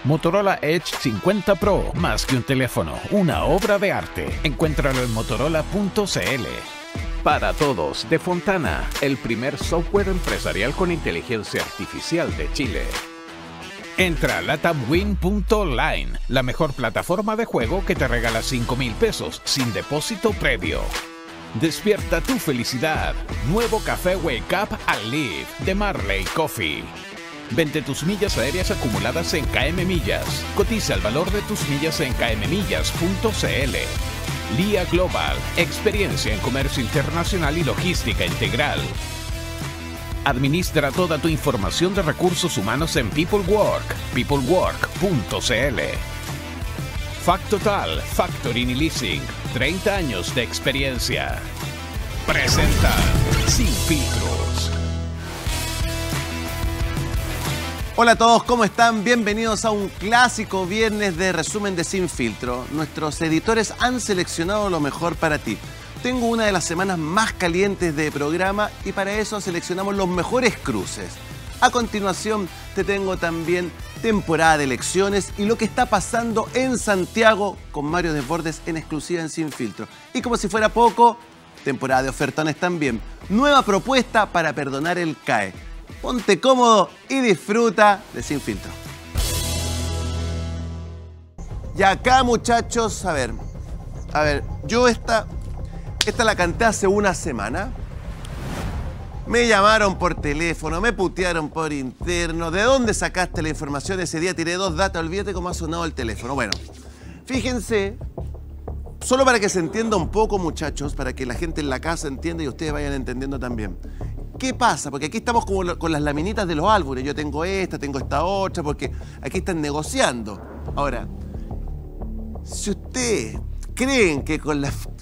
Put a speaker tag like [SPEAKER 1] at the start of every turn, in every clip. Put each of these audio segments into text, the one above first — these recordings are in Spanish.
[SPEAKER 1] Motorola Edge 50 Pro, más que un teléfono, una obra de arte. Encuéntralo en motorola.cl. Para todos, de Fontana, el primer software empresarial con inteligencia artificial de Chile. Entra a latamwin.online, la mejor plataforma de juego que te regala 5,000 pesos sin depósito previo. Despierta tu felicidad. Nuevo café Wake Up and Live de Marley Coffee. Vende tus millas aéreas acumuladas en KM Millas. Cotiza el valor de tus millas en kmmillas.cl. LIA Global, experiencia en comercio internacional y logística integral. Administra toda tu información de recursos humanos en PeopleWork, peoplework.cl. Factotal, Factoring y Leasing, 30 años de experiencia. Presenta Sin Filtros.
[SPEAKER 2] Hola a todos, ¿cómo están? Bienvenidos a un clásico viernes de resumen de Sin Filtro. Nuestros editores han seleccionado lo mejor para ti. Tengo una de las semanas más calientes de programa y para eso seleccionamos los mejores cruces. A continuación te tengo también temporada de elecciones y lo que está pasando en Santiago con Mario Desbordes en exclusiva en Sin Filtro. Y como si fuera poco, temporada de ofertones también. Nueva propuesta para perdonar el CAE. Ponte cómodo y disfruta de Sin Filtro. Y acá, muchachos, a ver, yo esta la canté hace una semana. Me llamaron por teléfono, me putearon por interno. ¿De dónde sacaste la información? Ese día tiré 2 datas, olvídate cómo ha sonado el teléfono. Bueno, fíjense, solo para que se entienda un poco, muchachos, para que la gente en la casa entienda y ustedes vayan entendiendo también. ¿Qué pasa? Porque aquí estamos como con las laminitas de los álbumes. Yo tengo esta otra, porque aquí están negociando. Ahora, si ustedes creen que con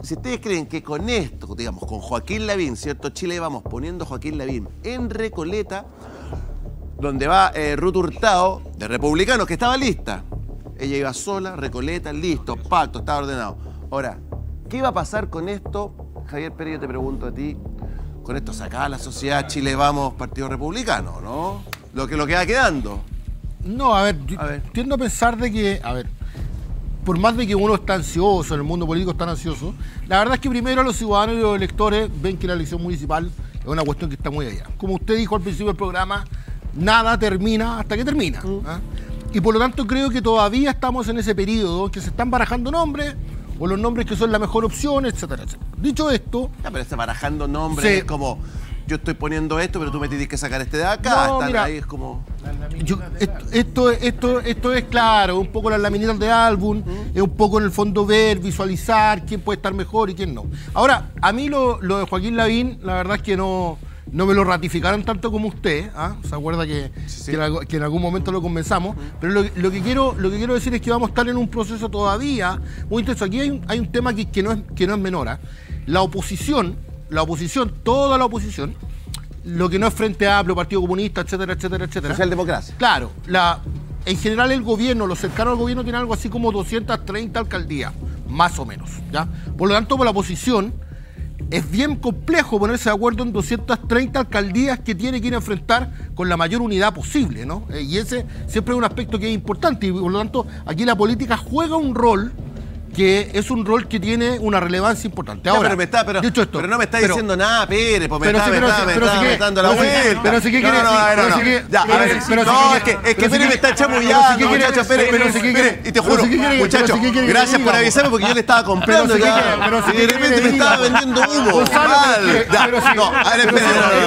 [SPEAKER 2] esto, digamos, con Joaquín Lavín, ¿cierto? Chile vamos poniendo Joaquín Lavín en Recoleta, donde va Ruth Hurtado, de Republicanos, que estaba lista. Ella iba sola, Recoleta, listo, pacto, estaba ordenado. Ahora, ¿qué va a pasar con esto? Javier Pérez, yo te pregunto a ti. Con esto se acaba la sociedad Chile Vamos Partido Republicano, ¿no? Lo que va quedando.
[SPEAKER 3] No, a ver, tiendo a pensar de que, por más de que uno está ansioso, en el mundo político están ansiosos, la verdad es que primero los ciudadanos y los electores ven que la elección municipal es una cuestión que está muy allá. Como usted dijo al principio del programa, nada termina hasta que termina. Y por lo tanto creo que todavía estamos en ese periodo que se están barajando nombres, o los nombres que son la mejor opción, etcétera, etcétera. Dicho esto...
[SPEAKER 2] pero está barajando nombres, sí. Es como, yo estoy poniendo esto, pero tú me tienes que sacar este de acá.
[SPEAKER 3] No, mira,
[SPEAKER 2] ahí es como...
[SPEAKER 3] Esto es claro, un poco las laminitas de álbum, es un poco en el fondo ver, visualizar quién puede estar mejor y quién no. Ahora, a mí lo de Joaquín Lavín, la verdad es que no me lo ratificaron tanto como usted, ¿Se acuerda que en algún momento lo conversamos? Pero lo que quiero decir es que vamos a estar en un proceso todavía muy intenso. Aquí hay un tema que no es menor. La oposición, toda la oposición, lo que no es Frente Amplio, Partido Comunista, etcétera, etcétera, etcétera.
[SPEAKER 2] Socialdemocracia.
[SPEAKER 3] Claro, en general el gobierno, los cercanos al gobierno tienen algo así como 230 alcaldías, más o menos, ¿ya? Por lo tanto, por la oposición, es bien complejo ponerse de acuerdo en 230 alcaldías que tiene que ir a enfrentar con la mayor unidad posible, ¿no? Y ese siempre es un aspecto que es importante y por lo tanto aquí la política juega un rol que es un rol que tiene una relevancia importante. Ahora, dicho esto,
[SPEAKER 2] pero no me está diciendo nada, Pérez, pues me está dando la vuelta.
[SPEAKER 3] Pero si qué quiere
[SPEAKER 2] es que Pérez me está chamullando, muchachos, Pérez, y te juro, muchachos, gracias por avisarme porque yo le estaba comprando ya, y de repente me estaba vendiendo humo. No, a ver,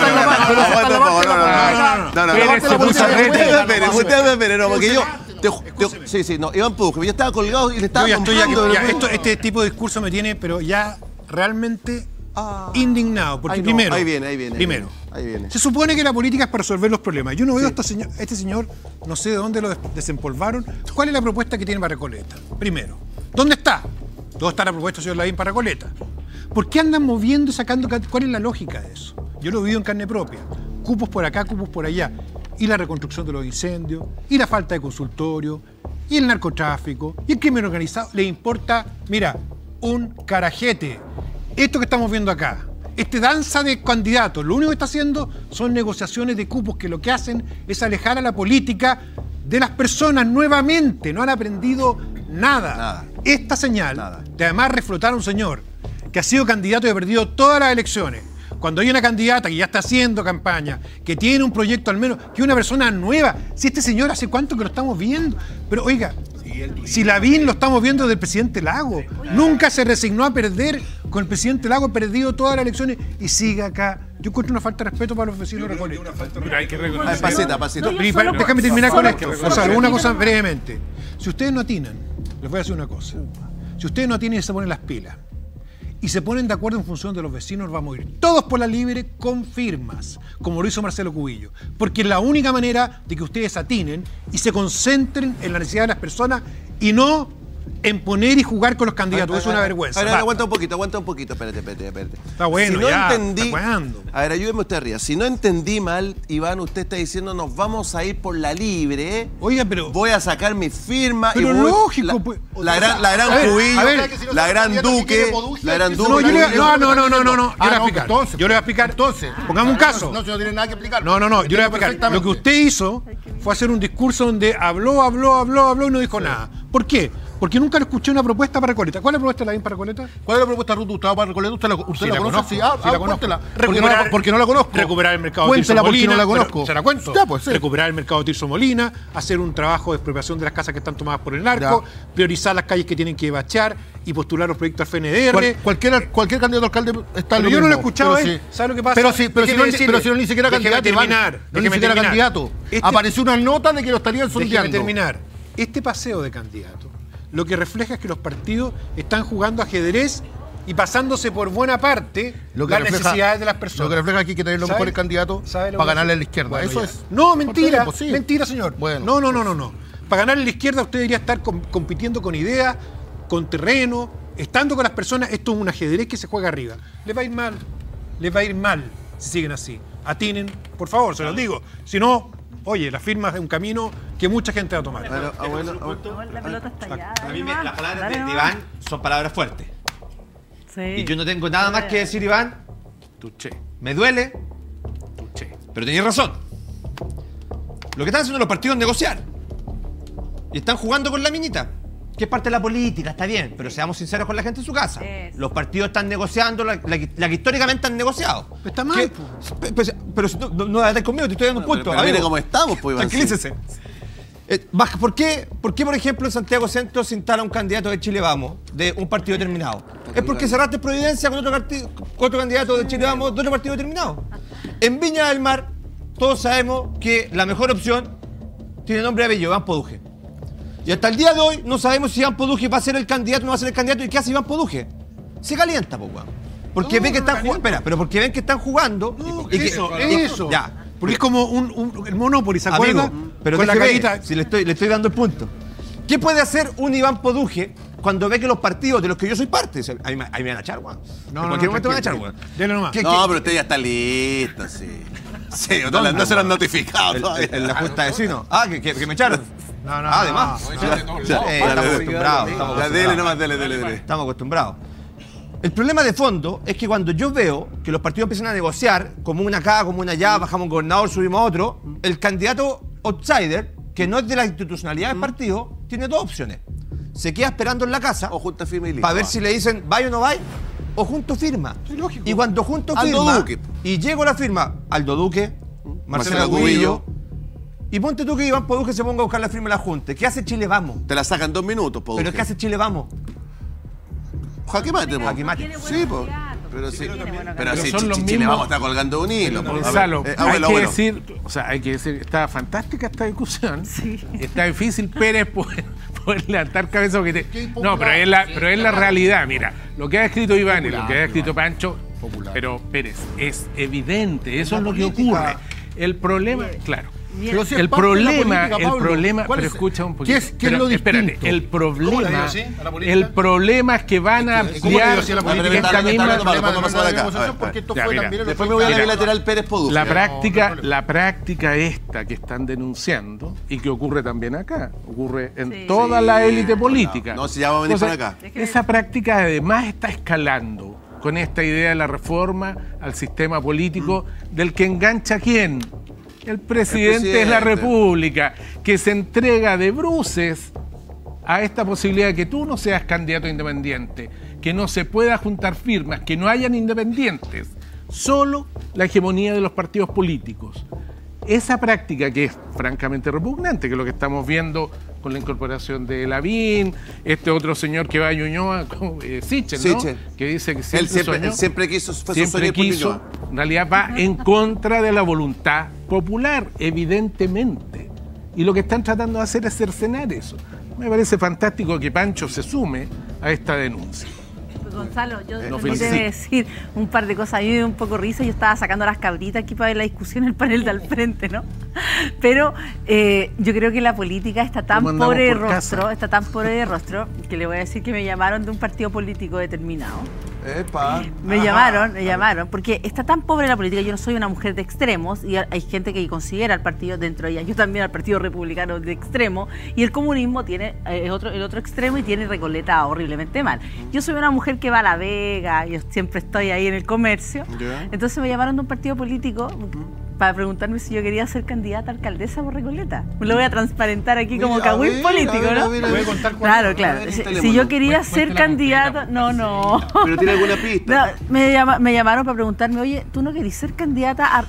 [SPEAKER 2] Pérez, no, porque yo... Sí, no, Iván Pujol, yo estaba colgado y le estaba comprando.
[SPEAKER 4] Este tipo de discurso me tiene, pero ya realmente indignado. Porque primero,
[SPEAKER 2] ahí viene.
[SPEAKER 4] Se supone que la política es para resolver los problemas. Yo no veo a este señor, no sé de dónde lo desempolvaron. ¿Cuál es la propuesta que tiene para Recoleta? Primero, ¿dónde está? ¿Dónde está la propuesta del señor Lavín para Recoleta? ¿Por qué andan moviendo y sacando? ¿Cuál es la lógica de eso? Yo lo he vivido en carne propia. Cupos por acá, cupos por allá. Y la reconstrucción de los incendios, y la falta de consultorio, y el narcotráfico, y el crimen organizado. Le importa, mira, un carajete. Esto que estamos viendo acá, danza de candidatos, lo único que está haciendo son negociaciones de cupos que lo que hacen es alejar a la política de las personas nuevamente no han aprendido nada. Esta señal de además reflotar a un señor que ha sido candidato y ha perdido todas las elecciones. Cuando hay una candidata que ya está haciendo campaña, que tiene un proyecto al menos, que es una persona nueva. Si este señor hace cuánto que lo estamos viendo. Pero oiga, si Lavín lo estamos viendo desde el presidente Lago. Nunca se resignó a perder con el presidente Lago, ha perdido todas las elecciones y sigue acá. Yo encuentro una falta de respeto para los vecinos recoletos.
[SPEAKER 5] Pero hay que reconocer.
[SPEAKER 2] Pasita.
[SPEAKER 4] Déjame terminar con esto. Gonzalo, una cosa brevemente. Si ustedes no atinan, les voy a decir una cosa. Si ustedes no atinan y se ponen las pilas, y se ponen de acuerdo en función de los vecinos, vamos a ir todos por la libre con firmas, como lo hizo Marcelo Cubillo. Porque es la única manera de que ustedes atinen y se concentren en la necesidad de las personas y no en poner y jugar con los candidatos. Es una vergüenza.
[SPEAKER 2] A ver, aguanta un poquito. Espérate.
[SPEAKER 4] Está bueno,
[SPEAKER 2] si no
[SPEAKER 4] ya,
[SPEAKER 2] entendí,
[SPEAKER 4] está jugando.
[SPEAKER 2] a ver, ayúdeme usted arriba. Si no entendí mal, Iván, usted está diciendo nos vamos a ir por la libre, ¿eh?
[SPEAKER 4] Oiga, pero...
[SPEAKER 2] Voy a sacar mi firma.
[SPEAKER 4] Pero
[SPEAKER 2] y voy,
[SPEAKER 4] lógico, pues.
[SPEAKER 2] La gran Cubillo, la gran Duque, la gran Duque.
[SPEAKER 4] No, yo le voy a explicar.
[SPEAKER 3] Entonces,
[SPEAKER 4] Pongamos un caso.
[SPEAKER 3] No tiene nada que explicar.
[SPEAKER 4] No, yo le voy a explicar. Lo que usted hizo fue hacer un discurso donde habló y no dijo nada. ¿Por qué? Porque nunca le escuché una propuesta para Recoleta. ¿Cuál es la propuesta de Lavín para Recoleta?
[SPEAKER 3] ¿Cuál es la propuesta de Ruth Gustavo para Recoleta? ¿Usted la conoce?
[SPEAKER 4] Sí, la conozco.
[SPEAKER 3] Porque no la conozco.
[SPEAKER 4] Recuperar el mercado de
[SPEAKER 3] Cuéntela
[SPEAKER 4] Tirso Molina.
[SPEAKER 3] porque no la conozco.
[SPEAKER 4] ¿Se la cuento?
[SPEAKER 3] Ya, pues, sí.
[SPEAKER 4] Recuperar el mercado de Tirso Molina, hacer un trabajo de expropiación de las casas que están tomadas por el narco, priorizar las calles que tienen que bachar y postular los proyectos al FNDR.
[SPEAKER 3] Cualquier candidato a alcalde está en lo
[SPEAKER 4] Pero yo no lo he
[SPEAKER 3] mismo,
[SPEAKER 4] escuchado,
[SPEAKER 3] pero sí.
[SPEAKER 4] ¿sabe lo que pasa?
[SPEAKER 3] Pero si no ni siquiera candidato. No ni siquiera candidato. Apareció una nota de que lo estarían sondeando.
[SPEAKER 4] Déjeme terminar. Este paseo de candidato lo que refleja es que los partidos están jugando ajedrez y pasándose por buena parte las necesidades de las personas.
[SPEAKER 3] Lo que refleja aquí que tener los mejores candidatos para ganarle a la izquierda.
[SPEAKER 4] Bueno,
[SPEAKER 3] eso
[SPEAKER 4] ya.
[SPEAKER 3] es.
[SPEAKER 4] No, mentira.
[SPEAKER 3] Sí.
[SPEAKER 4] Mentira, señor.
[SPEAKER 3] Bueno.
[SPEAKER 4] No. Para ganarle a la izquierda usted debería estar compitiendo con ideas, con terreno, estando con las personas. Esto es un ajedrez que se juega arriba. Les va a ir mal si siguen así. Atinen, por favor, se los digo. Si no, oye, la firma es un camino que mucha gente va a tomar.
[SPEAKER 6] La pelota está allá.
[SPEAKER 7] A mí las palabras de Iván son palabras fuertes.
[SPEAKER 6] Sí.
[SPEAKER 7] Y yo no tengo nada más que decir, Iván.
[SPEAKER 5] Tuché.
[SPEAKER 7] Me duele, pero tenías razón. Lo que están haciendo los partidos es negociar. Y están jugando con la minita, que es parte de la política, está bien, pero seamos sinceros con la gente en su casa. Los partidos están negociando la que históricamente han negociado.
[SPEAKER 4] Está mal.
[SPEAKER 7] Pero si no estés conmigo, te estoy dando un punto.
[SPEAKER 2] Pero mire cómo estamos, pues, Iván.
[SPEAKER 7] Tranquilícese. ¿Por qué, por ejemplo, en Santiago Centro se instala un candidato de Chile Vamos, de un partido determinado? Es porque cerraste Providencia con otro candidato de Chile Vamos, de otro partido determinado. En Viña del Mar, todos sabemos que la mejor opción tiene nombre y apellido, Iván Poduje. Y hasta el día de hoy no sabemos si Iván Poduje va a ser el candidato o no va a ser el candidato. ¿Y qué hace Iván Poduje? Se calienta, pues, weón. Porque ven que están jugando. Espera, pero porque ven que están jugando.
[SPEAKER 4] Eso.
[SPEAKER 7] Ya.
[SPEAKER 4] Porque es como el Monopoly, ¿se acuerda?
[SPEAKER 7] Pero
[SPEAKER 4] con la carita.
[SPEAKER 7] Si le estoy dando el punto. ¿Qué puede hacer un Iván Poduje cuando ve que los partidos de los que yo soy parte, a mí me van a echar, weón? En cualquier momento me van a echar, weón.
[SPEAKER 4] Dele nomás.
[SPEAKER 2] No, pero usted ya está listo, sí. Sí, no se lo han notificado todavía.
[SPEAKER 7] En la junta de vecinos. Que me echaron.
[SPEAKER 4] No.
[SPEAKER 7] Además. Estamos acostumbrados.
[SPEAKER 2] Dele.
[SPEAKER 7] Estamos acostumbrados. El problema de fondo es que cuando yo veo que los partidos empiezan a negociar, como una acá, como una allá, bajamos un gobernador, subimos a otro, el candidato outsider, que no es de la institucionalidad del partido, tiene dos opciones. Se queda esperando en la casa
[SPEAKER 2] o junta firma y listo.
[SPEAKER 7] para ver si le dicen vaya o no vaya, o junto firma. Y cuando junto
[SPEAKER 2] Aldo
[SPEAKER 7] firma
[SPEAKER 2] Duque.
[SPEAKER 7] y llego a la firma, Aldo Duque, Marcelo Cubillo, y ponte tú que Iván Poduje se ponga a buscar la firma de la Junta. ¿Qué hace Chile Vamos?
[SPEAKER 2] Te la sacan 2 minutos, Poduje.
[SPEAKER 7] ¿Pero qué hace Chile Vamos?
[SPEAKER 2] Jaque mate, po.
[SPEAKER 7] Jaque mate.
[SPEAKER 2] Sí, pues. Pero sí. Pero sí,
[SPEAKER 5] son los
[SPEAKER 2] Chile
[SPEAKER 5] mismos.
[SPEAKER 2] Vamos a estar colgando un hilo. po.
[SPEAKER 5] Gonzalo,
[SPEAKER 2] Abuelo.
[SPEAKER 5] hay que decir, está fantástica esta discusión. Sí. Está difícil Pérez poder levantar cabeza porque no, pero es la realidad. Mira, lo que ha escrito Iván y lo que ha escrito Pancho, pero Pérez, es evidente, eso es lo que ocurre. El problema, claro. El problema, pero escucha un poquito.
[SPEAKER 3] ¿Qué es lo distinto?
[SPEAKER 5] Espérate, el problema es que van a ampliar esta misma...
[SPEAKER 2] Después me voy a la bilateral Pérez Poduje.
[SPEAKER 5] La práctica esta que están denunciando y que ocurre también acá, ocurre en toda la élite política.
[SPEAKER 2] No, si ya vamos a venir para acá.
[SPEAKER 5] Esa práctica además está escalando con esta idea de la reforma al sistema político del que engancha a quién. El presidente de la República, que se entrega de bruces a esta posibilidad de que tú no seas candidato independiente, que no se pueda juntar firmas, que no hayan independientes, solo la hegemonía de los partidos políticos. Esa práctica que es francamente repugnante, que es lo que estamos viendo con la incorporación de Lavín, este otro señor que va a Ñuñoa, Sichel, ¿no? Que dice que
[SPEAKER 2] siempre quiso,
[SPEAKER 5] en realidad va en contra de la voluntad popular, evidentemente. Y lo que están tratando de hacer es cercenar eso. Me parece fantástico que Pancho se sume a esta denuncia.
[SPEAKER 6] Gonzalo, yo debo decir un par de cosas. A mí me dio un poco risa. Yo estaba sacando las cabritas aquí para ver la discusión en el panel de al frente, ¿no? Pero yo creo que la política está tan pobre de rostro, que le voy a decir que me llamaron de un partido político determinado. Me llamaron, porque está tan pobre la política. Yo no soy una mujer de extremos y hay gente que considera al partido dentro de ella. Yo también al Partido Republicano de extremo, y el comunismo tiene el otro extremo y tiene Recoleta horriblemente mal. Yo soy una mujer que va a La Vega, yo siempre estoy ahí en el comercio. Entonces me llamaron de un partido político para preguntarme si yo quería ser candidata a alcaldesa por Recoleta. Lo voy a transparentar aquí como cagüín político, ¿no?
[SPEAKER 4] Voy a contar
[SPEAKER 6] claro. Si yo quería ser candidata... No.
[SPEAKER 2] ¿Pero tiene alguna pista?
[SPEAKER 6] No, me llamaron para preguntarme, oye, ¿tú no querís ser candidata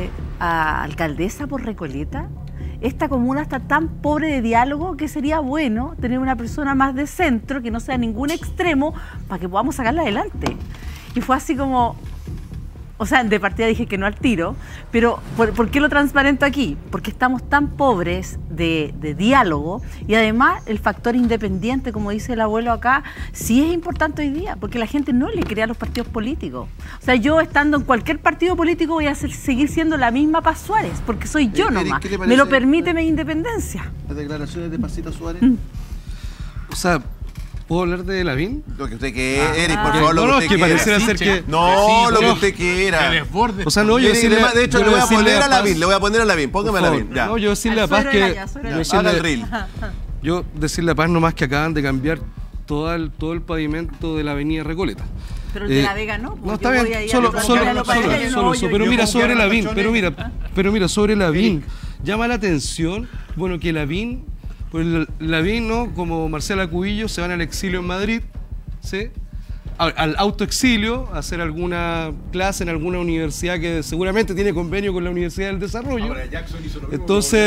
[SPEAKER 6] a alcaldesa por Recoleta? Esta comuna está tan pobre de diálogo que sería bueno tener una persona más de centro, que no sea ningún extremo, para que podamos sacarla adelante. Y fue así como... O sea, de partida dije que no al tiro, pero ¿por qué lo transparento aquí? Porque estamos tan pobres de diálogo, y además el factor independiente, como dice el abuelo acá, sí es importante hoy día, porque la gente no le cree a los partidos políticos. O sea, yo estando en cualquier partido político voy a seguir siendo la misma Paz Suárez, porque soy yo nomás. Me lo permite mi independencia.
[SPEAKER 2] ¿Las declaraciones de Pacito Suárez?
[SPEAKER 8] O sea... ¿Puedo hablar de Lavín?
[SPEAKER 2] Lo que usted quiera, por favor, lo que usted quiera.
[SPEAKER 8] Pareciera ser que...
[SPEAKER 2] No, lo que usted quiera.
[SPEAKER 8] O sea, no, yo decirle...
[SPEAKER 2] De hecho, le voy a poner a Lavín, póngame a Lavín.
[SPEAKER 8] No, yo decirle a Paz que... Yo decirle a Paz nomás que acaban de cambiar todo el pavimento de la avenida Recoleta.
[SPEAKER 6] Pero el de La Vega no.
[SPEAKER 8] No, está bien, solo, pero mira, sobre Lavín, pero mira, sobre Lavín, llama la atención, bueno, que Lavín... Pues Lavín, ¿no? Como Marcela Cubillo, se van al exilio en Madrid, ¿sí? Al autoexilio, a hacer alguna clase en alguna universidad que seguramente tiene convenio con la Universidad del Desarrollo. Ahora, Jackson hizo lo mismo.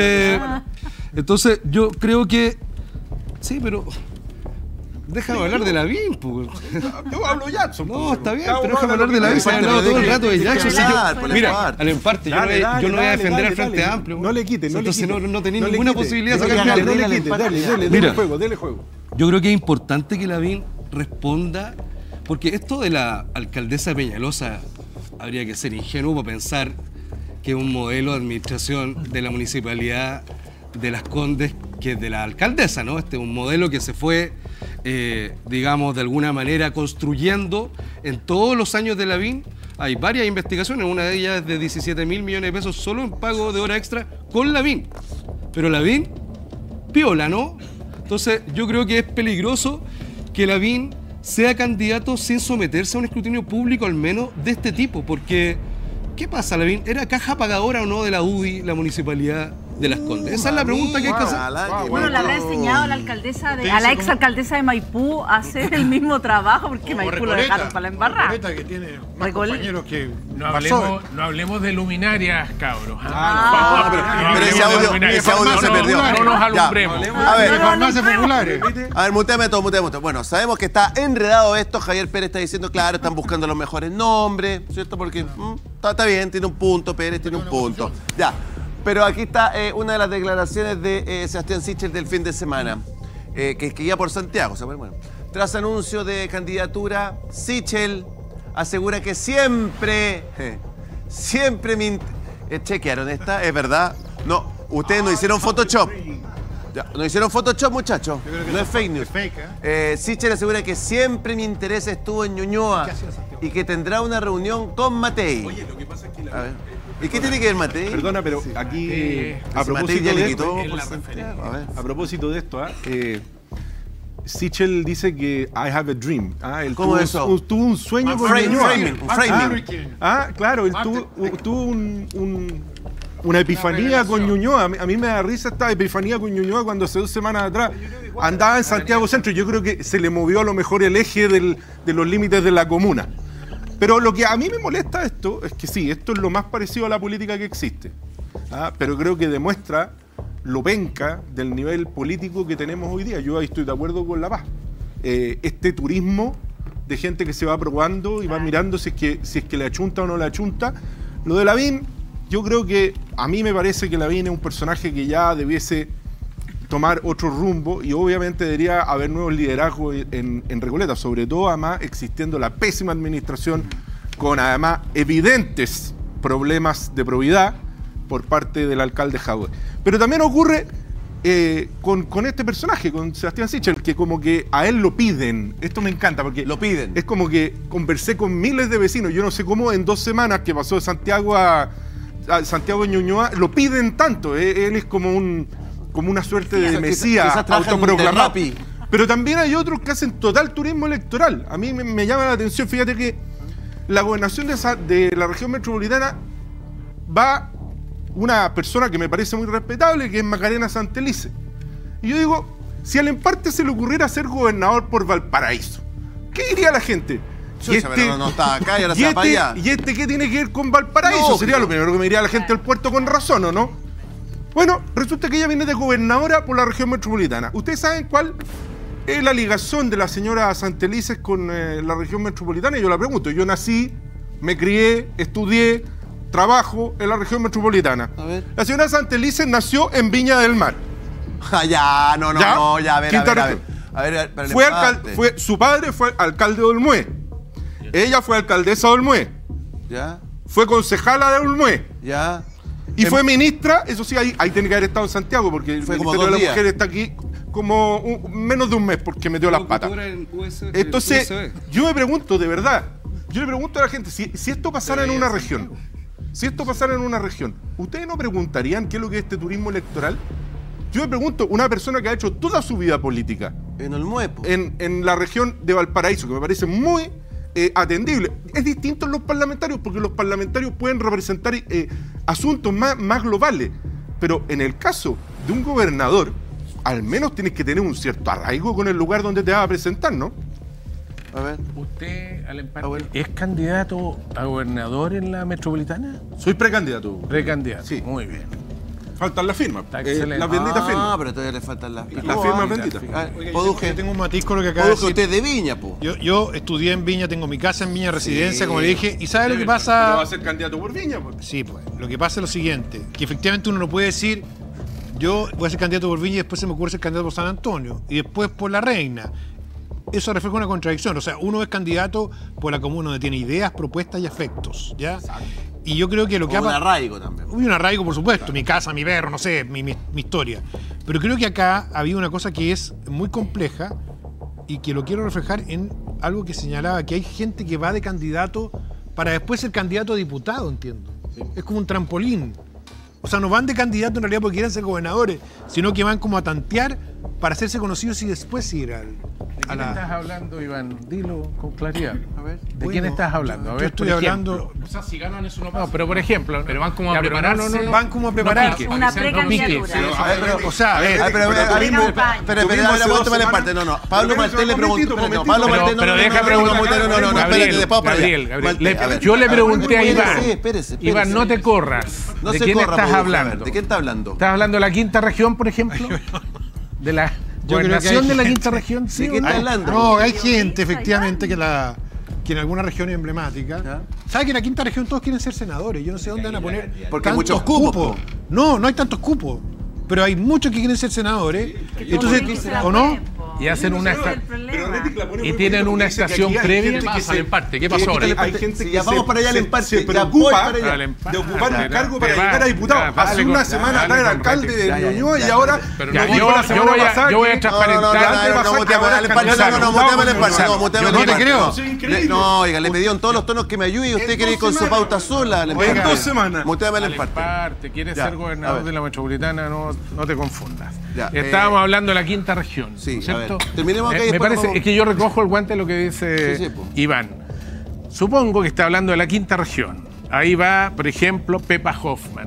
[SPEAKER 8] Entonces, yo creo que... Sí, pero... Déjame hablar de Lavín, pues.
[SPEAKER 2] Yo hablo Jackson.
[SPEAKER 8] No, está bien, pero déjame hablar de Lavín. Se ha hablado todo el rato de Jackson. Mira, al emparte, yo no voy a defender al Frente Amplio.
[SPEAKER 4] No le quite,
[SPEAKER 8] entonces no tenía ninguna posibilidad de sacar
[SPEAKER 4] No le quite, dale juego.
[SPEAKER 8] Yo creo que es importante que Lavín responda, porque esto de la alcaldesa Peñalosa habría que ser ingenuo para pensar que es un modelo de administración de la municipalidad de Las Condes, que es de la alcaldesa, ¿no? Este es un modelo que se fue, digamos, de alguna manera construyendo en todos los años de Lavín. Hay varias investigaciones, una de ellas es de 17.000 millones de pesos solo en pago de hora extra con Lavín. Pero Lavín, piola, ¿no? Entonces yo creo que es peligroso que Lavín sea candidato sin someterse a un escrutinio público, al menos de este tipo, porque ¿qué pasa, Lavín? ¿Era caja pagadora o no de la UDI, la municipalidad de Las Condes? Esa es la pregunta que hay que hacer.
[SPEAKER 6] Bueno, le habrá enseñado a la alcaldesa a la exalcaldesa de Maipú a hacer el mismo trabajo, porque Maipú lo dejaron para la embarrada.
[SPEAKER 4] Recoleta, que tiene más compañeros que
[SPEAKER 5] no hablemos de luminarias, cabros.
[SPEAKER 2] Pero ese audio se perdió.
[SPEAKER 5] No nos alumbremos.
[SPEAKER 2] A ver,
[SPEAKER 4] farmacias populares.
[SPEAKER 2] A ver, muteame todo. Bueno, sabemos que está enredado esto. Javier Pérez está diciendo, claro, están buscando los mejores nombres, ¿cierto? Porque está bien, tiene un punto, Pérez tiene un punto. Ya. Pero aquí está una de las declaraciones de Sebastián Sichel del fin de semana, que iba por Santiago. Bueno. Tras anuncio de candidatura, Sichel asegura que siempre me... chequearon esta, ¿es verdad? No, ustedes no hicieron Photoshop. No hicieron Photoshop, muchachos. No es fake news. Sichel asegura que siempre mi interés estuvo en Ñuñoa y que tendrá una reunión con Matei. Oye, lo que pasa es que... A ver. ¿Y qué tiene que ver Matei?
[SPEAKER 9] Perdona, pero aquí a propósito de esto, Sichel dice que I have a dream. Él
[SPEAKER 2] ¿Cómo eso?
[SPEAKER 9] Tuvo un sueño con
[SPEAKER 2] framing.
[SPEAKER 9] Claro, él tuvo una epifanía con Ñuñoa. A mí me da risa esta epifanía con Ñuñoa cuando hace 2 semanas atrás andaba en Santiago Centro. Yo creo que se le movió a lo mejor el eje de los límites de la comuna. Pero lo que a mí me molesta esto es que sí, esto es lo más parecido a la política que existe. Pero creo que demuestra lo penca del nivel político que tenemos hoy día. Yo ahí estoy de acuerdo con La Paz. Este turismo de gente que se va probando y va mirando si es que le achunta o no le achunta. Lo de Lavín, yo creo que a mí me parece que Lavín es un personaje que ya debiese tomar otro rumbo y obviamente debería haber nuevos liderazgos en Recoleta, sobre todo además existiendo la pésima administración con además evidentes problemas de probidad por parte del alcalde Jadwe. Pero también ocurre con este personaje, con Sebastián Sichel, que como que a él lo piden. Esto me encanta porque
[SPEAKER 2] lo piden.
[SPEAKER 9] Es como que conversé con miles de vecinos. Yo no sé cómo en 2 semanas que pasó de Santiago a Santiago de Ñuñoa lo piden tanto. Él es como una suerte de mesías autoproclamado. Pero también hay otros que hacen total turismo electoral. A mí me llama la atención, fíjate que la gobernación de la región metropolitana va una persona que me parece muy respetable, que es Macarena Santelice. Y yo digo, si al Emparte se le ocurriera ser gobernador por Valparaíso, ¿qué diría la gente?
[SPEAKER 2] Pero no está acá y ahora se va para allá.
[SPEAKER 9] ¿Y este qué tiene que ver con Valparaíso? Sería lo primero que me diría la gente del puerto con razón, ¿o no? Bueno, resulta que ella viene de gobernadora por la región metropolitana. ¿Ustedes saben cuál es la ligación de la señora Santelices con la región metropolitana? Y yo la pregunto. Yo nací, me crié, estudié, trabajo en la región metropolitana. A ver. La señora Santelices nació en Viña del Mar.
[SPEAKER 2] Ya, no, a ver.
[SPEAKER 9] Su padre fue alcalde de Olmué. Ella fue alcaldesa de Olmué.
[SPEAKER 2] Ya.
[SPEAKER 9] Fue concejala de Olmué.
[SPEAKER 2] Ya.
[SPEAKER 9] Y fue ministra, eso sí, ahí tiene que haber estado en Santiago, porque el Ministerio de la Mujer está aquí como menos de un mes porque metió las patas. Entonces, yo me pregunto, de verdad, yo le pregunto a la gente, si esto pasara en una región, ¿ustedes no preguntarían qué es lo que es este turismo electoral? Yo me pregunto, una persona que ha hecho toda su vida política
[SPEAKER 2] en Olmué,
[SPEAKER 9] en la región de Valparaíso, que me parece muy atendible. Es distinto en los parlamentarios, porque los parlamentarios pueden representar asuntos más globales. Pero en el caso de un gobernador, al menos tienes que tener un cierto arraigo con el lugar donde te vas a presentar, ¿no?
[SPEAKER 2] A ver.
[SPEAKER 5] ¿Usted, al Emparte, es candidato a gobernador en la metropolitana?
[SPEAKER 9] Soy precandidato.
[SPEAKER 5] Precandidato,
[SPEAKER 9] sí.
[SPEAKER 5] Muy bien.
[SPEAKER 9] Faltan las firmas. Las benditas firmas.
[SPEAKER 2] Ah, pero todavía le faltan las
[SPEAKER 9] firmas benditas.
[SPEAKER 4] Yo tengo un matiz con lo que acaba de decir.
[SPEAKER 2] Usted es de Viña, po.
[SPEAKER 4] Yo estudié en Viña, tengo mi casa en Viña, residencia, como le dije. ¿Y sabe lo que pasa?
[SPEAKER 9] Pero va a ser candidato por Viña, pues.
[SPEAKER 4] Sí, pues. Lo que pasa es lo siguiente, que efectivamente uno no puede decir, yo voy a ser candidato por Viña y después se me ocurre ser candidato por San Antonio y después por La Reina. Eso refleja una contradicción. O sea, uno es candidato por la comuna donde tiene ideas, propuestas y afectos, ¿ya? Exacto. Y yo creo que lo que
[SPEAKER 2] un arraigo también.
[SPEAKER 4] Un arraigo, por supuesto. Mi casa, mi perro, no sé, mi historia. Pero creo que acá había una cosa que es muy compleja y que lo quiero reflejar en algo que señalaba, que hay gente que va de candidato para después ser candidato a diputado, entiendo. Sí. Es como un trampolín. O sea, no van de candidato en realidad porque quieren ser gobernadores, sino que van como a tantear para hacerse conocidos y después ir al...
[SPEAKER 5] ¿De quién estás hablando, Iván? Dilo con claridad. A ver. ¿De
[SPEAKER 4] bueno,
[SPEAKER 5] quién estás hablando? A ver,
[SPEAKER 4] yo estoy hablando...
[SPEAKER 5] O sea, si ganan eso no pasa. No, pero por ejemplo... Pero van como a prepararse...
[SPEAKER 4] Van como a prepararse.
[SPEAKER 6] Una precandidatura.
[SPEAKER 4] O sea, a ver...
[SPEAKER 2] No. Pablo Martel le preguntó... Pablo Martel no...
[SPEAKER 5] Pero deja preguntar... No, Gabriel, yo le pregunté a Iván. Iván, no te corras.
[SPEAKER 2] ¿De
[SPEAKER 5] quién estás hablando?
[SPEAKER 2] ¿De quién está hablando?
[SPEAKER 5] ¿Estás hablando de la quinta región, por ejemplo? ¿De la gobernación de la quinta región?
[SPEAKER 2] ¿Sí? ¿De qué está hablando?
[SPEAKER 4] No, hay gente, efectivamente, que en alguna región emblemática... ¿Sabe que en la quinta región todos quieren ser senadores? Yo no sé dónde van a poner
[SPEAKER 2] porque hay muchos cupos.
[SPEAKER 4] No hay tantos cupos. Pero hay muchos que quieren ser senadores. Entonces, ¿o no?
[SPEAKER 5] Y hacen una y tienen una estación previa.
[SPEAKER 9] ¿Qué pasa al Emparte? ¿Qué pasó ahora? Hay gente que
[SPEAKER 2] vamos para allá al Emparte.
[SPEAKER 9] Se preocupa de ocupar un cargo para llegar a diputado. Hace una semana atrás era alcalde de Ñuñoa y ahora
[SPEAKER 5] yo voy a transparentar.
[SPEAKER 2] No, muteame el Emparte. No te creo. No, oiga, le pedí en todos los tonos que me ayude y usted quiere ir con su pauta sola.
[SPEAKER 9] En 2 semanas.
[SPEAKER 2] Muteame el Emparte.
[SPEAKER 5] ¿Quieres ser gobernador de la metropolitana? No te confundas. Estábamos hablando de la quinta región, ¿cierto?
[SPEAKER 2] Terminemos acá y
[SPEAKER 5] me parece, es que yo recojo el guante de lo que dice Iván. Supongo que está hablando de la quinta región. Ahí va, por ejemplo, Pepa Hoffman.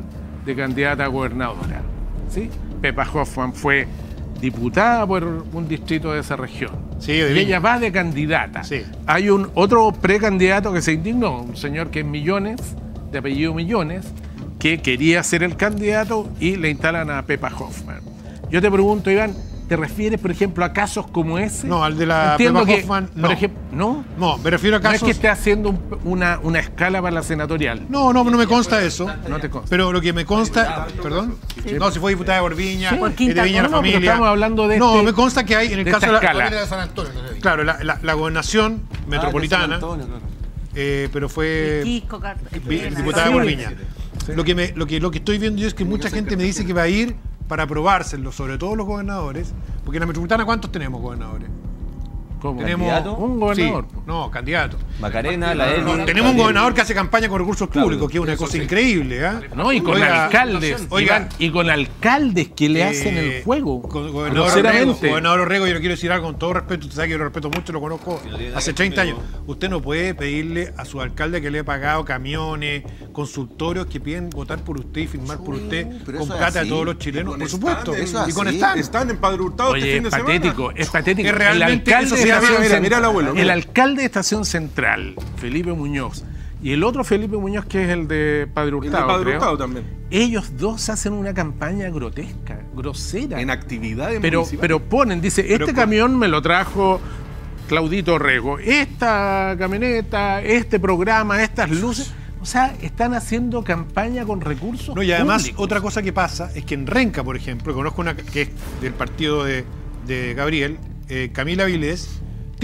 [SPEAKER 5] de candidata a gobernadora. ¿Sí? Pepa Hoffmann fue diputada por un distrito de esa región.
[SPEAKER 4] Sí,
[SPEAKER 5] y ella va de candidata.
[SPEAKER 4] Sí.
[SPEAKER 5] Hay otro precandidato que se indignó, un señor que es Millones, de apellido Millones, que quería ser el candidato y le instalan a Pepa Hoffmann. Yo te pregunto, Iván, ¿te refieres, por ejemplo, a casos como ese?
[SPEAKER 4] No, al de la
[SPEAKER 5] Entiendo
[SPEAKER 4] Pepa
[SPEAKER 5] que,
[SPEAKER 4] Hoffmann,
[SPEAKER 5] por
[SPEAKER 4] no.
[SPEAKER 5] ejemplo, ¿no?
[SPEAKER 4] No, me refiero a
[SPEAKER 5] No es
[SPEAKER 4] casos...
[SPEAKER 5] que esté haciendo una escala para la senatorial.
[SPEAKER 4] No me consta eso.
[SPEAKER 5] No te consta.
[SPEAKER 4] Pero lo que me consta... ¿Perdón?
[SPEAKER 6] Sí.
[SPEAKER 4] No, si fue diputada de Borviña,
[SPEAKER 6] Sí. Por
[SPEAKER 4] de
[SPEAKER 6] Quinta
[SPEAKER 4] Viña la
[SPEAKER 5] No, pero
[SPEAKER 4] Familia.
[SPEAKER 5] estamos hablando de
[SPEAKER 4] No,
[SPEAKER 5] este-
[SPEAKER 4] me consta que hay en el
[SPEAKER 5] de
[SPEAKER 4] caso
[SPEAKER 5] esta
[SPEAKER 4] de
[SPEAKER 5] escala.
[SPEAKER 3] Era de San Antonio, no sé.
[SPEAKER 4] Claro, la gobernación metropolitana, pero fue
[SPEAKER 6] Quisco, Cartagena.
[SPEAKER 4] diputada de
[SPEAKER 5] Sí.
[SPEAKER 4] Borviña. Lo que estoy viendo yo es que mucha gente me dice que va a ir para aprobárselo, sobre todo los gobernadores, porque en la metropolitana, ¿cuántos tenemos gobernadores?
[SPEAKER 5] ¿Cómo?
[SPEAKER 4] Tenemos
[SPEAKER 10] ¿Candidato?
[SPEAKER 5] Un gobernador.
[SPEAKER 4] Sí, no, candidato.
[SPEAKER 10] Macarena, la Eli.
[SPEAKER 4] No, tenemos un gobernador que hace campaña con recursos públicos, que es una cosa increíble, ¿ah?
[SPEAKER 5] No, y con
[SPEAKER 4] Oiga,
[SPEAKER 5] alcaldes.
[SPEAKER 4] oiga,
[SPEAKER 5] Iván, y con alcaldes que le hacen el juego.
[SPEAKER 4] Gobernador
[SPEAKER 5] Groseramente.
[SPEAKER 4] Orrego, yo le quiero decir algo con todo respeto. Usted sabe que yo lo respeto mucho, lo conozco hace 30 años. Usted no puede pedirle a su alcalde que le haya pagado camiones, consultorios que piden votar por usted y firmar por usted
[SPEAKER 2] pero
[SPEAKER 4] con
[SPEAKER 2] eso es
[SPEAKER 4] plata de
[SPEAKER 2] así.
[SPEAKER 4] todos los chilenos, por supuesto.
[SPEAKER 2] eso es
[SPEAKER 4] Y con
[SPEAKER 2] así.
[SPEAKER 4] stand.
[SPEAKER 9] Están en Padre Hurtado este
[SPEAKER 5] Oye,
[SPEAKER 9] fin de
[SPEAKER 5] es
[SPEAKER 9] semana.
[SPEAKER 5] patético, es patético.
[SPEAKER 4] Que realmente
[SPEAKER 5] el alcalde
[SPEAKER 4] eso
[SPEAKER 5] de
[SPEAKER 4] sí,
[SPEAKER 5] Estación
[SPEAKER 9] mira el abuelo, mira.
[SPEAKER 5] El alcalde de Estación Central, Felipe Muñoz, y el otro Felipe Muñoz, que es el de Padre
[SPEAKER 9] En el
[SPEAKER 5] Hurtado,
[SPEAKER 9] Padre
[SPEAKER 5] creo,
[SPEAKER 9] Hurtado también.
[SPEAKER 5] ellos dos hacen una campaña grotesca, grosera.
[SPEAKER 9] En actividades
[SPEAKER 5] pero ponen, dice, este camión me lo trajo Claudito Orrego, esta camioneta, este programa, estas luces. O sea, están haciendo campaña con recursos
[SPEAKER 4] No, y además,
[SPEAKER 5] públicos.
[SPEAKER 4] otra cosa que pasa es que en Renca, por ejemplo, conozco una que es del partido de Gabriel, Camila Vilés,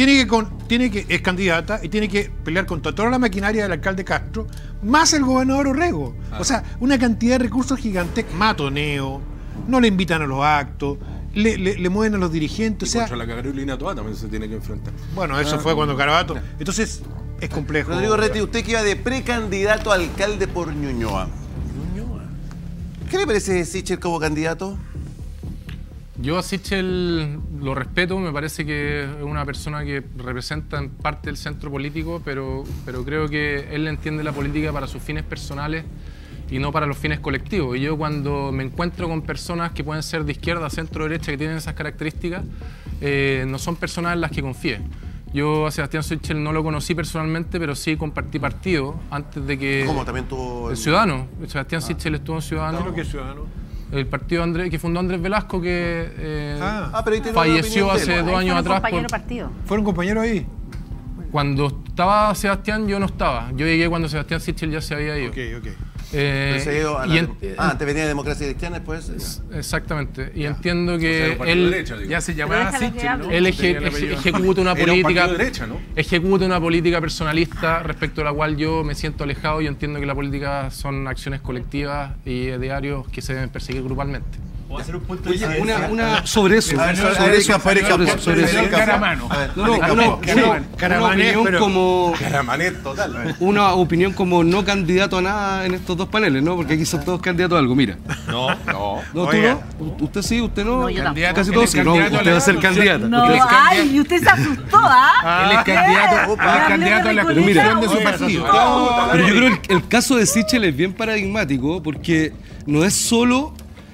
[SPEAKER 4] es candidata y tiene que pelear contra toda la maquinaria del alcalde Castro, más el gobernador Orrego. O sea, una cantidad de recursos gigantes, matoneo, no le invitan a los actos, le mueven a los dirigentes. O sea,
[SPEAKER 9] Contra la Carolina Toa también se tiene que enfrentar.
[SPEAKER 4] bueno, eso fue cuando Carabato. Entonces, es complejo.
[SPEAKER 2] Rodrigo Reti, usted que iba de precandidato a alcalde por Ñuñoa. ¿Qué le parece Sichel como candidato?
[SPEAKER 11] Yo a Sichel lo respeto, me parece que es una persona que representa en parte el centro político, pero creo que él entiende la política para sus fines personales y no para los fines colectivos. Y yo cuando me encuentro con personas que pueden ser de izquierda, centro, derecha, que tienen esas características, no son personas en las que confíe. Yo a Sebastián Sichel no lo conocí personalmente, pero sí compartí partido antes de que...
[SPEAKER 2] ¿Cómo? También tuvo...
[SPEAKER 11] El Ciudadano. Sebastián Sichel estuvo en Ciudadano.
[SPEAKER 4] ¿Qué es lo que es ciudadano?
[SPEAKER 11] El partido que fundó Andrés Velasco, que
[SPEAKER 2] pero ahí tiene una
[SPEAKER 11] falleció
[SPEAKER 2] opinión de él.
[SPEAKER 11] hace 2
[SPEAKER 6] Ahí
[SPEAKER 11] años
[SPEAKER 6] fueron
[SPEAKER 11] atrás.
[SPEAKER 6] compañero partido.
[SPEAKER 4] ¿Fueron compañeros ahí?
[SPEAKER 11] Cuando estaba Sebastián, yo no estaba. Yo llegué cuando Sebastián Sichel ya se había ido.
[SPEAKER 4] Ok.
[SPEAKER 2] Pero se ha ido a la-
[SPEAKER 11] y
[SPEAKER 2] antes venía de Democracia Cristiana, después...
[SPEAKER 11] Exactamente. Y entiendo que
[SPEAKER 9] partido de
[SPEAKER 11] él
[SPEAKER 9] derecha, digo.
[SPEAKER 5] Ya se
[SPEAKER 6] Pero
[SPEAKER 5] llamaba
[SPEAKER 6] déjalo que
[SPEAKER 5] Sichel, ¿no?
[SPEAKER 6] hable.
[SPEAKER 11] él
[SPEAKER 5] Tenía el apellido.
[SPEAKER 11] ejecuta una
[SPEAKER 9] Era un
[SPEAKER 11] política
[SPEAKER 9] partido de derecha, ¿no?
[SPEAKER 11] ejecuta una política personalista respecto a la cual yo me siento alejado. Yo entiendo que la política son acciones colectivas y diarios que se deben perseguir grupalmente.
[SPEAKER 8] Oye, una sobre eso.
[SPEAKER 2] A ver,
[SPEAKER 8] sobre eso.
[SPEAKER 2] sobre eso.
[SPEAKER 5] Caramano.
[SPEAKER 8] No, una
[SPEAKER 4] Caramanés,
[SPEAKER 8] opinión
[SPEAKER 4] pero-
[SPEAKER 8] como
[SPEAKER 9] Caramanet total.
[SPEAKER 8] una opinión como no candidato a nada en estos dos paneles, ¿no? Porque aquí son todos candidatos a algo, mira.
[SPEAKER 9] No.
[SPEAKER 8] No, tú
[SPEAKER 4] Oiga.
[SPEAKER 8] no. Usted sí, usted no.
[SPEAKER 6] No, yo tampoco.
[SPEAKER 8] Casi todos sí. No, usted va a ser candidata.
[SPEAKER 6] No,
[SPEAKER 8] Usted-
[SPEAKER 6] ay, y usted se asustó, ¿ah?
[SPEAKER 5] Él es candidato,
[SPEAKER 6] Opa.
[SPEAKER 5] él es candidato a la
[SPEAKER 6] Pero
[SPEAKER 8] mira,
[SPEAKER 5] constitución de su
[SPEAKER 4] oye,
[SPEAKER 5] partido.
[SPEAKER 8] Pero yo creo que el caso de Sichel es bien paradigmático porque no es solo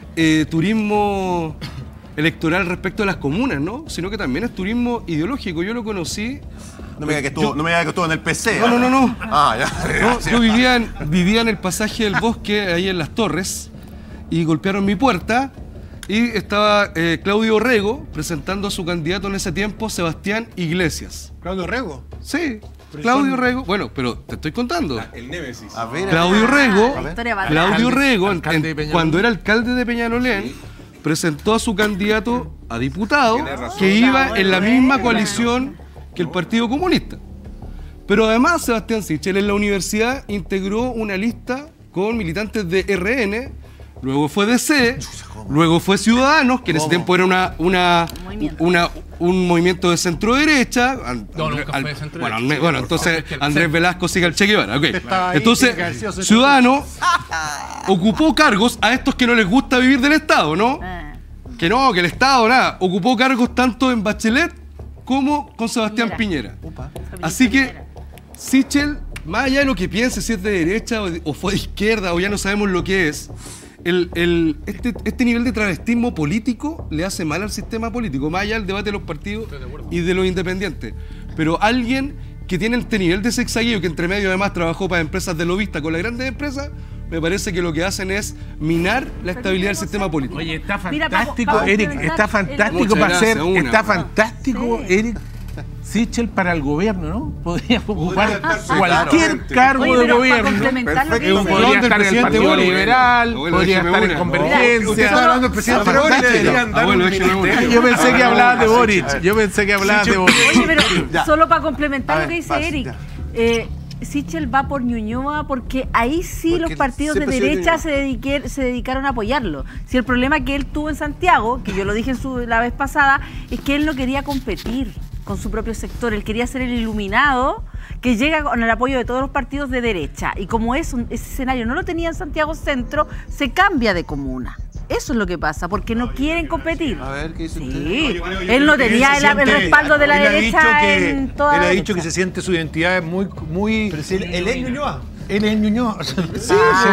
[SPEAKER 8] turismo electoral respecto a las comunas, ¿no? Sino que también es turismo ideológico. Yo lo conocí.
[SPEAKER 2] No me diga que estuvo en el PC.
[SPEAKER 8] No.
[SPEAKER 2] Ah, ya.
[SPEAKER 8] No, yo vivía en el pasaje del Bosque, ahí en Las Torres, y golpearon mi puerta y estaba Claudio Orrego presentando a su candidato en ese tiempo, Sebastián Iglesias.
[SPEAKER 4] Claudio Orrego.
[SPEAKER 8] Sí, Claudio Orrego. Bueno, pero te estoy contando.
[SPEAKER 9] El Némesis.
[SPEAKER 2] A ver,
[SPEAKER 8] Claudio Orrego,
[SPEAKER 6] La historia va
[SPEAKER 8] Claudio Orrego,
[SPEAKER 5] alcalde de Peñalolén.
[SPEAKER 8] cuando era alcalde de Peñalolén, presentó a su candidato a diputado que iba en la misma coalición que el Partido Comunista. Pero además Sebastián Sichel en la universidad integró una lista con militantes de RN, luego fue DC, luego fue Ciudadanos, que en ese tiempo era un movimiento de centro derecha.
[SPEAKER 11] No, nunca fue de centro derecha.
[SPEAKER 8] Bueno, entonces Andrés Velasco sigue al Che Guevara. ok.
[SPEAKER 4] Estaba ahí,
[SPEAKER 8] Entonces,
[SPEAKER 4] tiene que haber sido centro
[SPEAKER 8] Ciudadanos ocupó cargos a estos que no les gusta vivir del Estado, ¿no? Que no, que el Estado, nada. Ocupó cargos tanto en Bachelet como con Sebastián Piñera. Así que Sichel, más allá de lo que piense, si es de derecha o fue de izquierda o ya no sabemos lo que es, este nivel de travestismo político le hace mal al sistema político, más allá del debate de los partidos y de los independientes. Pero alguien que tiene este nivel de sexaguillo, que entre medio además trabajó para empresas de lobista con las grandes empresas, me parece que lo que hacen es minar la estabilidad del sistema político.
[SPEAKER 5] Oye, está fantástico, Eric, está fantástico para hacer, está fantástico, Eric Sichel para el gobierno, ¿no? Podría ocupar cualquier cargo de gobierno. Podría estar en el Partido Liberal, podría estar en Convergencia.
[SPEAKER 4] Usted está hablando del presidente Boric.
[SPEAKER 5] Yo pensé que hablaba de Boric.
[SPEAKER 6] Oye, pero solo para complementar lo que dice Eric. Sichel va por Ñuñoa porque ahí sí los partidos de derecha se dedicaron a apoyarlo. Si el problema que él tuvo en Santiago, que yo lo dije la vez pasada, es que él no quería competir con su propio sector, él quería ser el iluminado que llega con el apoyo de todos los partidos de derecha. Y como ese escenario no lo tenía en Santiago Centro, se cambia de comuna. Eso es lo que pasa, porque no quieren competir.
[SPEAKER 2] A ver, ¿qué dice usted?
[SPEAKER 6] Sí, él no tenía el respaldo de la derecha en toda la derecha.
[SPEAKER 4] Él ha dicho que se siente su identidad muy...
[SPEAKER 7] Pero si él es Ñuñoa.
[SPEAKER 4] Él es Ñuñoa. Sí,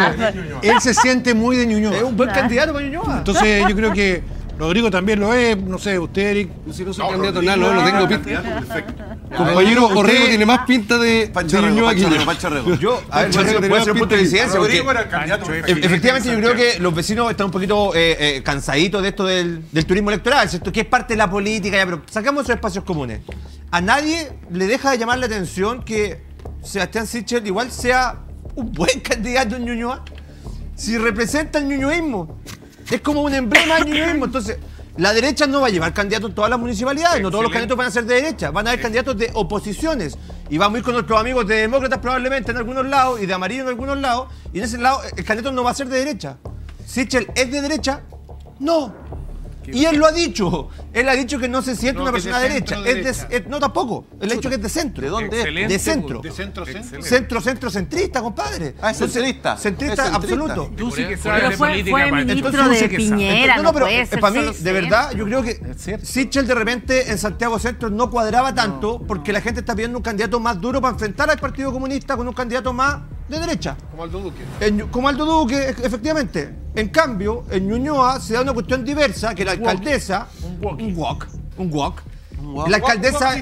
[SPEAKER 4] él se siente muy de Ñuñoa.
[SPEAKER 7] Es un buen candidato para Ñuñoa.
[SPEAKER 4] Entonces yo creo que Rodrigo también lo es, no sé, usted, Eric.
[SPEAKER 8] Si no soy candidato a nada, no tengo pinta. Compañero Orrego tiene más pinta de Ñuñoa que yo.
[SPEAKER 7] Yo, a ver, puede ser un punto de incidencia. Efectivamente, yo creo que los vecinos están un poquito cansaditos de esto del turismo electoral, ¿cierto? Que es parte de la política, ya, pero sacamos esos espacios comunes. A nadie le deja de llamar la atención que Sebastián Sichel igual sea un buen candidato en Ñuñoa. Si representa el ñuñoísmo. Es como un emblema del ñuñoísmo. Entonces, la derecha no va a llevar candidatos en todas las municipalidades. No todos los candidatos van a ser de derecha. Van a haber candidatos de oposiciones. Y vamos a ir con nuestros amigos de demócratas probablemente en algunos lados y de amarillo en algunos lados. Y en ese lado, el candidato no va a ser de derecha. ¿Sichel es de derecha? No. Y él lo ha dicho. Él ha dicho que no se siente una persona de derecha. No, tampoco. Él ha dicho que es de centro.
[SPEAKER 2] ¿De dónde es?
[SPEAKER 7] De centro.
[SPEAKER 4] De centro.
[SPEAKER 7] Centro-centrista, compadre.
[SPEAKER 2] Ah, es centrista.
[SPEAKER 7] Centrista absoluto.
[SPEAKER 5] Tú sí que sabes de
[SPEAKER 6] fue
[SPEAKER 5] política.
[SPEAKER 6] ministro de Piñera,
[SPEAKER 7] No, pero
[SPEAKER 6] puede ser
[SPEAKER 7] para mí,
[SPEAKER 6] solo
[SPEAKER 7] de verdad, yo creo que Sichel de repente en Santiago Centro no cuadraba tanto porque la gente está pidiendo un candidato más duro para enfrentar al Partido Comunista con un candidato más de derecha.
[SPEAKER 4] Como Aldo Duque.
[SPEAKER 7] Como Aldo Duque, efectivamente. En cambio, en Ñuñoa se da una cuestión diversa, que la alcaldesa... Un walk. La alcaldesa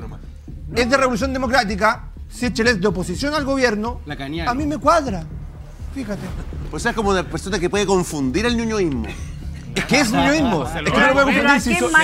[SPEAKER 7] es de Revolución Democrática, Sichel es de oposición al gobierno. A mí me cuadra. Fíjate.
[SPEAKER 2] Pues es como una persona que puede confundir el ñuñoísmo.
[SPEAKER 7] Es que es ñuñoísmo. Es que no lo puede confundir.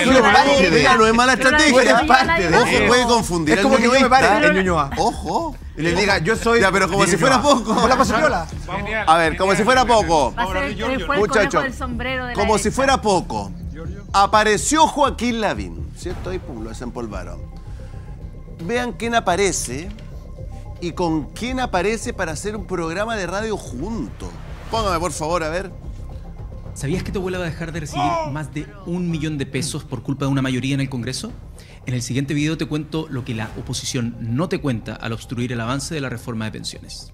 [SPEAKER 2] No es mala estrategia.
[SPEAKER 7] Es parte de
[SPEAKER 2] Ojo, puede confundir.
[SPEAKER 7] Es como que yo me pare en Ñuñoa.
[SPEAKER 2] Ojo.
[SPEAKER 7] Y le diga, yo soy...
[SPEAKER 2] Ya, pero como si fuera poco.
[SPEAKER 7] Como la pasarola.
[SPEAKER 2] A ver, como si fuera poco.
[SPEAKER 6] Muchachos,
[SPEAKER 2] como si fuera poco. Apareció Joaquín Lavín, ¿cierto? Ahí pum, lo desempolvaron. Vean quién aparece y con quién aparece para hacer un programa de radio juntos. Póngame, por favor, a ver.
[SPEAKER 10] ¿Sabías que tu abuela va a dejar de recibir más de 1 millón de pesos por culpa de una mayoría en el Congreso? En el siguiente video te cuento lo que la oposición no te cuenta al obstruir el avance de la reforma de pensiones.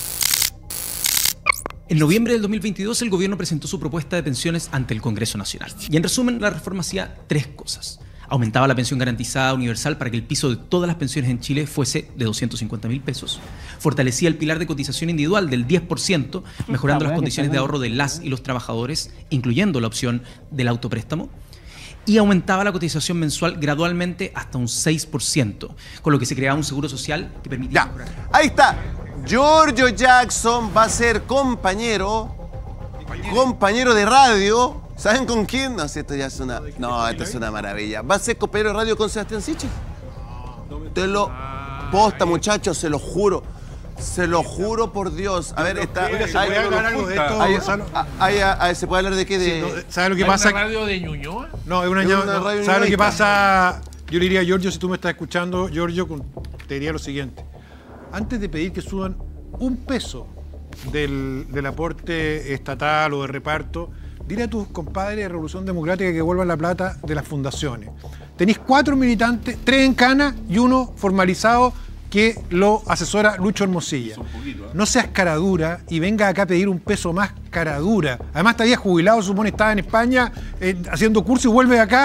[SPEAKER 10] En noviembre del 2022, el gobierno presentó su propuesta de pensiones ante el Congreso Nacional. Y en resumen, la reforma hacía 3 cosas. Aumentaba la pensión garantizada universal para que el piso de todas las pensiones en Chile fuese de 250.000 pesos. Fortalecía el pilar de cotización individual del 10%, mejorando las condiciones de ahorro de las y los trabajadores, incluyendo la opción del autopréstamo. Y aumentaba la cotización mensual gradualmente hasta un 6%, con lo que se creaba un seguro social que permitía...
[SPEAKER 2] Ahí está. Giorgio Jackson va a ser compañero de radio. ¿Saben con quién? No, si esto ya es una... No, esto es una maravilla. Va a ser compañero de radio con Sebastián Sichel. Te lo... Posta, muchachos, se lo juro. Se lo juro por Dios. A ver, está...
[SPEAKER 4] ¿Se puede hablar algo de esto, Gonzalo?
[SPEAKER 2] ¿Se puede hablar de qué?
[SPEAKER 4] ¿Sabes lo que pasa?
[SPEAKER 5] ¿Es una radio de Ñuñoa?
[SPEAKER 4] No, es una radio. ¿Sabes lo que pasa? Yo le diría a Giorgio, si tú me estás escuchando, Giorgio, te diría lo siguiente. Antes de pedir que suban un peso del aporte estatal o de reparto, dile a tus compadres de Revolución Democrática que vuelvan la plata de las fundaciones. Tenéis 4 militantes, 3 en cana y 1 formalizado que lo asesora Lucho Hermosilla. No seas caradura y venga acá a pedir un peso más caradura. Además, te habías jubilado, supone, estaba en España haciendo curso y vuelves acá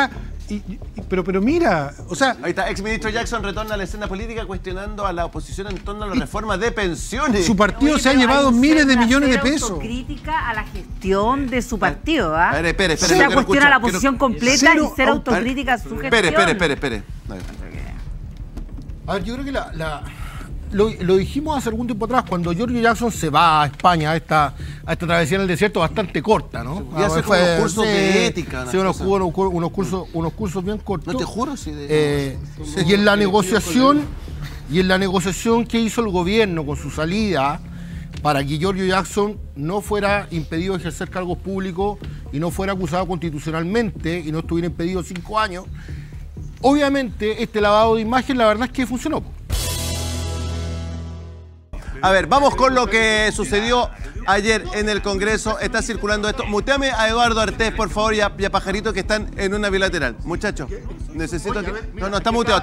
[SPEAKER 4] Pero mira, o sea...
[SPEAKER 2] Ahí está, exministro Jackson retorna a la escena política cuestionando a la oposición en torno a las reformas de pensiones.
[SPEAKER 4] Su partido se ha llevado miles de millones de pesos.
[SPEAKER 6] Autocrítica a la gestión de su partido, ¿ah?
[SPEAKER 2] Espere.
[SPEAKER 6] O sea, cuestiona la posición completa y ser autocrítica a su gestión.
[SPEAKER 2] Espere.
[SPEAKER 3] A ver, yo creo que lo dijimos hace algún tiempo atrás, cuando Giorgio Jackson se va a España a esta travesía en el desierto bastante corta, ¿no?
[SPEAKER 2] Y hace como unos cursos de ética.
[SPEAKER 3] Sí, unos cursos bien cortos.
[SPEAKER 2] No te juro, sí.
[SPEAKER 3] Y en la negociación que hizo el gobierno con su salida para que Giorgio Jackson no fuera impedido de ejercer cargos públicos y no fuera acusado constitucionalmente y no estuviera impedido 5 años, obviamente este lavado de imagen la verdad es que funcionó.
[SPEAKER 2] A ver, vamos con lo que sucedió ayer en el Congreso. Está circulando esto. Muteame a Eduardo Artés, por favor, y a Pajarito, que están en una bilateral. Muchachos, necesito que... No, está muteado.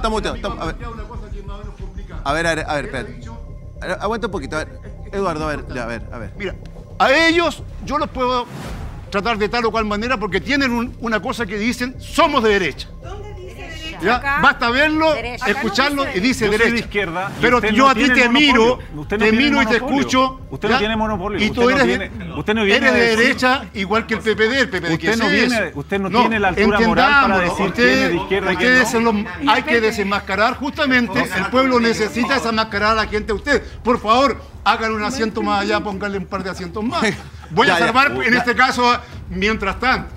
[SPEAKER 2] A ver, espérate. Aguanta un poquito, a ver. Eduardo, a ver.
[SPEAKER 12] Mira, a ellos yo los puedo tratar de tal o cual manera porque tienen una cosa que dicen, somos de derecha. ¿Ya? Basta verlo, escucharlo y dice derecha. De izquierda, pero yo a ti te miro y te escucho.
[SPEAKER 13] Usted no tiene monopolio.
[SPEAKER 12] Y tú eres de derecha igual que el PPD. El PPD
[SPEAKER 13] usted no tiene la altura moral para decir quién es de izquierda y quién no.
[SPEAKER 12] Hay que desenmascarar justamente. El pueblo necesita desenmascarar a la gente. Usted, por favor, hagan un asiento más allá, pónganle un par de asientos más. Voy a salvar, en este caso, mientras tanto.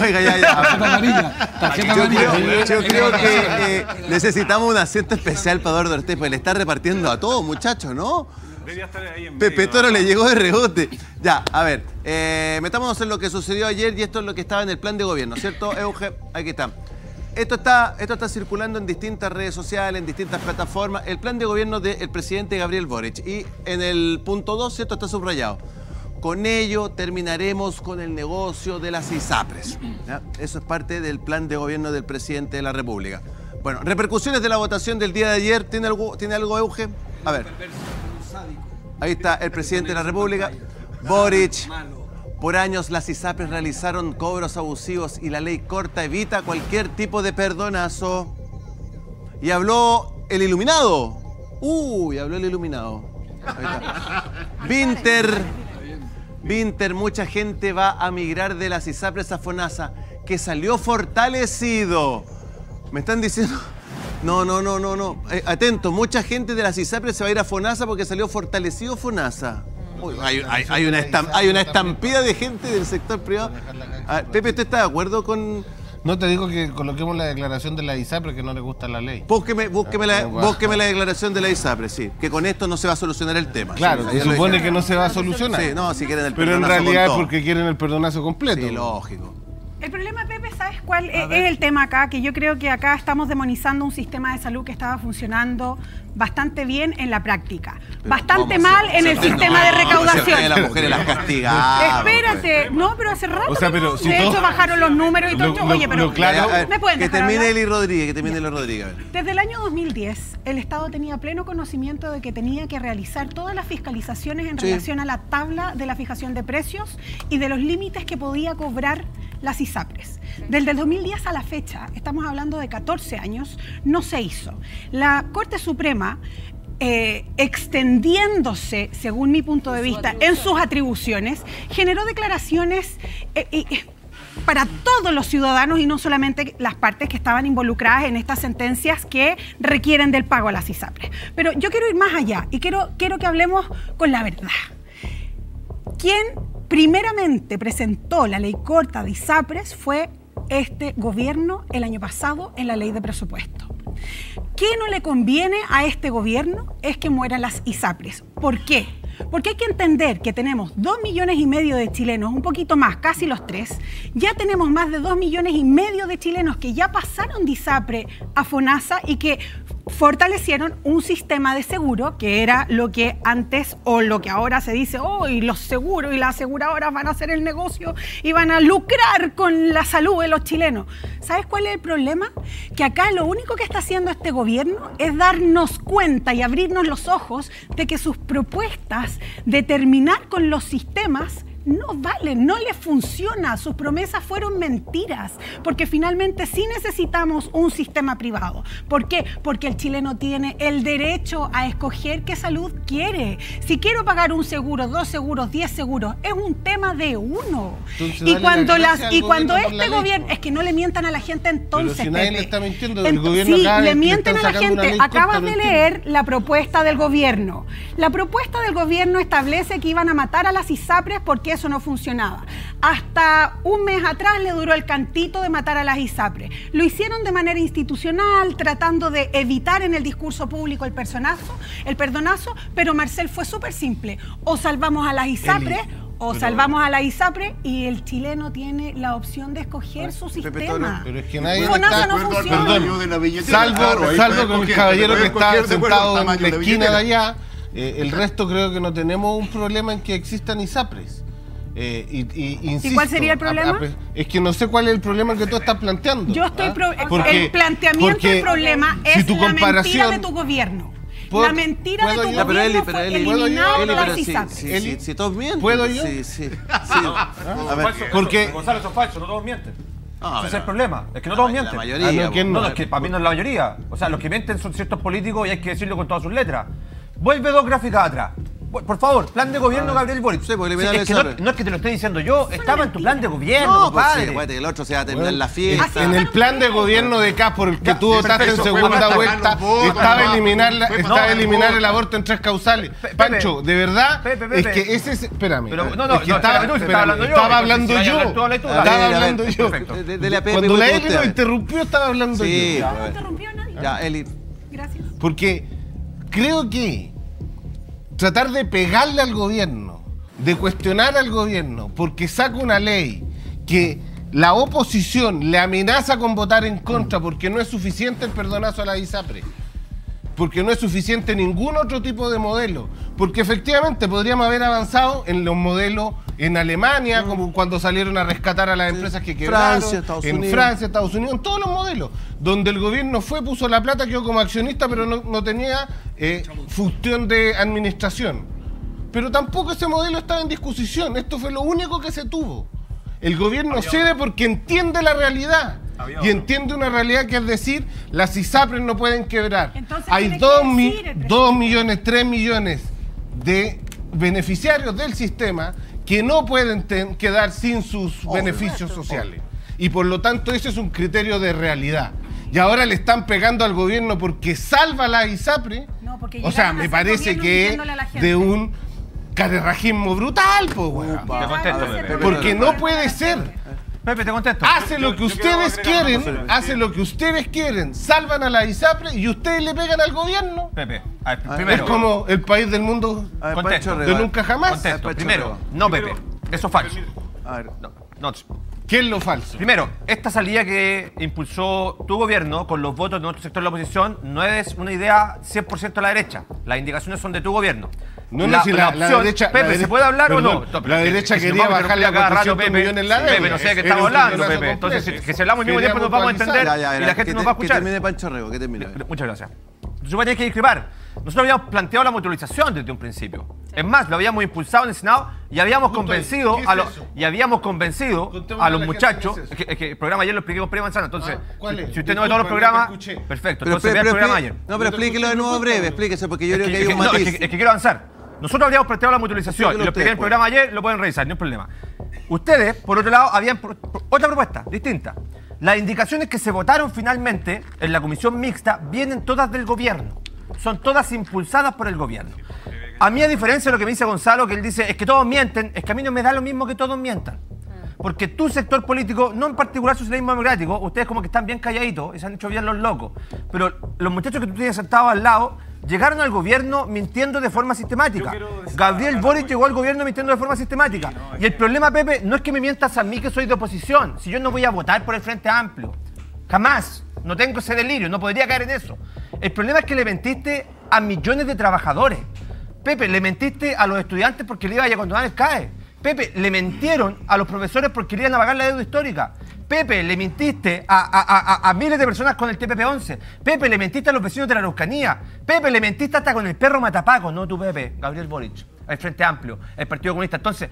[SPEAKER 2] Tarjeta amarilla. Yo creo que necesitamos un asiento especial para Eduardo Artés, porque le está repartiendo a todos, muchachos, ¿no?
[SPEAKER 13] Debería estar ahí en
[SPEAKER 2] Pepe Toro le llegó de rebote. Ya, a ver, metámonos en lo que sucedió ayer y esto es lo que estaba en el plan de gobierno, ¿cierto, Euge? Aquí está. Esto está circulando en distintas redes sociales, en distintas plataformas. El plan de gobierno del presidente Gabriel Boric. Y en el punto 2, ¿cierto? Está subrayado. Con ello terminaremos con el negocio de las ISAPRES. ¿Ya? Eso es parte del plan de gobierno del presidente de la República. Bueno, repercusiones de la votación del día de ayer. ¿Tiene algo, Euge? A ver. Ahí está el presidente de la República, Boric. Por años las ISAPRES realizaron cobros abusivos y la ley corta evita cualquier tipo de perdonazo. Y habló el iluminado. Habló el iluminado. Ahí está. Vinter, mucha gente va a migrar de las ISAPRES a FONASA, que salió fortalecido. Me están diciendo... No. Atento, mucha gente de las ISAPRES se va a ir a FONASA porque salió fortalecido FONASA. Hay una estampida de gente del sector privado. Pepe, ¿usted está de acuerdo con...?
[SPEAKER 14] No, te digo que coloquemos la declaración de la ISAPRES, que no le gusta la ley.
[SPEAKER 2] Búsqueme la declaración de la ISAPRES, sí. Que con esto no se va a solucionar el tema.
[SPEAKER 14] Claro, se supone que no se va a solucionar.
[SPEAKER 2] Sí, no, si quieren el
[SPEAKER 14] perdonazo. Pero en realidad es porque quieren el perdonazo completo.
[SPEAKER 2] Sí, lógico.
[SPEAKER 15] El problema, Pepe, ¿sabes cuál es el tema acá? Que yo creo que acá estamos demonizando un sistema de salud que estaba funcionando bastante bien en la práctica. Bastante mal en el sistema de recaudación.
[SPEAKER 2] Las mujeres las castigaban.
[SPEAKER 15] Espérate, no, pero hace rato. De hecho, bajaron los números y todo. Oye, pero ¿me pueden
[SPEAKER 2] que
[SPEAKER 15] dejar
[SPEAKER 2] termine
[SPEAKER 15] hablar?
[SPEAKER 2] Eli Rodríguez,
[SPEAKER 15] Desde el año 2010, el Estado tenía pleno conocimiento de que tenía que realizar todas las fiscalizaciones en relación a la tabla de la fijación de precios y de los límites que podía cobrar las ISAPRES. Desde el 2010 a la fecha, estamos hablando de 14 años, no se hizo. La Corte Suprema, extendiéndose, según mi punto de vista, en sus atribuciones, generó declaraciones para todos los ciudadanos y no solamente las partes que estaban involucradas en estas sentencias que requieren del pago a las ISAPRES. Pero yo quiero ir más allá y quiero que hablemos con la verdad. ¿Quién primeramente presentó la ley corta de ISAPRES? Fue este gobierno el año pasado en la ley de presupuesto. ¿Qué no le conviene a este gobierno? Es que mueran las ISAPRES. ¿Por qué? Porque hay que entender que tenemos 2,5 millones de chilenos, un poquito más, casi los 3. Ya tenemos más de 2,5 millones de chilenos que ya pasaron de ISAPRE a FONASA y que fortalecieron un sistema de seguro, que era lo que antes o lo que ahora se dice, y los seguros y las aseguradoras van a hacer el negocio y van a lucrar con la salud de los chilenos. ¿Sabes cuál es el problema? Que acá lo único que está haciendo este gobierno es darnos cuenta y abrirnos los ojos de que sus propuestas de terminar con los sistemas no valen, no les funciona, sus promesas fueron mentiras, porque finalmente sí necesitamos un sistema privado. ¿Por qué? Porque el chileno tiene el derecho a escoger qué salud quiere. Si quiero pagar un seguro, 2 seguros, 10 seguros, es un tema de uno.
[SPEAKER 14] Entonces,
[SPEAKER 15] Y cuando
[SPEAKER 14] por
[SPEAKER 15] este
[SPEAKER 14] la ley,
[SPEAKER 15] gobierno, es que no le mientan a la gente entonces,
[SPEAKER 14] Pero si nadie
[SPEAKER 15] Pepe.
[SPEAKER 14] le está mintiendo, el gobierno
[SPEAKER 15] sí,
[SPEAKER 14] acaba
[SPEAKER 15] le
[SPEAKER 14] de-
[SPEAKER 15] mienten a
[SPEAKER 14] están
[SPEAKER 15] la
[SPEAKER 14] sacando una
[SPEAKER 15] gente.
[SPEAKER 14] ley
[SPEAKER 15] Acabas
[SPEAKER 14] corta,
[SPEAKER 15] de
[SPEAKER 14] no
[SPEAKER 15] leer la propuesta del gobierno. La propuesta del gobierno establece que iban a matar a las ISAPRES porque eso no funcionaba. Hasta un mes atrás le duró el cantito de matar a las ISAPRES. Lo hicieron de manera institucional, tratando de evitar en el discurso público el perdonazo, pero Marcel fue súper simple. O salvamos a las ISAPRES o salvamos a la ISAPRE, y el chileno tiene la opción de escoger su sistema.
[SPEAKER 14] Pero es que nadie
[SPEAKER 15] Fonaza
[SPEAKER 14] está...
[SPEAKER 15] no funciona.
[SPEAKER 14] Salvo con el caballero que está sentado en la esquina de allá, el resto creo que no tenemos un problema en que existan ISAPRES. Insisto,
[SPEAKER 15] ¿Y cuál sería el problema?
[SPEAKER 14] Es que no sé cuál es el problema que tú estás planteando.
[SPEAKER 15] Yo estoy
[SPEAKER 14] Porque-
[SPEAKER 15] el planteamiento del problema
[SPEAKER 14] si
[SPEAKER 15] es
[SPEAKER 14] tu
[SPEAKER 15] la mentira
[SPEAKER 14] comparación-
[SPEAKER 15] de tu gobierno.
[SPEAKER 14] ¿Puedo-
[SPEAKER 15] La mentira de
[SPEAKER 14] puedo
[SPEAKER 15] tu
[SPEAKER 14] yo?
[SPEAKER 15] gobierno fue eliminar las ISAPRES.
[SPEAKER 2] Si todos mienten.
[SPEAKER 14] ¿Puedo yo?
[SPEAKER 2] Sí.
[SPEAKER 14] A ver, porque...
[SPEAKER 16] Gonzalo, eso es falso, no todos mienten.
[SPEAKER 2] Ah,
[SPEAKER 16] Ese es
[SPEAKER 2] pero-
[SPEAKER 16] el problema, es que no todos mienten.
[SPEAKER 2] La mayoría.
[SPEAKER 16] No, es que para mí no es la mayoría. O sea, los que mienten son ciertos políticos y hay que decirlo con todas sus letras. Vuelve 2 gráficas atrás. Por favor, plan de gobierno Gabriel Boric.
[SPEAKER 2] Sí, porque
[SPEAKER 16] Sí,
[SPEAKER 2] eliminar
[SPEAKER 16] es que
[SPEAKER 2] esa-
[SPEAKER 16] no es que te lo esté diciendo yo, estaba en tu plan de gobierno,
[SPEAKER 2] No, pues sí,
[SPEAKER 16] compadre.
[SPEAKER 2] acuérdate que el otro se va a terminar la fiesta.
[SPEAKER 14] En el plan de gobierno de CAS por el que tú votaste en
[SPEAKER 16] perfecto.
[SPEAKER 14] segunda
[SPEAKER 16] Bueno,
[SPEAKER 14] vuelta, estaba eliminar el aborto en 3 causales.
[SPEAKER 16] Pepe,
[SPEAKER 14] Pancho, de verdad,
[SPEAKER 16] Pepe.
[SPEAKER 14] es que ese es... Espérame.
[SPEAKER 16] Pero,
[SPEAKER 14] es
[SPEAKER 16] no,
[SPEAKER 14] que
[SPEAKER 16] espérame tú, si estaba hablando yo.
[SPEAKER 14] Estaba
[SPEAKER 16] Entonces,
[SPEAKER 14] hablando
[SPEAKER 16] si vaya a
[SPEAKER 14] yo.
[SPEAKER 16] hablar tú, habla tú.
[SPEAKER 14] Estaba
[SPEAKER 2] Dale,
[SPEAKER 14] hablando
[SPEAKER 2] dale,
[SPEAKER 14] yo.
[SPEAKER 2] perfecto. Dele a Pepe,
[SPEAKER 14] Cuando
[SPEAKER 2] vote
[SPEAKER 14] la Eli
[SPEAKER 2] usted, a
[SPEAKER 14] lo
[SPEAKER 2] ver.
[SPEAKER 14] interrumpió, estaba hablando
[SPEAKER 2] Sí,
[SPEAKER 14] yo.
[SPEAKER 2] a ver.
[SPEAKER 15] Interrumpió a nadie.
[SPEAKER 2] Ya, Eli.
[SPEAKER 15] Gracias.
[SPEAKER 14] Porque creo que tratar de pegarle al gobierno, de cuestionar al gobierno, porque saca una ley que la oposición le amenaza con votar en contra porque no es suficiente el perdonazo a la ISAPRE, porque no es suficiente ningún otro tipo de modelo, porque efectivamente podríamos haber avanzado en los modelos en Alemania, como cuando salieron a rescatar a las empresas que quebraron,
[SPEAKER 2] Francia, Estados
[SPEAKER 14] en
[SPEAKER 2] Unidos.
[SPEAKER 14] Francia, Estados Unidos, en todos los modelos, donde el gobierno puso la plata, quedó como accionista, pero no tenía función de administración. Pero tampoco ese modelo estaba en discusión, esto fue lo único que se tuvo. El gobierno cede porque entiende la realidad. Y entiende una realidad que es decir, las ISAPRES no pueden quebrar.
[SPEAKER 15] Entonces,
[SPEAKER 14] Hay
[SPEAKER 15] tiene
[SPEAKER 14] 2
[SPEAKER 15] que decir el
[SPEAKER 14] 2 millones, 3 millones de beneficiarios del sistema que no pueden quedar sin sus beneficios sociales. Y por lo tanto ese es un criterio de realidad. Y ahora le están pegando al gobierno porque salva la ISAPRE.
[SPEAKER 15] No, porque
[SPEAKER 14] O sea,
[SPEAKER 15] llegaron a
[SPEAKER 14] me
[SPEAKER 15] ser
[SPEAKER 14] parece
[SPEAKER 15] gobierno
[SPEAKER 14] que es
[SPEAKER 15] mintiéndole a la gente.
[SPEAKER 14] de un carerrajismo brutal, pues, weón.
[SPEAKER 16] Te contesto, Pepe.
[SPEAKER 14] Porque no puede ser.
[SPEAKER 16] Pepe, te contesto.
[SPEAKER 14] Hace lo que ustedes quieren, salvan a la ISAPRE y ustedes le pegan al gobierno.
[SPEAKER 16] Pepe, a ver,
[SPEAKER 14] Es
[SPEAKER 16] primero.
[SPEAKER 14] como el país del mundo
[SPEAKER 16] Contesto.
[SPEAKER 14] de nunca jamás.
[SPEAKER 16] Contesto. Primero, no, Pepe. Eso es falso.
[SPEAKER 2] A ver.
[SPEAKER 16] No.
[SPEAKER 14] ¿Qué es lo falso?
[SPEAKER 16] Primero, esta salida que impulsó tu gobierno con los votos de nuestro sector de la oposición no es una idea 100% a la derecha. Las indicaciones son de tu gobierno.
[SPEAKER 14] No, si la derecha...
[SPEAKER 16] Pepe, ¿se puede hablar o no?
[SPEAKER 14] La derecha quería bajarle a 400 millones la deuda.
[SPEAKER 16] Pepe, no sé de qué estamos hablando, Pepe. Entonces, que si hablamos al mismo tiempo nos vamos a entender y la gente nos va a escuchar.
[SPEAKER 2] Que termine Pancho Rego, que termine.
[SPEAKER 16] Muchas gracias. Entonces voy a tener que discrepar. Nosotros habíamos planteado la mutualización desde un principio. Es más, lo habíamos impulsado en el Senado y habíamos convencido a los muchachos. Es que el programa ayer lo expliqué con Pérez Manzano. Entonces, si usted no ve todos los programas, perfecto. Entonces vea el programa ayer.
[SPEAKER 2] No, pero explíquelo de nuevo breve, explíquese, porque yo creo que hay un matiz.
[SPEAKER 16] Es que quiero avanzar. Nosotros habíamos planteado la mutualización y lo expliqué en el
[SPEAKER 2] pues.
[SPEAKER 16] programa ayer, lo pueden revisar, no hay problema. Ustedes, por otro lado, habían otra propuesta distinta. Las indicaciones que se votaron finalmente en la comisión mixta vienen todas del gobierno. Son todas impulsadas por el gobierno. A mí, a diferencia de lo que me dice Gonzalo, que él dice, es que todos mienten, es que a mí no me da lo mismo que todos mientan. Porque tu sector político, no en particular socialismo democrático, ustedes como que están bien calladitos y se han hecho bien los locos. Pero los muchachos que tú tienes sentados al lado llegaron al gobierno mintiendo de forma sistemática. Gabriel Boric llegó al gobierno mintiendo de forma sistemática. Y el problema, Pepe, no es que me mientas a mí que soy de oposición. Si yo no voy a votar por el Frente Amplio. Jamás. No tengo ese delirio, no podría caer en eso. El problema es que le mentiste a millones de trabajadores. Pepe, le mentiste a los estudiantes porque le iba a condonar el CAE. Pepe, le mentieron a los profesores porque le iban a pagar la deuda histórica. Pepe, le mentiste a miles de personas con el TPP-11. Pepe, le mentiste a los vecinos de la Araucanía. Pepe, le mentiste hasta con el perro Matapaco. No tú, Pepe, Gabriel Boric, el Frente Amplio, el Partido Comunista. Entonces,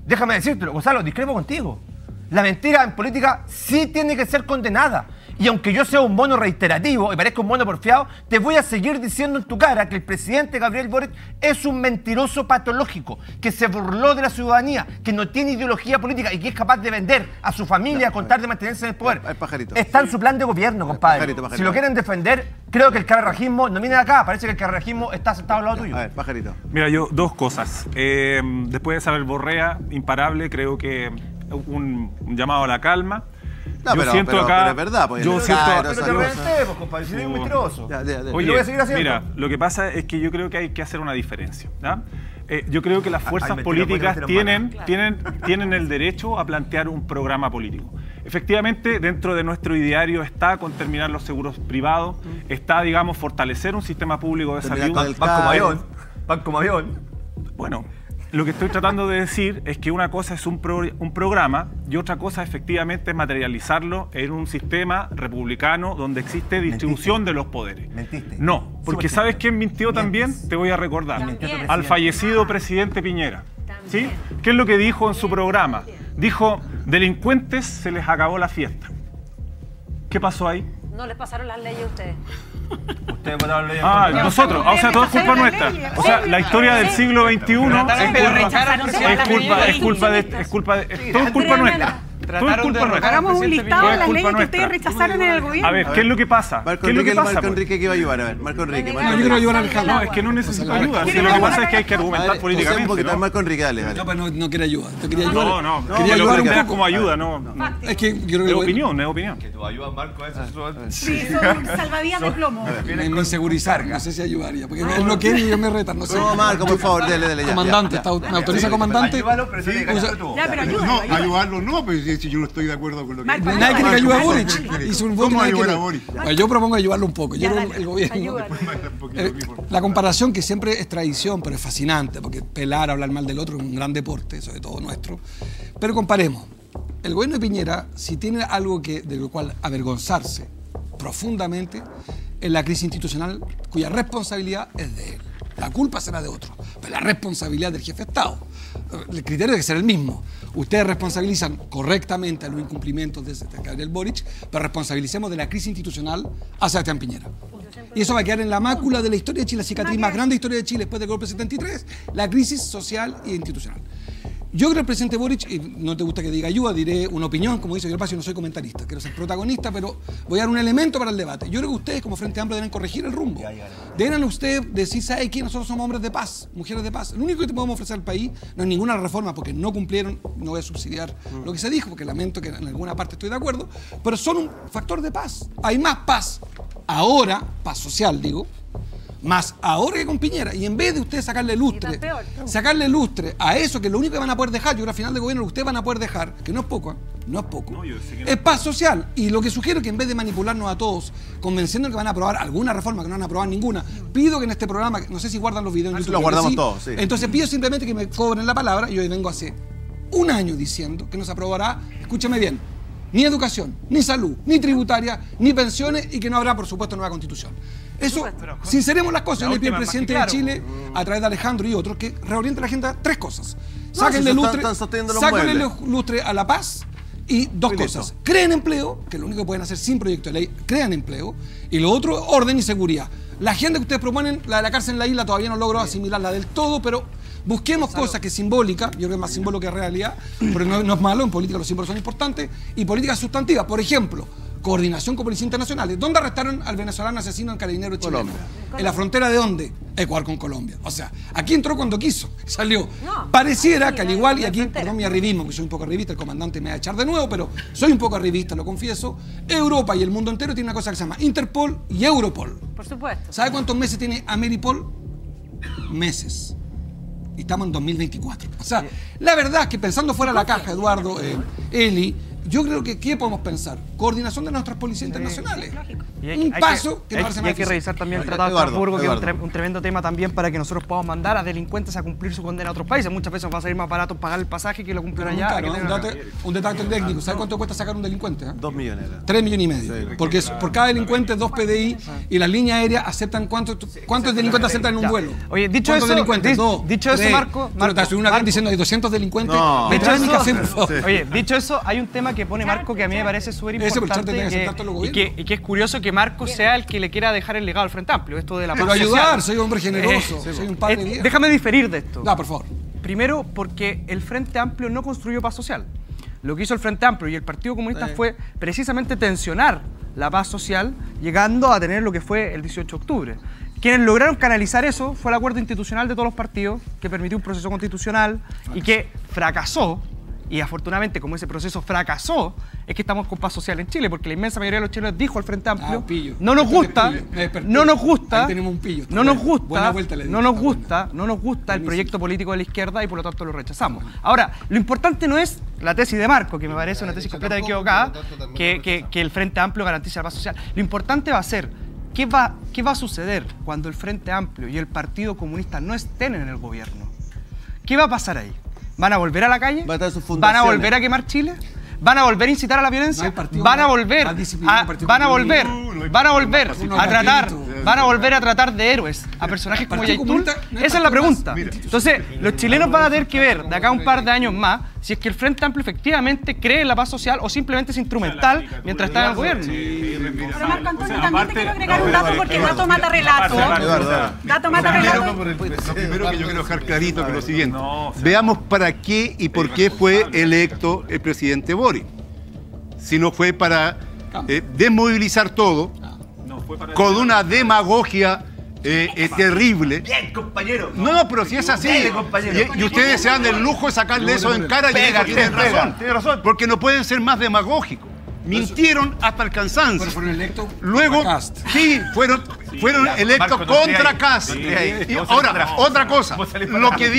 [SPEAKER 16] déjame decírtelo, Gonzalo, discrepo contigo. La mentira en política sí tiene que ser condenada. Y aunque yo sea un mono reiterativo y parezca un mono porfiado, te voy a seguir diciendo en tu cara que el presidente Gabriel Boric es un mentiroso patológico, que se burló de la ciudadanía, que no tiene ideología política y que es capaz de vender a su familia con tal de mantenerse en el poder. Está en su plan de gobierno, compadre. Si lo quieren defender, creo que el carrerajismo no viene de acá. Parece que el carrerajismo está sentado al lado tuyo.
[SPEAKER 2] A ver, pajarito.
[SPEAKER 17] Mira, yo dos cosas. Después de saber Borrea, imparable, creo que un llamado a la calma.
[SPEAKER 2] No,
[SPEAKER 17] yo siento acá,
[SPEAKER 2] pero es verdad, pues,
[SPEAKER 17] yo siento,
[SPEAKER 16] pero te reventemos, compadre, si eres un mentiroso.
[SPEAKER 17] Oye,
[SPEAKER 16] lo voy a seguir haciendo.
[SPEAKER 17] Mira, lo que pasa es que yo creo que hay que hacer una diferencia, ¿no? Yo creo que las fuerzas políticas tienen el derecho a plantear un programa político. Efectivamente, dentro de nuestro ideario está con terminar los seguros privados, está, digamos, fortalecer un sistema público de salud.
[SPEAKER 16] Banco Mayor.
[SPEAKER 17] Bueno, lo que estoy tratando de decir es que una cosa es un programa y otra cosa efectivamente es materializarlo en un sistema republicano donde existe distribución de los poderes.
[SPEAKER 16] Mentiste.
[SPEAKER 17] No, porque ¿sabes quién mintió también? Te voy a recordar. Al fallecido presidente Piñera. ¿Sí? ¿Qué es lo que dijo en su programa? Dijo, delincuentes, se les acabó la fiesta. ¿Qué pasó ahí?
[SPEAKER 18] No les pasaron las leyes a ustedes.
[SPEAKER 16] Ustedes votaron leyes.
[SPEAKER 17] Nosotros, o sea, todo es culpa nuestra. O sea, la historia del siglo XXI es culpa nuestra. Todo es culpa nuestra.
[SPEAKER 15] Hagamos un listado de las leyes que ustedes rechazaron en el gobierno.
[SPEAKER 17] A ver, ¿qué es lo que pasa?
[SPEAKER 2] Marco Enrique que iba a ayudar. A ver, Marco Enrique.
[SPEAKER 3] Yo quiero ayudar a Alejandro.
[SPEAKER 17] No, es que no necesito ayuda. Si lo que pasa es que hay que argumentar políticamente.
[SPEAKER 2] ¿no? Marco Enrique, dale.
[SPEAKER 3] No, pero no quiere ayuda. Yo quería ayudar.
[SPEAKER 17] No.
[SPEAKER 3] Quería ayudar un poco.
[SPEAKER 17] como ayuda, no.
[SPEAKER 3] Es que yo creo que
[SPEAKER 17] es opinión.
[SPEAKER 16] Que tu ayuda, Marco, eso
[SPEAKER 15] sí, son salvavidas de plomo.
[SPEAKER 3] Me insegurizar, no sé si ayudaría. Porque él no quiere y yo me retan. No sé.
[SPEAKER 2] No, Marco, por favor, dale.
[SPEAKER 3] Comandante, ¿me autoriza, comandante?
[SPEAKER 15] Ya, pero
[SPEAKER 12] no, ayudarlo no, pero si yo no estoy de acuerdo con lo que...
[SPEAKER 3] Nadie quiere que ayude a Boric. Hizo un voto. ¿Cómo ayudar a Boric? Yo propongo ayudarlo un poco. Yo el gobierno. La comparación que siempre es tradición, pero es fascinante, porque pelar, hablar mal del otro es un gran deporte, sobre todo nuestro. Pero comparemos. El gobierno de Piñera, si tiene algo de lo cual avergonzarse profundamente, es la crisis institucional cuya responsabilidad es de él. La culpa será de otro, pero la responsabilidad del jefe de Estado. El criterio debe ser el mismo. Ustedes responsabilizan correctamente a los incumplimientos de Gabriel Boric, pero responsabilicemos de la crisis institucional a Sebastián Piñera. Y eso va a quedar en la mácula de la historia de Chile, la cicatriz más grande de la historia de Chile después del golpe del 73, la crisis social e institucional. Yo creo que el presidente Boric, y no te gusta que diga ayuda, diré una opinión, como dice Gervasio, no soy comentarista, quiero ser protagonista, pero voy a dar un elemento para el debate. Yo creo que ustedes, como Frente Amplio, deben corregir el rumbo. Deben ustedes decir, ¿sabe qué? Nosotros somos hombres de paz, mujeres de paz. Lo único que te podemos ofrecer al país no es ninguna reforma, porque no cumplieron, no voy a subsidiar lo que se dijo, porque lamento que en alguna parte estoy de acuerdo, pero son un factor de paz. Hay más paz ahora, paz social, digo, más ahora que con Piñera, y en vez de ustedes sacarle lustre a eso, que lo único que van a poder dejar, yo creo que al final del gobierno lo que ustedes van a poder dejar, que no es poco, es paz social. Y lo que sugiero es que en vez de manipularnos a todos, convenciendo que van a aprobar alguna reforma, que no van a aprobar ninguna, pido que en este programa, no sé si guardan los videos en YouTube,
[SPEAKER 2] lo guardamos todos, sí.
[SPEAKER 3] Entonces pido simplemente que me cobren la palabra, y hoy vengo hace un año diciendo que no se aprobará, escúchame bien, ni educación, ni salud, ni tributaria, ni pensiones, y que no habrá, por supuesto, nueva constitución. Eso, sinceremos las cosas. Yo le pido al presidente de Chile, a través de Alejandro y otros, que reoriente la agenda tres cosas. Sáquenle lustre a la paz y dos cosas. Creen empleo, que es lo único que pueden hacer sin proyecto de ley, crean empleo. Y lo otro, orden y seguridad. La agenda que ustedes proponen, la de la cárcel en la isla, todavía no logro asimilarla del todo, pero busquemos cosas que simbólica, yo creo que es más símbolo que realidad, pero no es malo, en política los símbolos son importantes, y políticas sustantivas. Por ejemplo, coordinación con policías internacionales. ¿Dónde arrestaron al venezolano asesino en Carabinero chileno? ¿En la frontera de dónde? Ecuador con Colombia. O sea, aquí entró cuando quiso, salió. Pareciera que al igual, y aquí, perdón mi arribismo, que soy un poco arribista, el comandante me va a echar de nuevo, pero soy un poco arribista, lo confieso. Europa y el mundo entero tienen una cosa que se llama Interpol y Europol.
[SPEAKER 18] Por supuesto.
[SPEAKER 3] ¿Sabe cuántos meses tiene Ameripol? Meses. Y estamos en 2024. O sea, la verdad es que pensando fuera de la caja, Eduardo, Eli, yo creo que ¿qué podemos pensar? Coordinación de nuestras policías internacionales.
[SPEAKER 19] Un paso que me parece más
[SPEAKER 20] hay que revisar también el Tratado de Estrasburgo, que es un tremendo tema también para que nosotros podamos mandar a delincuentes a cumplir su condena a otros países. Muchas veces nos va a salir más barato pagar el pasaje que lo cumplir allá.
[SPEAKER 19] Un detalle técnico. ¿Sabes cuánto cuesta sacar un delincuente?
[SPEAKER 2] 2 millones.
[SPEAKER 19] 3 millones y medio. Porque por cada delincuente 2 PDI y las líneas aéreas aceptan ¿cuántos delincuentes aceptan en un vuelo?
[SPEAKER 20] Oye, dicho eso, Marco,
[SPEAKER 19] te una gran diciendo hay 200 delincuentes.
[SPEAKER 20] Oye, dicho eso, hay un tema que pone Marco que a mí me parece súper importante y que es curioso que Marco sea el que le quiera dejar el legado al Frente Amplio, esto de la paz social.
[SPEAKER 19] Pero ayudar, soy un hombre generoso, soy un padre viejo.
[SPEAKER 20] Déjame diferir de esto.
[SPEAKER 19] No, por favor.
[SPEAKER 20] Primero, porque el Frente Amplio no construyó paz social. Lo que hizo el Frente Amplio y el Partido Comunista fue precisamente tensionar la paz social, llegando a tener lo que fue el 18 de octubre. Quienes lograron canalizar eso fue el acuerdo institucional de todos los partidos, que permitió un proceso constitucional y que fracasó. Y afortunadamente, como ese proceso fracasó, es que estamos con paz social en Chile, porque la inmensa mayoría de los chilenos dijo al Frente Amplio, no nos gusta el proyecto político de la izquierda y por lo tanto lo rechazamos. Ahora, lo importante no es la tesis de Marco, que me parece una tesis completamente equivocada, que el Frente Amplio garantice la paz social. Lo importante va a ser ¿qué va a suceder cuando el Frente Amplio y el Partido Comunista no estén en el gobierno? ¿Qué va a pasar ahí? ¿Van a volver a la calle? ¿Van a volver a quemar Chile? ¿Van a volver a incitar a la violencia? ¿Van a volver a tratar de héroes a personajes como Yaitul? Esa es la pregunta. Entonces, los chilenos van a tener que ver de acá a un par de años más si es que el Frente Amplio efectivamente cree en la paz social o simplemente es instrumental mientras está en el gobierno.
[SPEAKER 15] Pero Marco Antonio, también te quiero agregar un dato porque dato mata relato. Dato mata relato.
[SPEAKER 12] Lo primero que yo quiero dejar clarito que es lo siguiente. Veamos para qué y por qué fue electo el presidente Boric. Si no fue para desmovilizar todo, con una demagogia terrible.
[SPEAKER 16] Bien, compañero.
[SPEAKER 12] No, pero si es así, y ustedes se dan el lujo de sacarle eso en cara, y tienen razón, porque no pueden ser más demagógicos. Mintieron hasta el cansancio.
[SPEAKER 19] Pero fueron electos.
[SPEAKER 12] Luego, sí, fueron electos contra Kast. Y ahora, otra cosa, lo que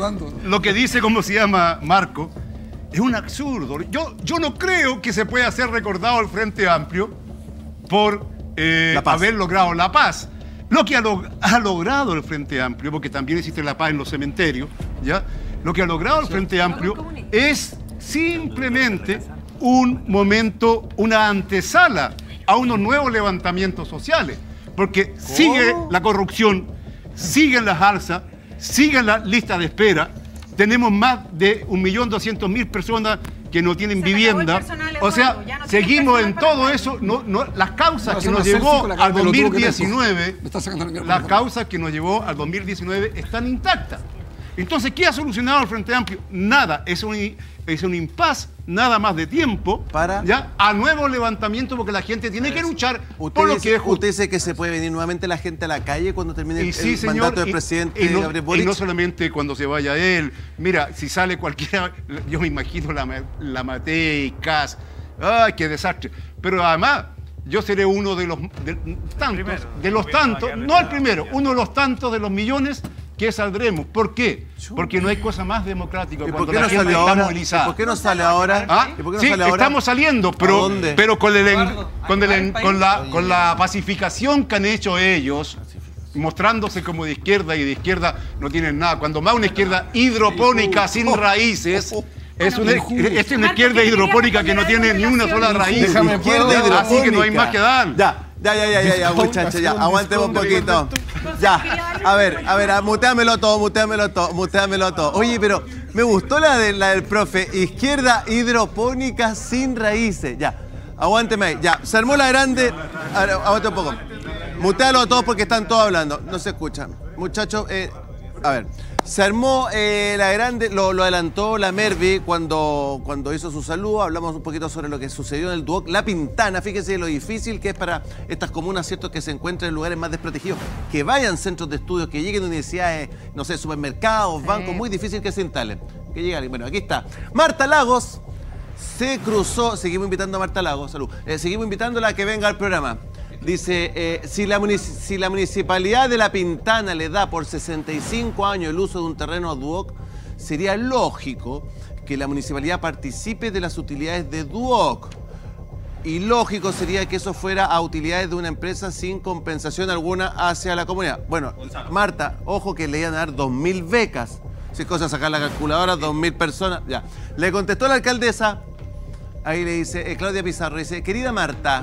[SPEAKER 12] dice, ¿cómo se llama, Marco? Es un absurdo. Yo no creo que se pueda ser recordado el Frente Amplio por haber logrado la paz. Lo que ha logrado el Frente Amplio, porque también existe la paz en los cementerios, ¿ya? Lo que ha logrado el Frente Amplio es simplemente un momento, una antesala a unos nuevos levantamientos sociales. Porque sigue la corrupción, siguen las alzas, siguen las listas de espera. Tenemos más de 1.200.000 personas que no tienen vivienda. O sea, seguimos en todo eso. Las causas que nos llevó al 2019, las causas que nos llevó al 2019 están intactas. Entonces, ¿qué ha solucionado el Frente Amplio? Nada, es un impas, nada más de tiempo ¿ya? A nuevo levantamiento, porque la gente tiene que luchar por lo que es justo.
[SPEAKER 2] ¿Usted dice que se puede venir nuevamente la gente a la calle cuando termine el mandato del presidente Gabriel Boric?
[SPEAKER 12] Y no solamente cuando se vaya él. Mira, si sale cualquiera, yo me imagino la Matei, Kast. ¡Ay, qué desastre! Pero además, yo seré uno de los tantos, no el primero, uno de los tantos de los millones que saldremos. ¿Por qué? Porque no hay cosa más democrática cuando la gente está movilizada.
[SPEAKER 2] ¿Por qué no sale ahora?
[SPEAKER 12] Sí, estamos saliendo, pero con la pacificación que han hecho ellos, mostrándose como de izquierda, y de izquierda no tienen nada. Cuando más una izquierda hidropónica sin raíces, es una izquierda hidropónica que no tiene ni una sola raíz. Así que no hay más que dar.
[SPEAKER 2] Ya, muchachos, ya, aguantemos un poquito. Ya, a ver, muteámelo todo. Oye, pero me gustó la del profe, izquierda hidropónica sin raíces. Ya, aguánteme ahí. Ya, se armó la grande. A ver, aguante un poco. Mutealo todos porque están todos hablando. No se escuchan. Muchachos, a ver. Se armó la grande, lo adelantó la Mervi cuando hizo su saludo. Hablamos un poquito sobre lo que sucedió en el Duoc La Pintana. Fíjese lo difícil que es para estas comunas, ¿cierto?, que se encuentran en lugares más desprotegidos, que vayan centros de estudios, que lleguen universidades, no sé, supermercados, bancos, muy difícil que se instalen. Que llegue alguien. Bueno, aquí está. Marta Lagos se cruzó, seguimos invitando a Marta Lagos, salud. Seguimos invitándola a que venga al programa. Dice, si la municipalidad de La Pintana le da por 65 años el uso de un terreno a Duoc, sería lógico que la municipalidad participe de las utilidades de Duoc. Y lógico sería que eso fuera a utilidades de una empresa sin compensación alguna hacia la comunidad. Bueno, Marta, ojo que le iban a dar 2.000 becas. Si es cosa sacar la calculadora, 2.000 personas. Ya. Le contestó la alcaldesa. Ahí le dice, Claudia Pizarro, dice, querida Marta,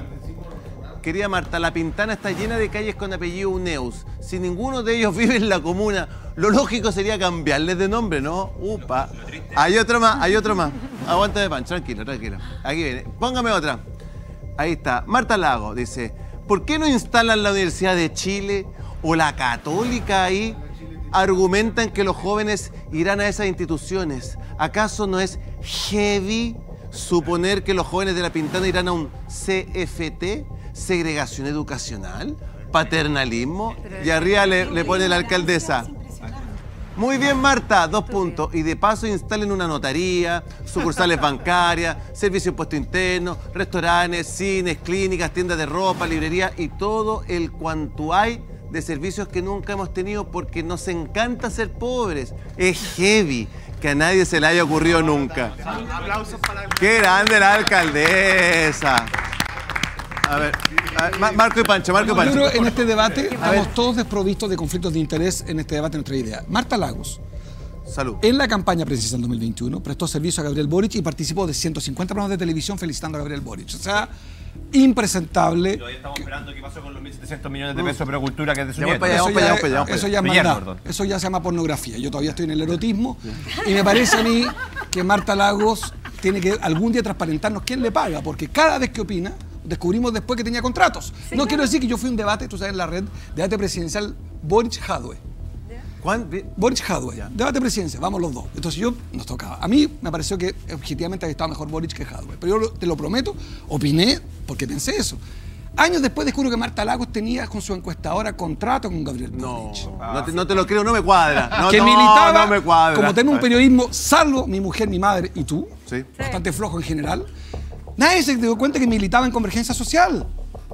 [SPEAKER 2] La Pintana está llena de calles con apellido Uneus. Si ninguno de ellos vive en la comuna, lo lógico sería cambiarles de nombre, ¿no? Upa. Hay otro más. Aguántame, Pancho, tranquilo. Aquí viene. Póngame otra. Ahí está. Marta Lago dice, ¿por qué no instalan la Universidad de Chile o la Católica ahí? Argumentan que los jóvenes irán a esas instituciones. ¿Acaso no es heavy suponer que los jóvenes de La Pintana irán a un CFT? ¿Segregación educacional? ¿Paternalismo? Y arriba le pone la alcaldesa. Muy bien, Marta, 2 puntos. Y de paso instalen una notaría, sucursales bancarias, servicio de impuesto interno, restaurantes, cines, clínicas, tiendas de ropa, librería y todo el cuanto hay de servicios que nunca hemos tenido porque nos encanta ser pobres. Es heavy que a nadie se le haya ocurrido nunca.
[SPEAKER 14] Aplausos para la
[SPEAKER 2] ¡Qué grande la alcaldesa! A ver, Marco y Pancho.
[SPEAKER 19] Yo creo en este debate estamos todos desprovistos de conflictos de interés en este debate, en nuestra idea. Marta Lagos,
[SPEAKER 2] salud,
[SPEAKER 19] en la campaña presidencial 2021 prestó servicio a Gabriel Boric y participó de 150 programas de televisión felicitando a Gabriel Boric. O sea, impresentable.
[SPEAKER 16] Todavía estamos esperando qué pasó con los 1.700 millones de pesos de Procultura que es de su
[SPEAKER 19] Eso ya es maldad. Eso ya se llama pornografía. Yo todavía estoy en el erotismo y me parece a mí que Marta Lagos tiene que algún día transparentarnos quién le paga, porque cada vez que opina descubrimos después que tenía contratos. Sí, no quiero decir que yo fui a un debate, tú sabes, en la red, debate presidencial Boric-Jadwe. Boric-Jadwe, debate presidencial, vamos los dos. Entonces nos tocaba. A mí me pareció que objetivamente había estado mejor Boric que Jadwe. Pero yo te lo prometo, opiné porque pensé eso. Años después descubro que Marta Lagos tenía con su encuestadora contrato con Gabriel Boric.
[SPEAKER 2] No te lo creo, no me cuadra.
[SPEAKER 19] Militaba,
[SPEAKER 2] no me cuadra.
[SPEAKER 19] Como tenemos un periodismo, salvo mi mujer, mi madre y tú, bastante flojo en general, nadie se dio cuenta que militaba en Convergencia Social.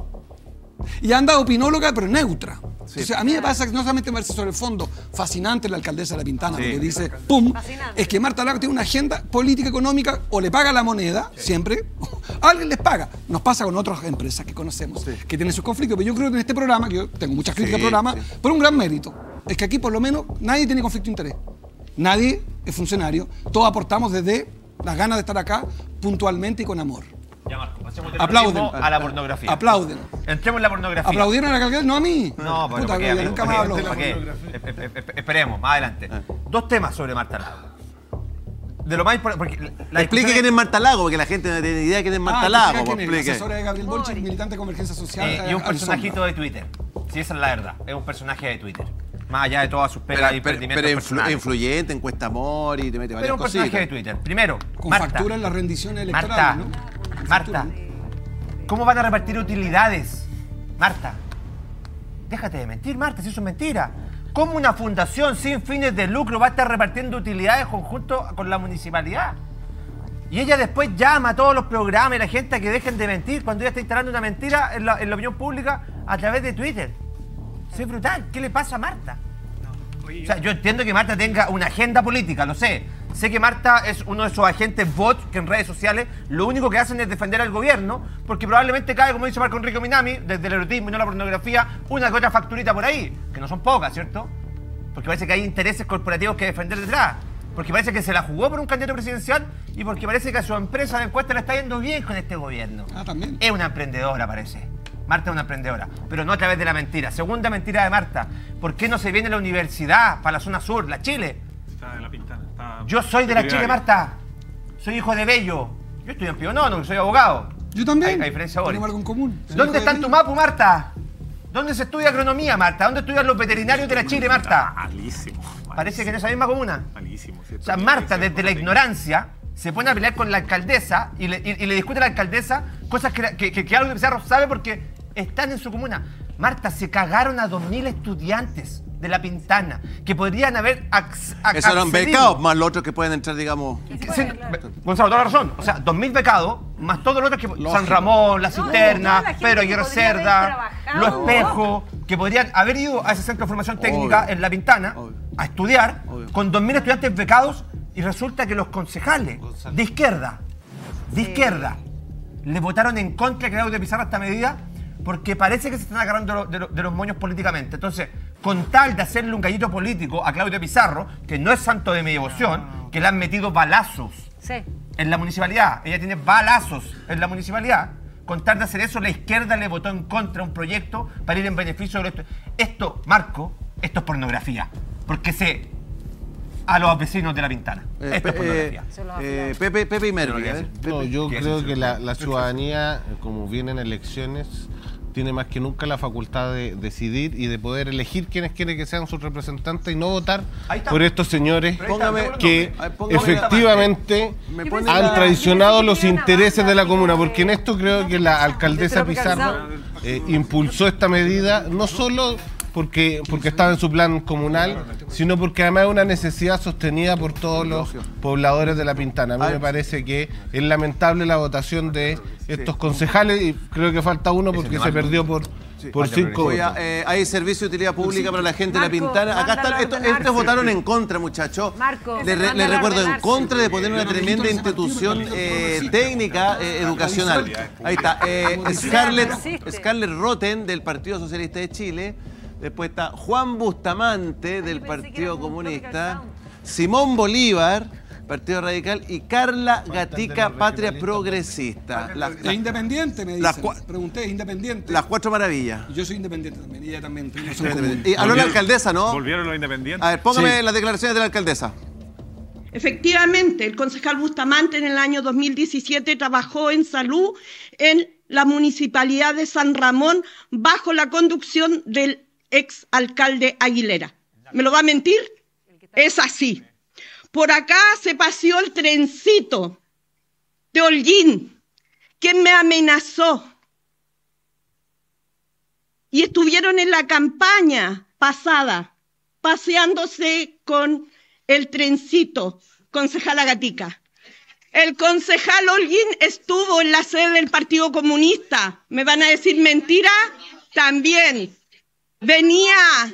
[SPEAKER 19] Y anda opinóloga, pero neutra. Entonces, a mí me pasa que no solamente me parece sobre el fondo fascinante la alcaldesa de La Pintana, porque dice, ¡pum!, es que Marta Lagos tiene una agenda política económica, o le paga la moneda, siempre, o alguien les paga. Nos pasa con otras empresas que conocemos, que tienen sus conflictos. Pero yo creo que en este programa, que yo tengo muchas críticas al programa, por un gran mérito, es que aquí por lo menos nadie tiene conflicto de interés. Nadie es funcionario. Todos aportamos desde las ganas de estar acá puntualmente y con amor.
[SPEAKER 16] Ya, Marco, pasemos del
[SPEAKER 19] aplauden
[SPEAKER 16] a la pornografía.
[SPEAKER 19] Aplauden.
[SPEAKER 16] Entremos en la pornografía.
[SPEAKER 19] ¿Aplaudieron a la alcaldesa? No a mí.
[SPEAKER 16] No, pero
[SPEAKER 19] puta, que nunca más hablo.
[SPEAKER 16] Esperemos, más adelante. 2 temas sobre Marta Lagos. De lo más importante.
[SPEAKER 2] Explique quién es Marta Lagos, porque la gente no tiene idea de quién es Marta Lagos.
[SPEAKER 19] Explique. Asesora de Gabriel Boric, militante de Convergencia Social.
[SPEAKER 16] Y un personajito de Twitter. Sí, esa es la verdad. Es un personaje de Twitter. Más allá de todas sus pegas y emprendimientos personales.
[SPEAKER 2] Influyente, encuesta amor y te mete varias cositas.
[SPEAKER 16] Pero un personaje de Twitter. Primero,
[SPEAKER 19] con factura en las rendiciones electorales,
[SPEAKER 16] Marta, ¿cómo van a repartir utilidades? Marta, déjate de mentir, Marta, si eso es mentira. ¿Cómo una fundación sin fines de lucro va a estar repartiendo utilidades conjunto con la municipalidad? Y ella después llama a todos los programas y la gente a que dejen de mentir cuando ella está instalando una mentira en la opinión pública a través de Twitter. Eso es brutal. ¿Qué le pasa a Marta? O sea, yo entiendo que Marta tenga una agenda política, lo sé. Sé que Marta es uno de esos agentes bots que en redes sociales lo único que hacen es defender al gobierno, porque probablemente cae, como dice Marco Enrique Minami, desde el erotismo y no la pornografía, una que otra facturita por ahí, que no son pocas, ¿cierto? Porque parece que hay intereses corporativos que defender detrás. Porque parece que se la jugó por un candidato presidencial y porque parece que a su empresa de encuesta le está yendo bien con este gobierno.
[SPEAKER 19] También.
[SPEAKER 16] Es una emprendedora, parece. Marta es una emprendedora, pero no a través de la mentira. Segunda mentira de Marta. ¿Por qué no se viene a la universidad para la zona sur, la Chile?
[SPEAKER 17] Está en La Pintana.
[SPEAKER 16] Yo soy de la Chile, Marta. Soy hijo de Bello. Yo estoy en Pío Nono, soy abogado.
[SPEAKER 19] Yo también.
[SPEAKER 16] A diferencia de
[SPEAKER 19] tenemos algo en común.
[SPEAKER 16] ¿Dónde está en tu mapa, Marta? ¿Dónde se estudia agronomía, Marta? ¿Dónde estudian los veterinarios de la Chile, Marta?
[SPEAKER 17] Malísimo.
[SPEAKER 16] Parece que en esa misma comuna.
[SPEAKER 17] Malísimo.
[SPEAKER 16] O sea, Marta, desde la ignorancia, se pone a pelear con la alcaldesa y le discute a la alcaldesa cosas que algo de Pizarro sabe porque están en su comuna. Marta, se cagaron a 2.000 estudiantes de La Pintana que podrían haber
[SPEAKER 2] Esos eran becados, más los otros que pueden entrar, digamos.
[SPEAKER 16] Sí, Gonzalo, toda la razón. O sea, 2.000 becados, más todos los otros que San Ramón, La Cisterna, Pedro Aguirre Cerda, Los Espejos, que podrían haber ido a ese centro de formación técnica en La Pintana a estudiar con 2.000 estudiantes becados y resulta que los concejales de izquierda, le votaron en contra a Claudio Pizarro esta medida porque parece que se están agarrando de los moños políticamente. Entonces, con tal de hacerle un gallito político a Claudio Pizarro, que no es santo de mi devoción, que le han metido balazos en la municipalidad, ella tiene balazos en la municipalidad, con tal de hacer eso, la izquierda le votó en contra un proyecto para ir en beneficio de esto. Esto, Marco, esto es pornografía, porque a los vecinos de La Pintana. Esto es pornografía.
[SPEAKER 2] Pepe y Mervi.
[SPEAKER 14] No, yo creo que la ciudadanía, como vienen elecciones, tiene más que nunca la facultad de decidir y de poder elegir quiénes quiere que sean sus representantes y no votar por estos señores que efectivamente han traicionado los intereses de la comuna, porque en esto creo que la alcaldesa Pizarro impulsó esta medida no solo porque estaba en su plan comunal, sino porque además es una necesidad sostenida por todos los pobladores de La Pintana. A mí me parece que es lamentable la votación de estos concejales y creo que falta uno porque se perdió por 5 votos.
[SPEAKER 2] Hay servicio de utilidad pública para la gente de La Pintana. Acá están, estos votaron en contra, muchachos. Les recuerdo, en contra de poner una tremenda institución técnica educacional. Ahí está, Scarlett Rotten del Partido Socialista de Chile. Después está Juan Bustamante del Partido Comunista, Simón Bolívar, Partido Radical, y Carla Gatica, Patria Progresista.
[SPEAKER 19] Es independiente, me dicen. Pregunté, ¿es independiente?
[SPEAKER 2] Las 4 maravillas.
[SPEAKER 19] Yo soy independiente también, ella también.
[SPEAKER 2] Y habló la alcaldesa, ¿no?
[SPEAKER 17] ¿Volvieron los independientes?
[SPEAKER 2] A ver, póngame las declaraciones de la alcaldesa.
[SPEAKER 21] Efectivamente, el concejal Bustamante en el año 2017 trabajó en salud en la municipalidad de San Ramón bajo la conducción del ex alcalde Aguilera. ¿Me lo va a mentir? Es así. Por acá se paseó el trencito de Holguín, quien me amenazó. Y estuvieron en la campaña pasada, paseándose con el trencito, concejala Gatica. El concejal Holguín estuvo en la sede del Partido Comunista. ¿Me van a decir mentira? También. Venía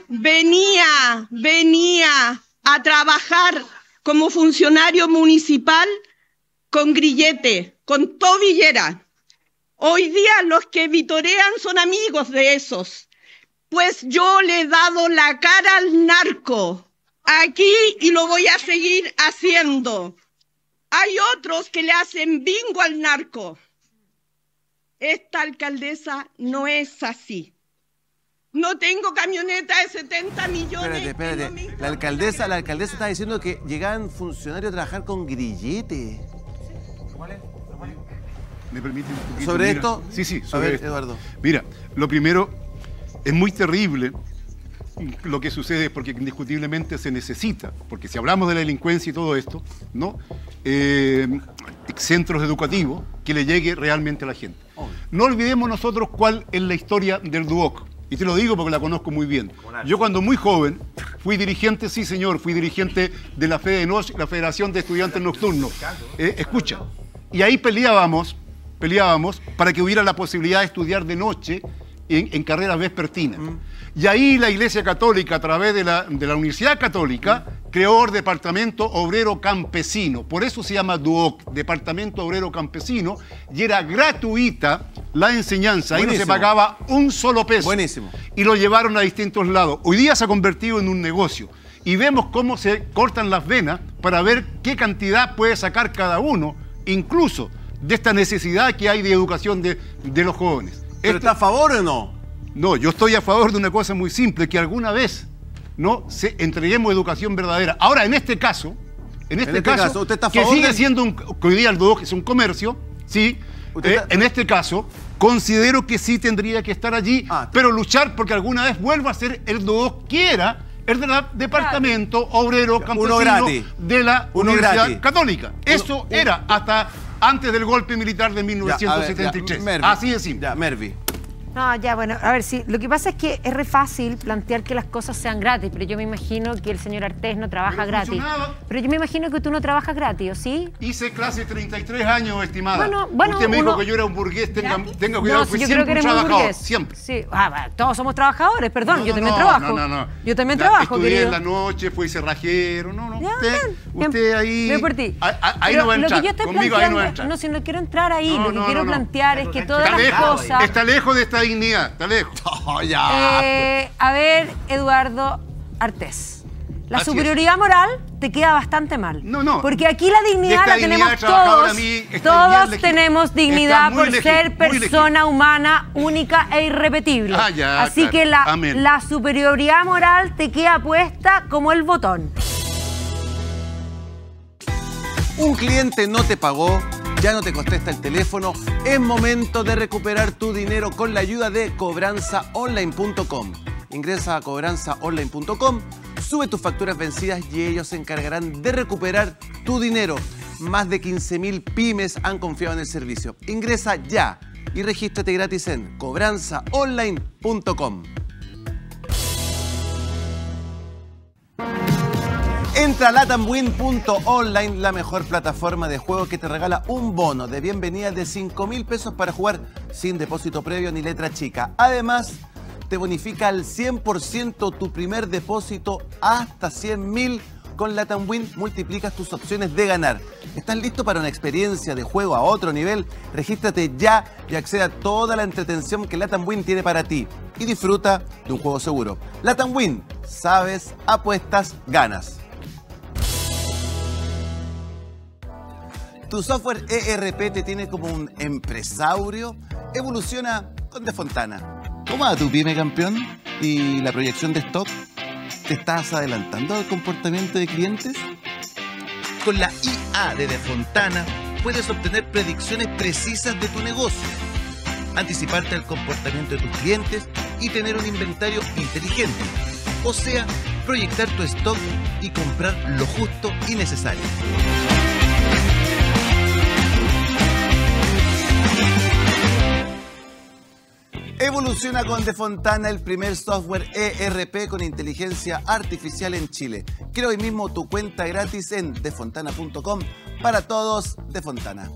[SPEAKER 21] a trabajar como funcionario municipal con grillete, con tobillera. Hoy día los que vitorean son amigos de esos. Pues yo le he dado la cara al narco aquí y lo voy a seguir haciendo. Hay otros que le hacen bingo al narco. Esta alcaldesa no es así. No tengo camioneta de 70 millones.
[SPEAKER 2] Espérate. La alcaldesa está diciendo que llegaban funcionarios a trabajar con grillete.
[SPEAKER 22] ¿Me permite un poquito?
[SPEAKER 2] ¿Sobre esto?
[SPEAKER 22] Sí, sobre
[SPEAKER 2] a ver,
[SPEAKER 22] esto.
[SPEAKER 2] Eduardo.
[SPEAKER 22] Mira, lo primero, es muy terrible lo que sucede porque indiscutiblemente se necesita, porque si hablamos de la delincuencia y todo esto, ¿no? Centros educativos que le llegue realmente a la gente. No olvidemos nosotros cuál es la historia del Duoc. Y te lo digo porque la conozco muy bien. Yo cuando muy joven fui dirigente, sí señor, fui dirigente de la FEDENOCH, la Federación de Estudiantes Nocturnos. Escucha, y ahí peleábamos para que hubiera la posibilidad de estudiar de noche en carreras vespertinas. Y ahí la Iglesia Católica, a través de la Universidad Católica, creó el Departamento Obrero Campesino. Por eso se llama DUOC, Departamento Obrero Campesino, y era gratuita la enseñanza. Ahí
[SPEAKER 2] Buenísimo.
[SPEAKER 22] no se pagaba un solo peso.
[SPEAKER 2] Buenísimo.
[SPEAKER 22] Y lo llevaron a distintos lados. Hoy día se ha convertido en un negocio. Y vemos cómo se cortan las venas para ver qué cantidad puede sacar cada uno, incluso de esta necesidad que hay de educación de los jóvenes.
[SPEAKER 2] ¿Pero está a favor o no?
[SPEAKER 22] No, yo estoy a favor de una cosa muy simple, que alguna vez no entreguemos educación verdadera. Ahora, en este caso, ¿usted está a
[SPEAKER 2] favor
[SPEAKER 22] que sigue siendo que hoy día el DUOC es un comercio, sí, en este caso, considero que sí tendría que estar allí, pero luchar porque alguna vez vuelva a ser el DUOC que era el del Departamento Obrero Campesino de la Universidad Católica. Eso era hasta antes del golpe militar de 1973. Así de simple.
[SPEAKER 2] Mervi.
[SPEAKER 1] No, ya, bueno, a ver, sí, lo que pasa es que es re fácil plantear que las cosas sean gratis, pero yo me imagino que el señor Artés no trabaja gratis. Pero yo me imagino que tú no trabajas gratis, ¿sí?
[SPEAKER 22] Hice clase 33 años, estimada.
[SPEAKER 1] Bueno,
[SPEAKER 22] usted me dijo que yo era un burgués, tenga cuidado,
[SPEAKER 1] no,
[SPEAKER 22] fui
[SPEAKER 1] yo
[SPEAKER 22] siempre
[SPEAKER 1] creo que eres
[SPEAKER 22] un
[SPEAKER 1] muy
[SPEAKER 22] trabajador,
[SPEAKER 1] burgués.
[SPEAKER 22] siempre.
[SPEAKER 1] Sí, todos somos trabajadores, perdón, yo también
[SPEAKER 22] no,
[SPEAKER 1] trabajo.
[SPEAKER 22] No.
[SPEAKER 1] Yo también trabajo,
[SPEAKER 22] estudié
[SPEAKER 1] querido.
[SPEAKER 22] en la noche, fui cerrajero,
[SPEAKER 1] Ya,
[SPEAKER 22] usted ahí...
[SPEAKER 1] Bien por ti.
[SPEAKER 22] Ahí no va a entrar, conmigo ahí no va a entrar.
[SPEAKER 1] No, si no quiero entrar ahí, lo que quiero plantear es que todas las cosas...
[SPEAKER 22] Está lejos de esta dignidad, está lejos.
[SPEAKER 1] A ver, Eduardo Artés. La superioridad moral te queda bastante mal.
[SPEAKER 22] No.
[SPEAKER 1] Porque aquí la dignidad la tenemos todos. Todos tenemos dignidad por ser persona humana única e irrepetible. Así que la superioridad moral te queda puesta como el botón.
[SPEAKER 2] Un cliente no te pagó, ya no te contesta el teléfono. Es momento de recuperar tu dinero con la ayuda de cobranzaonline.com. Ingresa a cobranzaonline.com, sube tus facturas vencidas y ellos se encargarán de recuperar tu dinero. Más de 15.000 pymes han confiado en el servicio. Ingresa ya y regístrate gratis en cobranzaonline.com. Entra a latamwin.online, la mejor plataforma de juego que te regala un bono de bienvenida de 5.000 pesos para jugar sin depósito previo ni letra chica. Además, te bonifica al 100% tu primer depósito hasta 100.000. Con LatamWin multiplicas tus opciones de ganar. ¿Estás listo para una experiencia de juego a otro nivel? Regístrate ya y accede a toda la entretención que LatamWin tiene para ti. Y disfruta de un juego seguro. LatamWin, sabes, apuestas, ganas. ¿Tu software ERP te tiene como un empresario? Evoluciona con Defontana. ¿Cómo va tu pyme, campeón? ¿Y la proyección de stock? ¿Te estás adelantando al comportamiento de clientes? Con la IA de Defontana puedes obtener predicciones precisas de tu negocio, anticiparte al comportamiento de tus clientes y tener un inventario inteligente. O sea, proyectar tu stock y comprar lo justo y necesario. Evoluciona con Defontana, el primer software ERP con inteligencia artificial en Chile. Crea hoy mismo tu cuenta gratis en defontana.com. Para todos, Defontana.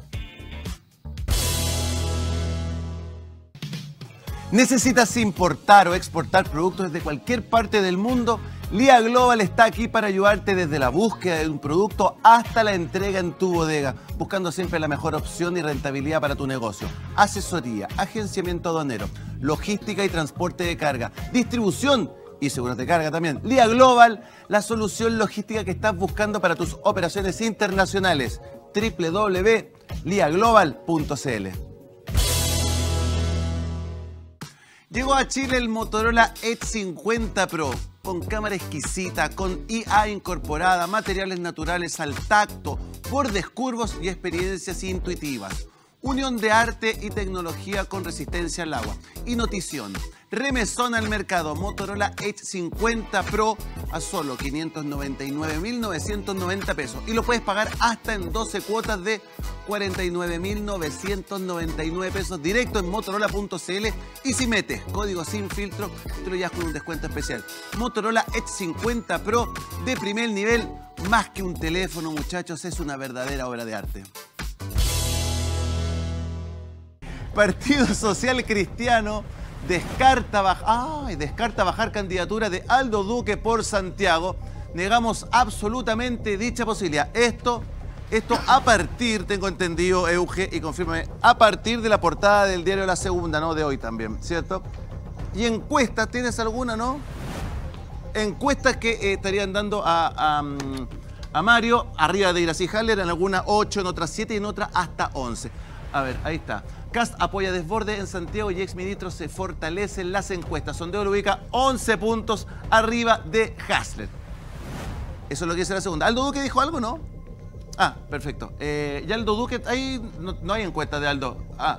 [SPEAKER 2] ¿Necesitas importar o exportar productos desde cualquier parte del mundo? Lía Global está aquí para ayudarte desde la búsqueda de un producto hasta la entrega en tu bodega, buscando siempre la mejor opción y rentabilidad para tu negocio. Asesoría, agenciamiento aduanero, logística y transporte de carga, distribución y seguros de carga también. Lía Global, la solución logística que estás buscando para tus operaciones internacionales. www.liaglobal.cl. Llegó a Chile el Motorola Edge 50 Pro, con cámara exquisita, con IA incorporada, materiales naturales al tacto, bordes curvos y experiencias intuitivas. Unión de arte y tecnología con resistencia al agua. Y notición, remesón al mercado, Motorola Edge 50 Pro a solo 599.990 pesos. Y lo puedes pagar hasta en 12 cuotas de 49.999 pesos directo en motorola.cl. Y si metes código sin filtro, te lo llevas con un descuento especial. Motorola Edge 50 Pro de primer nivel, más que un teléfono, muchachos, es una verdadera obra de arte. Partido Social Cristiano descarta bajar candidatura de Aldo Duque por Santiago. Negamos absolutamente dicha posibilidad. Esto a partir, tengo entendido, Euge, y confírmame, a partir de la portada del diario La Segunda, ¿no? De hoy también, ¿cierto? Y encuestas, ¿tienes alguna, no? Encuestas que estarían dando a Mario, arriba de Iracy Haller, en alguna 8, en otras 7 y en otras hasta 11. A ver, ahí está. Kast apoya Desborde en Santiago y exministros se fortalecen las encuestas. Sondeo lo ubica 11 puntos arriba de Hassler. Eso es lo que dice La Segunda. ¿Aldo Duque dijo algo, no? Ah, perfecto. Ya Aldo Duque, ahí no hay encuesta de Aldo.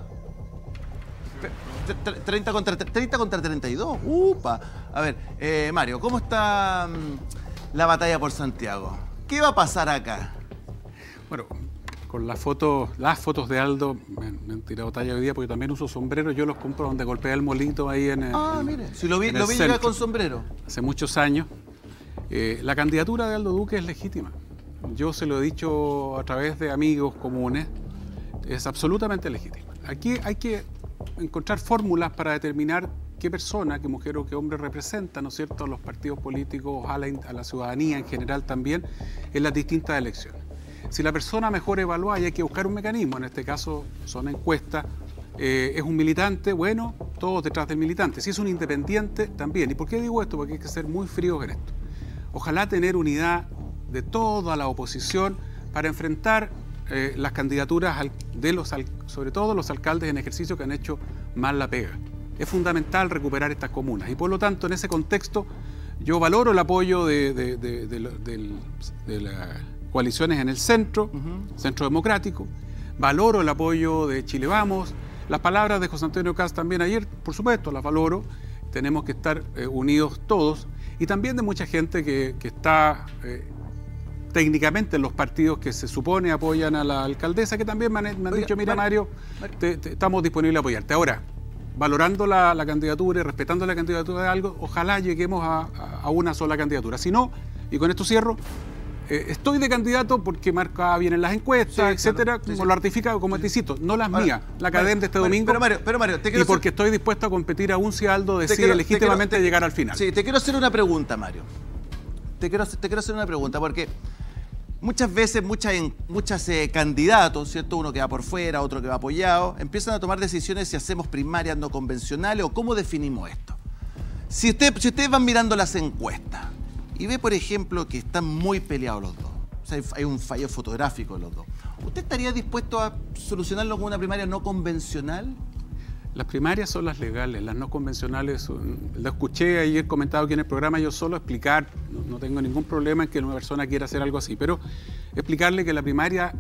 [SPEAKER 2] 30 contra 32. ¡Upa! A ver, Mario, ¿cómo está la batalla por Santiago? ¿Qué va a pasar acá?
[SPEAKER 4] Bueno,
[SPEAKER 9] con las fotos de Aldo, me han tirado talla hoy día porque también uso sombrero, yo los compro donde golpea el molito ahí en el
[SPEAKER 2] mire, si lo vi llegar con sombrero.
[SPEAKER 9] Hace muchos años. La candidatura de Aldo Duque es legítima. Yo se lo he dicho a través de amigos comunes, es absolutamente legítima. Aquí hay que encontrar fórmulas para determinar qué persona, qué mujer o qué hombre representa, ¿no es cierto?, a los partidos políticos, a la ciudadanía en general también, en las distintas elecciones. Si la persona mejor evaluada, y hay que buscar un mecanismo, en este caso son encuestas, es un militante, bueno, todos detrás del militante. Si es un independiente, también. ¿Y por qué digo esto? Porque hay que ser muy fríos en esto. Ojalá tener unidad de toda la oposición para enfrentar las candidaturas sobre todo los alcaldes en ejercicio que han hecho mal la pega. Es fundamental recuperar estas comunas y por lo tanto en ese contexto yo valoro el apoyo de las coaliciones en el centro, Centro Democrático, valoro el apoyo de Chile Vamos, las palabras de José Antonio Kast también ayer, por supuesto, las valoro, tenemos que estar unidos todos y también de mucha gente que está técnicamente en los partidos que se supone apoyan a la alcaldesa, que también me han dicho, mira Mario, estamos disponibles a apoyarte. Ahora, valorando la candidatura y respetando la candidatura de algo, ojalá lleguemos a una sola candidatura. Si no, y con esto cierro, estoy de candidato porque marca bien en las encuestas, etcétera, como lo ratifica, como te cito, no las mías, la cadena de este domingo.
[SPEAKER 2] Pero Mario,
[SPEAKER 9] y porque estoy dispuesto a competir aún si Aldo decide legítimamente llegar al final.
[SPEAKER 2] Sí, te quiero hacer una pregunta, Mario. Te quiero hacer una pregunta, porque muchas veces, muchos candidatos, ¿cierto? Uno que va por fuera, otro que va apoyado, empiezan a tomar decisiones si hacemos primarias no convencionales o cómo definimos esto. Si ustedes van mirando las encuestas y ve, por ejemplo, que están muy peleados los dos, o sea, hay un fallo fotográfico de los dos, ¿usted estaría dispuesto a solucionarlo con una primaria no convencional?
[SPEAKER 9] Las primarias son las legales, las no convencionales, lo escuché ayer comentado aquí en el programa, yo solo explicar, no tengo ningún problema en que una persona quiera hacer algo así, pero explicarle que la primaria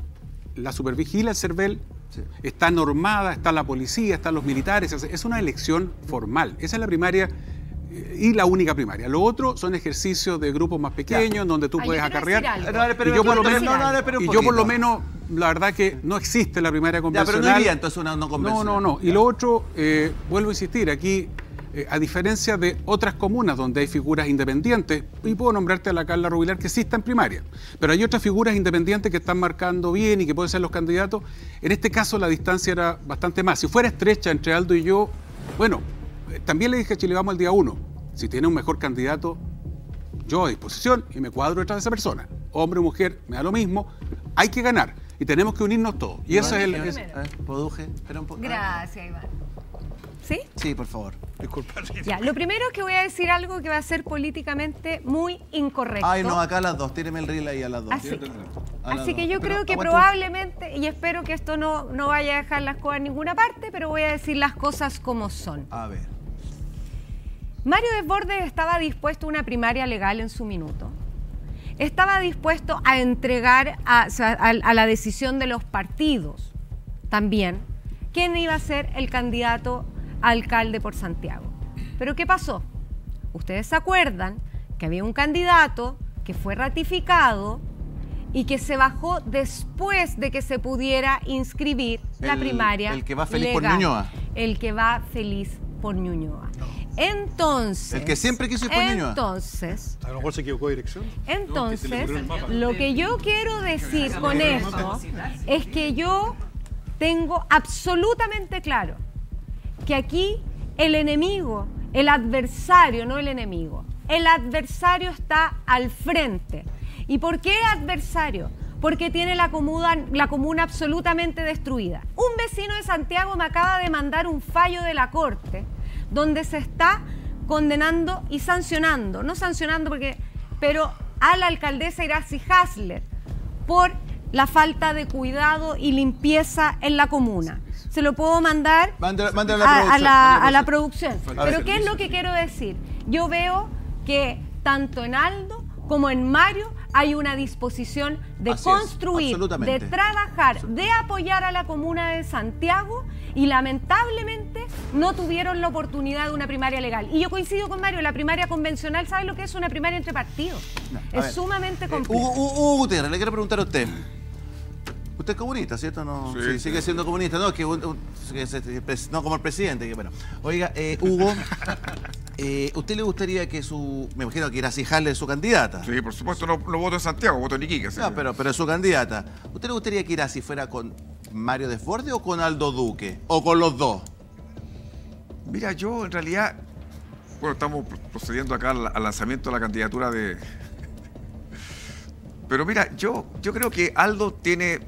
[SPEAKER 9] la supervigila el CERVEL, sí, está normada, está la policía, están los militares, es una elección formal, esa es la primaria y la única primaria. Lo otro son ejercicios de grupos más pequeños, donde tú puedes acarrear. Y yo por lo menos, la verdad que no existe la primaria convencional.
[SPEAKER 2] Pero no iría entonces una no convencional.
[SPEAKER 9] No. Y lo otro, vuelvo a insistir, aquí, a diferencia de otras comunas donde hay figuras independientes, y puedo nombrarte a la Carla Rubilar que sí está en primaria, pero hay otras figuras independientes que están marcando bien y que pueden ser los candidatos. En este caso la distancia era bastante más. Si fuera estrecha entre Aldo y yo, bueno, también le dije a Chile Vamos el día 1, si tiene un mejor candidato, yo a disposición y me cuadro detrás de esa persona. Hombre o mujer, me da lo mismo, hay que ganar y tenemos que unirnos todos. Y eso es el...
[SPEAKER 2] Produje, espera un poco.
[SPEAKER 1] Gracias, Iván. ¿Sí?
[SPEAKER 2] Sí, por favor.
[SPEAKER 4] Disculpa.
[SPEAKER 1] Ya, lo primero es que voy a decir algo que va a ser políticamente muy incorrecto.
[SPEAKER 2] Ay, no, acá a las dos, tíreme el reel ahí a las dos.
[SPEAKER 1] Así que yo creo que probablemente, y espero que esto no vaya a dejar las cosas en ninguna parte, pero voy a decir las cosas como son.
[SPEAKER 2] A ver.
[SPEAKER 1] Mario Desbordes estaba dispuesto a una primaria legal en su minuto. Estaba dispuesto a entregar a la decisión de los partidos también quién iba a ser el candidato a alcalde por Santiago. Pero ¿qué pasó? Ustedes se acuerdan que había un candidato que fue ratificado y que se bajó después de que se pudiera inscribir la primaria
[SPEAKER 2] el que va feliz
[SPEAKER 1] legal,
[SPEAKER 2] por Ñuñoa.
[SPEAKER 1] El que va feliz por Ñuñoa. Entonces...
[SPEAKER 2] El que siempre quiso ir por Ñuñoa.
[SPEAKER 1] Entonces...
[SPEAKER 4] A lo mejor se equivocó de dirección.
[SPEAKER 1] Entonces, lo que yo quiero decir con esto es que yo tengo absolutamente claro que aquí el enemigo, el adversario, no el enemigo, el adversario está al frente. ¿Y por qué adversario? Porque tiene la comuna absolutamente destruida. Un vecino de Santiago me acaba de mandar un fallo de la Corte donde se está condenando y sancionando, no sancionando pero a la alcaldesa Iracy Hasler por la falta de cuidado y limpieza en la comuna. Se lo puedo mandar a la producción. Pero ¿qué es lo que quiero decir? Yo veo que tanto en Aldo como en Mario hay una disposición de construir, de trabajar, de apoyar a la comuna de Santiago y lamentablemente no tuvieron la oportunidad de una primaria legal. Y yo coincido con Mario, la primaria convencional, ¿sabe lo que es una primaria entre partidos? Es sumamente compleja.
[SPEAKER 2] Hugo Gutiérrez, le quiero preguntar a usted. Usted es comunista, ¿cierto? No, sí, sigue siendo comunista. No, no como el presidente. Bueno, oiga, Hugo, ¿usted le gustaría que me imagino que Iracy Haller es su candidata?
[SPEAKER 8] Sí, por supuesto, no voto en Santiago, voto en Iquique.
[SPEAKER 2] No, pero es su candidata. ¿Usted le gustaría que Iracy fuera con Mario Desbordes o con Aldo Duque? ¿O con los dos?
[SPEAKER 8] Mira, yo en realidad... Bueno, estamos procediendo acá al lanzamiento de la candidatura de... Pero mira, yo creo que Aldo tiene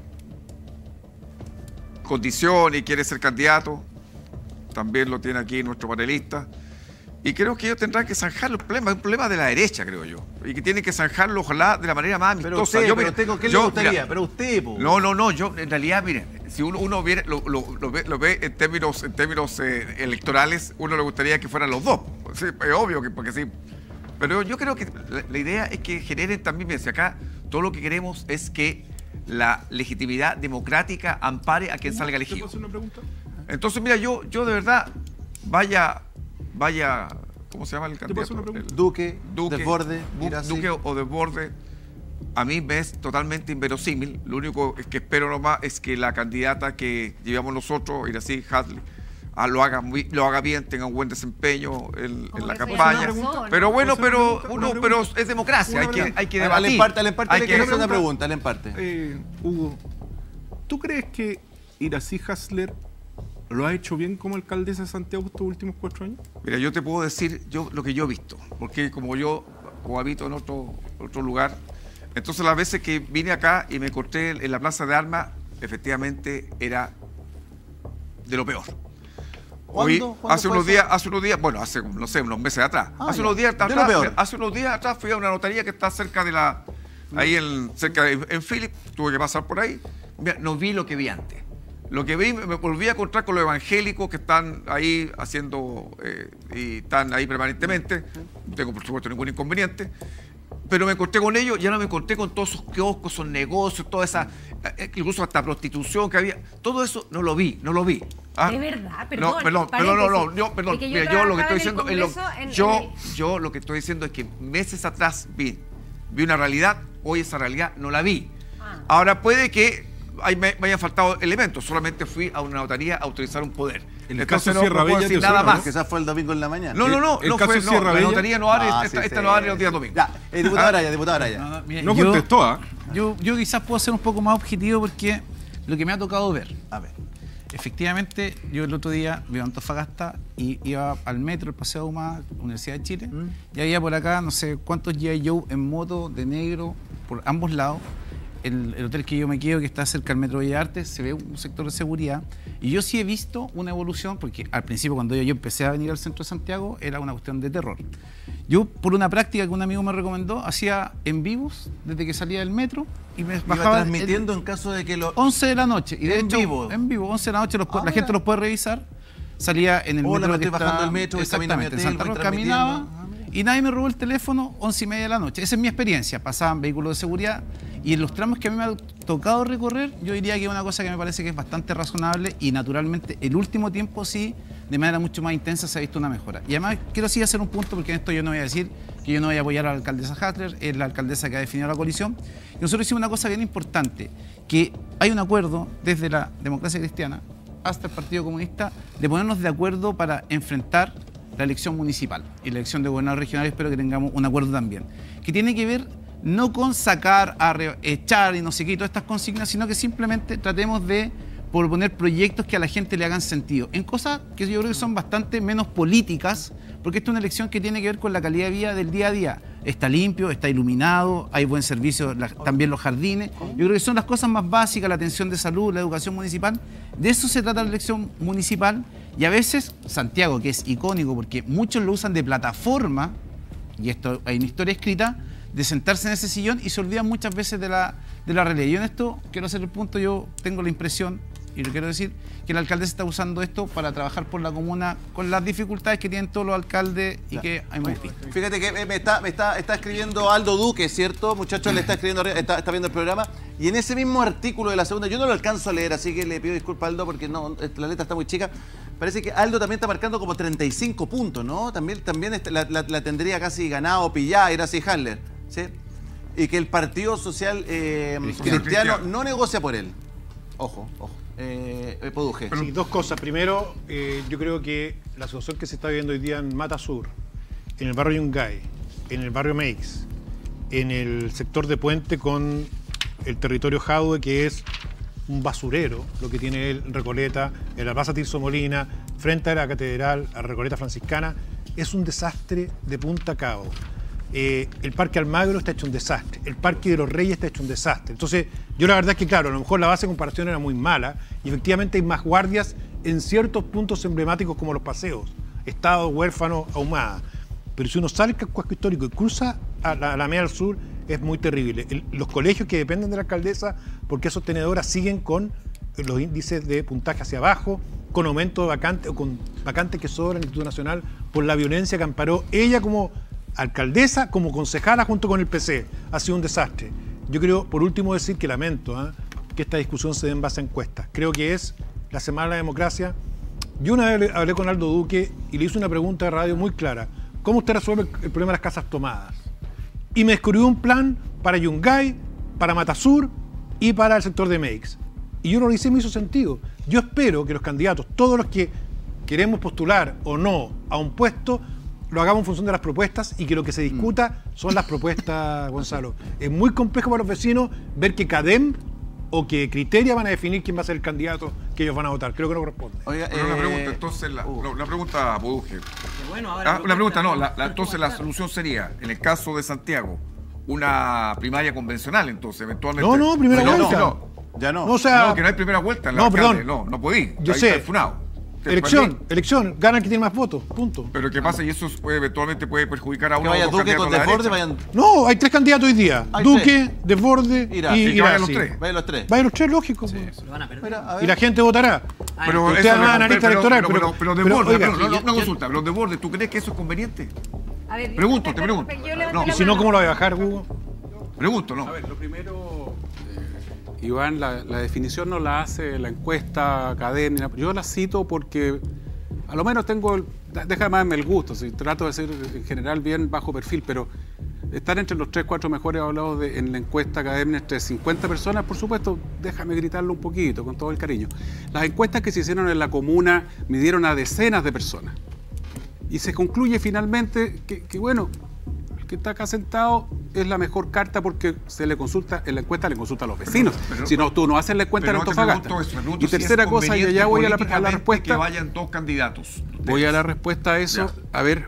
[SPEAKER 8] condición y quiere ser candidato. También lo tiene aquí nuestro panelista. Y creo que ellos tendrán que zanjar los problemas. Es un problema de la derecha, creo yo. Y que tienen que zanjarlo, ojalá, de la manera más amistosa.
[SPEAKER 2] ¿Qué le gustaría? Pero usted, po.
[SPEAKER 8] No, yo en realidad, mire, si uno viene, lo ve en términos electorales, uno le gustaría que fueran los dos. Sí, es obvio que porque sí. Pero yo creo que la idea es que generen también, si acá todo lo que queremos es que la legitimidad democrática ampare a quien salga elegido.
[SPEAKER 9] ¿Te puedo hacer una pregunta?
[SPEAKER 8] Entonces, mira, yo de verdad, vaya, ¿cómo se llama el candidato?
[SPEAKER 2] Duque, Desbordes,
[SPEAKER 8] Duque o Desbordes, a mí me es totalmente inverosímil. Lo único que espero nomás es que la candidata que llevamos nosotros, Iracy Haller, lo haga bien, tenga un buen desempeño en la campaña. Pero bueno, pero es democracia, hay que debatir.
[SPEAKER 2] Al emparte le quiero hacer una pregunta, al emparte.
[SPEAKER 9] Hugo, ¿tú crees que Iracy Haller lo ha hecho bien como alcaldesa de Santiago estos últimos 4 años?
[SPEAKER 8] Mira, yo te puedo decir lo que yo he visto, porque como yo habito en otro lugar, entonces las veces que vine acá y me encontré en la Plaza de Armas, efectivamente era de lo peor. Hace unos días, bueno, hace, no sé, unos meses atrás. Hace unos días atrás fui a una notaría que está cerca de en Philip, tuve que pasar por ahí. Mira, no vi lo que vi antes. Lo que vi, me volví a encontrar con los evangélicos que están ahí haciendo, y están ahí permanentemente. No tengo, por supuesto, ningún inconveniente. Pero me encontré con ellos, ya no me encontré con todos esos kioscos, esos negocios, toda esa, incluso hasta prostitución que había. Todo eso no lo vi.
[SPEAKER 18] ¿Ah? De verdad, perdón.
[SPEAKER 8] Perdón. Mira, yo lo que estoy diciendo yo lo que estoy diciendo es que meses atrás vi una realidad, hoy esa realidad no la vi. Ahora puede que me hayan faltado elementos, solamente fui a una notaría a autorizar un poder.
[SPEAKER 22] En el caso de Sierra Bella,
[SPEAKER 2] nada más. Quizás fue el domingo en la mañana.
[SPEAKER 8] No, la notaría no abre, esta no abre los días domingos.
[SPEAKER 2] Diputado Araya.
[SPEAKER 22] No contestó, ¿ah?
[SPEAKER 11] Yo quizás puedo ser un poco más objetivo porque lo que me ha tocado ver.
[SPEAKER 2] A ver.
[SPEAKER 11] Efectivamente, yo el otro día vivo en Antofagasta y iba al metro, el Paseo Ahumada, Universidad de Chile, y había por acá no sé cuántos G.I. Joe en moto de negro por ambos lados. El hotel que yo me quedo, que está cerca del Metro Bellas Artes, se ve un sector de seguridad. Y yo sí he visto una evolución, porque al principio cuando yo empecé a venir al centro de Santiago era una cuestión de terror. Yo, por una práctica que un amigo me recomendó, hacía en vivos desde que salía del metro y me bajaba
[SPEAKER 2] transmitiendo en caso de que
[SPEAKER 11] 11 de la noche. Y de hecho, en vivo, 11 de la noche, la gente los puede revisar. Salía en el metro.
[SPEAKER 2] Me estoy bajando el metro,
[SPEAKER 11] exactamente, en Santa Rosa caminaba. Y nadie me robó el teléfono 11:30 de la noche. Esa es mi experiencia. Pasaban vehículos de seguridad y en los tramos que a mí me ha tocado recorrer, yo diría que es una cosa que me parece que es bastante razonable y naturalmente el último tiempo sí, de manera mucho más intensa se ha visto una mejora. Y además quiero sí hacer un punto, porque en esto yo no voy a decir que yo no voy a apoyar a la alcaldesa Haller, es la alcaldesa que ha definido la coalición. Y nosotros hicimos una cosa bien importante, que hay un acuerdo desde la democracia cristiana hasta el Partido Comunista de ponernos de acuerdo para enfrentar la elección municipal y la elección de gobernador regional. Espero que tengamos un acuerdo también, que tiene que ver no con sacar, echar y no sé qué, todas estas consignas, sino que simplemente tratemos de proponer proyectos que a la gente le hagan sentido, en cosas que yo creo que son bastante menos políticas, porque esta es una elección que tiene que ver con la calidad de vida del día a día. Está limpio, está iluminado, hay buen servicio, también los jardines. Yo creo que son las cosas más básicas, la atención de salud, la educación municipal. De eso se trata la elección municipal. Y a veces Santiago, que es icónico porque muchos lo usan de plataforma, y esto hay una historia escrita, de sentarse en ese sillón y se olvidan muchas veces de la realidad. Yo en esto quiero hacer el punto, yo tengo la impresión, y lo quiero decir, que el alcalde está usando esto para trabajar por la comuna con las dificultades que tienen todos los alcaldes y que hemos visto.
[SPEAKER 2] Fíjate que me está escribiendo Aldo Duque, ¿cierto? Muchachos, le está escribiendo, está viendo el programa. Y en ese mismo artículo de la segunda, yo no lo alcanzo a leer, así que le pido disculpas a Aldo porque no, la letra está muy chica. Parece que Aldo también está marcando como 35 puntos, ¿no? También la tendría casi ganada o pillada Iracy Haller, ¿sí? Y que el Partido Social Cristiano no negocia por él. Ojo. Produje.
[SPEAKER 4] Sí, dos cosas. Primero, yo creo que la situación que se está viviendo hoy día en Mata Sur, en el barrio Yungay, en el barrio Meix, en el sector de Puente con el territorio Jadue, que es un basurero, lo que tiene el Recoleta, en la Plaza Tirso Molina, frente a la Catedral, a Recoleta Franciscana, es un desastre de punta a cabo. El Parque Almagro está hecho un desastre, el Parque de los Reyes está hecho un desastre. Entonces, yo la verdad es que, claro, a lo mejor la base de comparación era muy mala y efectivamente hay más guardias en ciertos puntos emblemáticos como los paseos, Estado, Huérfano, Ahumada. Pero si uno sale al casco histórico y cruza a la Alameda del Sur, es muy terrible. Los colegios que dependen de la alcaldesa, porque esos tenedoras siguen con los índices de puntaje hacia abajo, con aumento de vacantes o con vacantes que sobran en el Instituto Nacional por la violencia que amparó ella como alcaldesa, como concejala junto con el PC. Ha sido un desastre. Yo creo, por último, decir que lamento que esta discusión se dé en base a encuestas. Creo que es la Semana de la Democracia. Yo una vez hablé con Aldo Duque y le hice una pregunta de radio muy clara. ¿Cómo usted resuelve el problema de las casas tomadas? Y me descubrió un plan para Yungay, para Matasur y para el sector de Meix. Y yo lo hice y me hizo sentido. Yo espero que los candidatos, todos los que queremos postular o no a un puesto, lo hagamos en función de las propuestas y que lo que se discuta son las propuestas, Gonzalo. Es muy complejo para los vecinos ver que CADEM o que Criteria van a definir quién va a ser el candidato que ellos van a votar. Creo que no corresponde.
[SPEAKER 8] Oiga, una pregunta, entonces, la pregunta, Produje. Bueno, una pregunta, no, entonces la solución sería, en el caso de Santiago, una primaria convencional, entonces, eventualmente.
[SPEAKER 4] No, primera vuelta.
[SPEAKER 8] No, ya no.
[SPEAKER 4] No, o sea,
[SPEAKER 8] no, que no hay primera vuelta en la
[SPEAKER 4] perdón.
[SPEAKER 8] No podí.
[SPEAKER 4] Yo sé. Elección, gana el que tiene más votos, punto.
[SPEAKER 8] Pero ¿qué pasa? Y eso eventualmente puede perjudicar a uno.
[SPEAKER 2] Que vaya Duque con Desbordes, vayan...
[SPEAKER 4] No, hay tres candidatos hoy día. Duque, Desbordes y
[SPEAKER 8] vayan los tres.
[SPEAKER 2] Vayan los tres.
[SPEAKER 4] Vayan los tres, lógico. Sí,
[SPEAKER 2] lo van a perder.
[SPEAKER 4] Y la gente votará.
[SPEAKER 8] Pero
[SPEAKER 4] ustedes van a la lista electoral.
[SPEAKER 8] Pero Desbordes, no consulta. Los Desbordes, ¿tú crees que eso es conveniente?
[SPEAKER 18] A ver,
[SPEAKER 8] te pregunto.
[SPEAKER 4] Y si no, ¿cómo lo va a bajar, Hugo?
[SPEAKER 8] Pregunto, ¿no?
[SPEAKER 9] A ver, lo primero, Iván, la definición no la hace la encuesta académica. Yo la cito porque a lo menos déjame darme el gusto, si trato de ser en general bien bajo perfil, pero estar entre los 3, 4 mejores hablados en la encuesta académica entre 50 personas, por supuesto, déjame gritarlo un poquito, con todo el cariño. Las encuestas que se hicieron en la comuna midieron a decenas de personas. Y se concluye finalmente que bueno, el que está acá sentado es la mejor carta porque se le consulta, en la encuesta le consulta a los vecinos. Si no, tú no haces la encuesta en Antofagasta. Y tercera cosa, y allá voy a la respuesta.
[SPEAKER 8] Que vayan dos candidatos.
[SPEAKER 9] Voy a la respuesta a eso. Ya. A ver,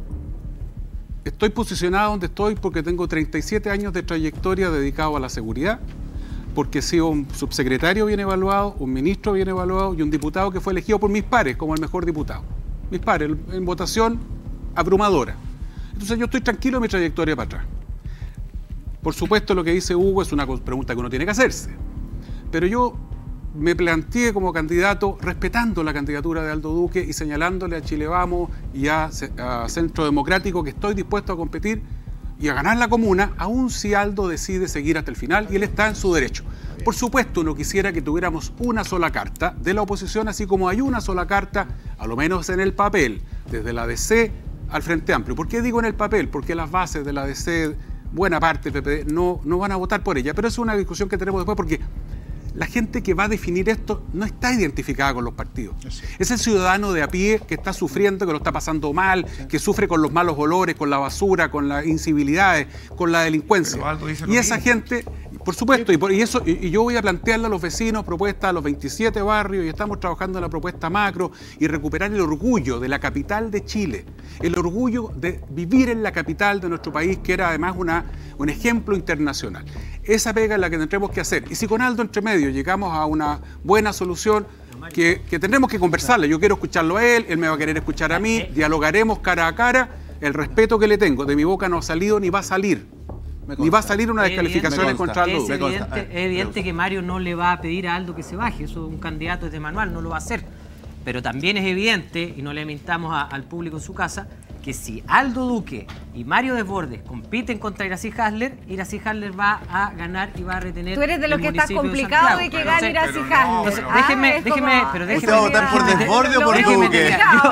[SPEAKER 9] estoy posicionado donde estoy porque tengo 37 años de trayectoria dedicado a la seguridad, porque he sido un subsecretario bien evaluado, un ministro bien evaluado y un diputado que fue elegido por mis pares como el mejor diputado. Mis pares, en votación abrumadora. Entonces yo estoy tranquilo en mi trayectoria para atrás. Por supuesto, lo que dice Hugo es una pregunta que uno tiene que hacerse. Pero yo me planteé como candidato respetando la candidatura de Aldo Duque y señalándole a Chile Vamos y a Centro Democrático que estoy dispuesto a competir y a ganar la comuna, aun si Aldo decide seguir hasta el final y él está en su derecho. Por supuesto, uno quisiera que tuviéramos una sola carta de la oposición, así como hay una sola carta, a lo menos en el papel, desde la DC al Frente Amplio. ¿Por qué digo en el papel? Porque las bases de la DC, buena parte del PPD, no van a votar por ella. Pero es una discusión que tenemos después porque la gente que va a definir esto no está identificada con los partidos. Es el ciudadano de a pie que está sufriendo, que lo está pasando mal, que sufre con los malos olores, con la basura, con las incivilidades, con la delincuencia. Y esa gente, por supuesto, y yo voy a plantearle a los vecinos propuestas a los 27 barrios y estamos trabajando en la propuesta macro y recuperar el orgullo de la capital de Chile, el orgullo de vivir en la capital de nuestro país, que era además un ejemplo internacional. Esa pega es la que tendremos que hacer. Y si con Aldo entre medio llegamos a una buena solución, que tendremos que conversarle. Yo quiero escucharlo a él me va a querer escuchar a mí, dialogaremos cara a cara. El respeto que le tengo de mi boca no ha salido ni va a salir. Ni va a salir una descalificación contra Aldo.
[SPEAKER 7] Es evidente que Mario no le va a pedir a Aldo que se baje. Eso es un candidato desde manual, no lo va a hacer. Pero también es evidente, y no le mintamos al público en su casa, que si Aldo Duque y Mario Desbordes compiten contra Iracy Hasler va a ganar y va a retener.
[SPEAKER 1] Tú eres de los que estás complicado de que gane Iracy Hasler.
[SPEAKER 7] Déjeme.
[SPEAKER 2] ¿Usted va a votar por Desbordes o por Duque?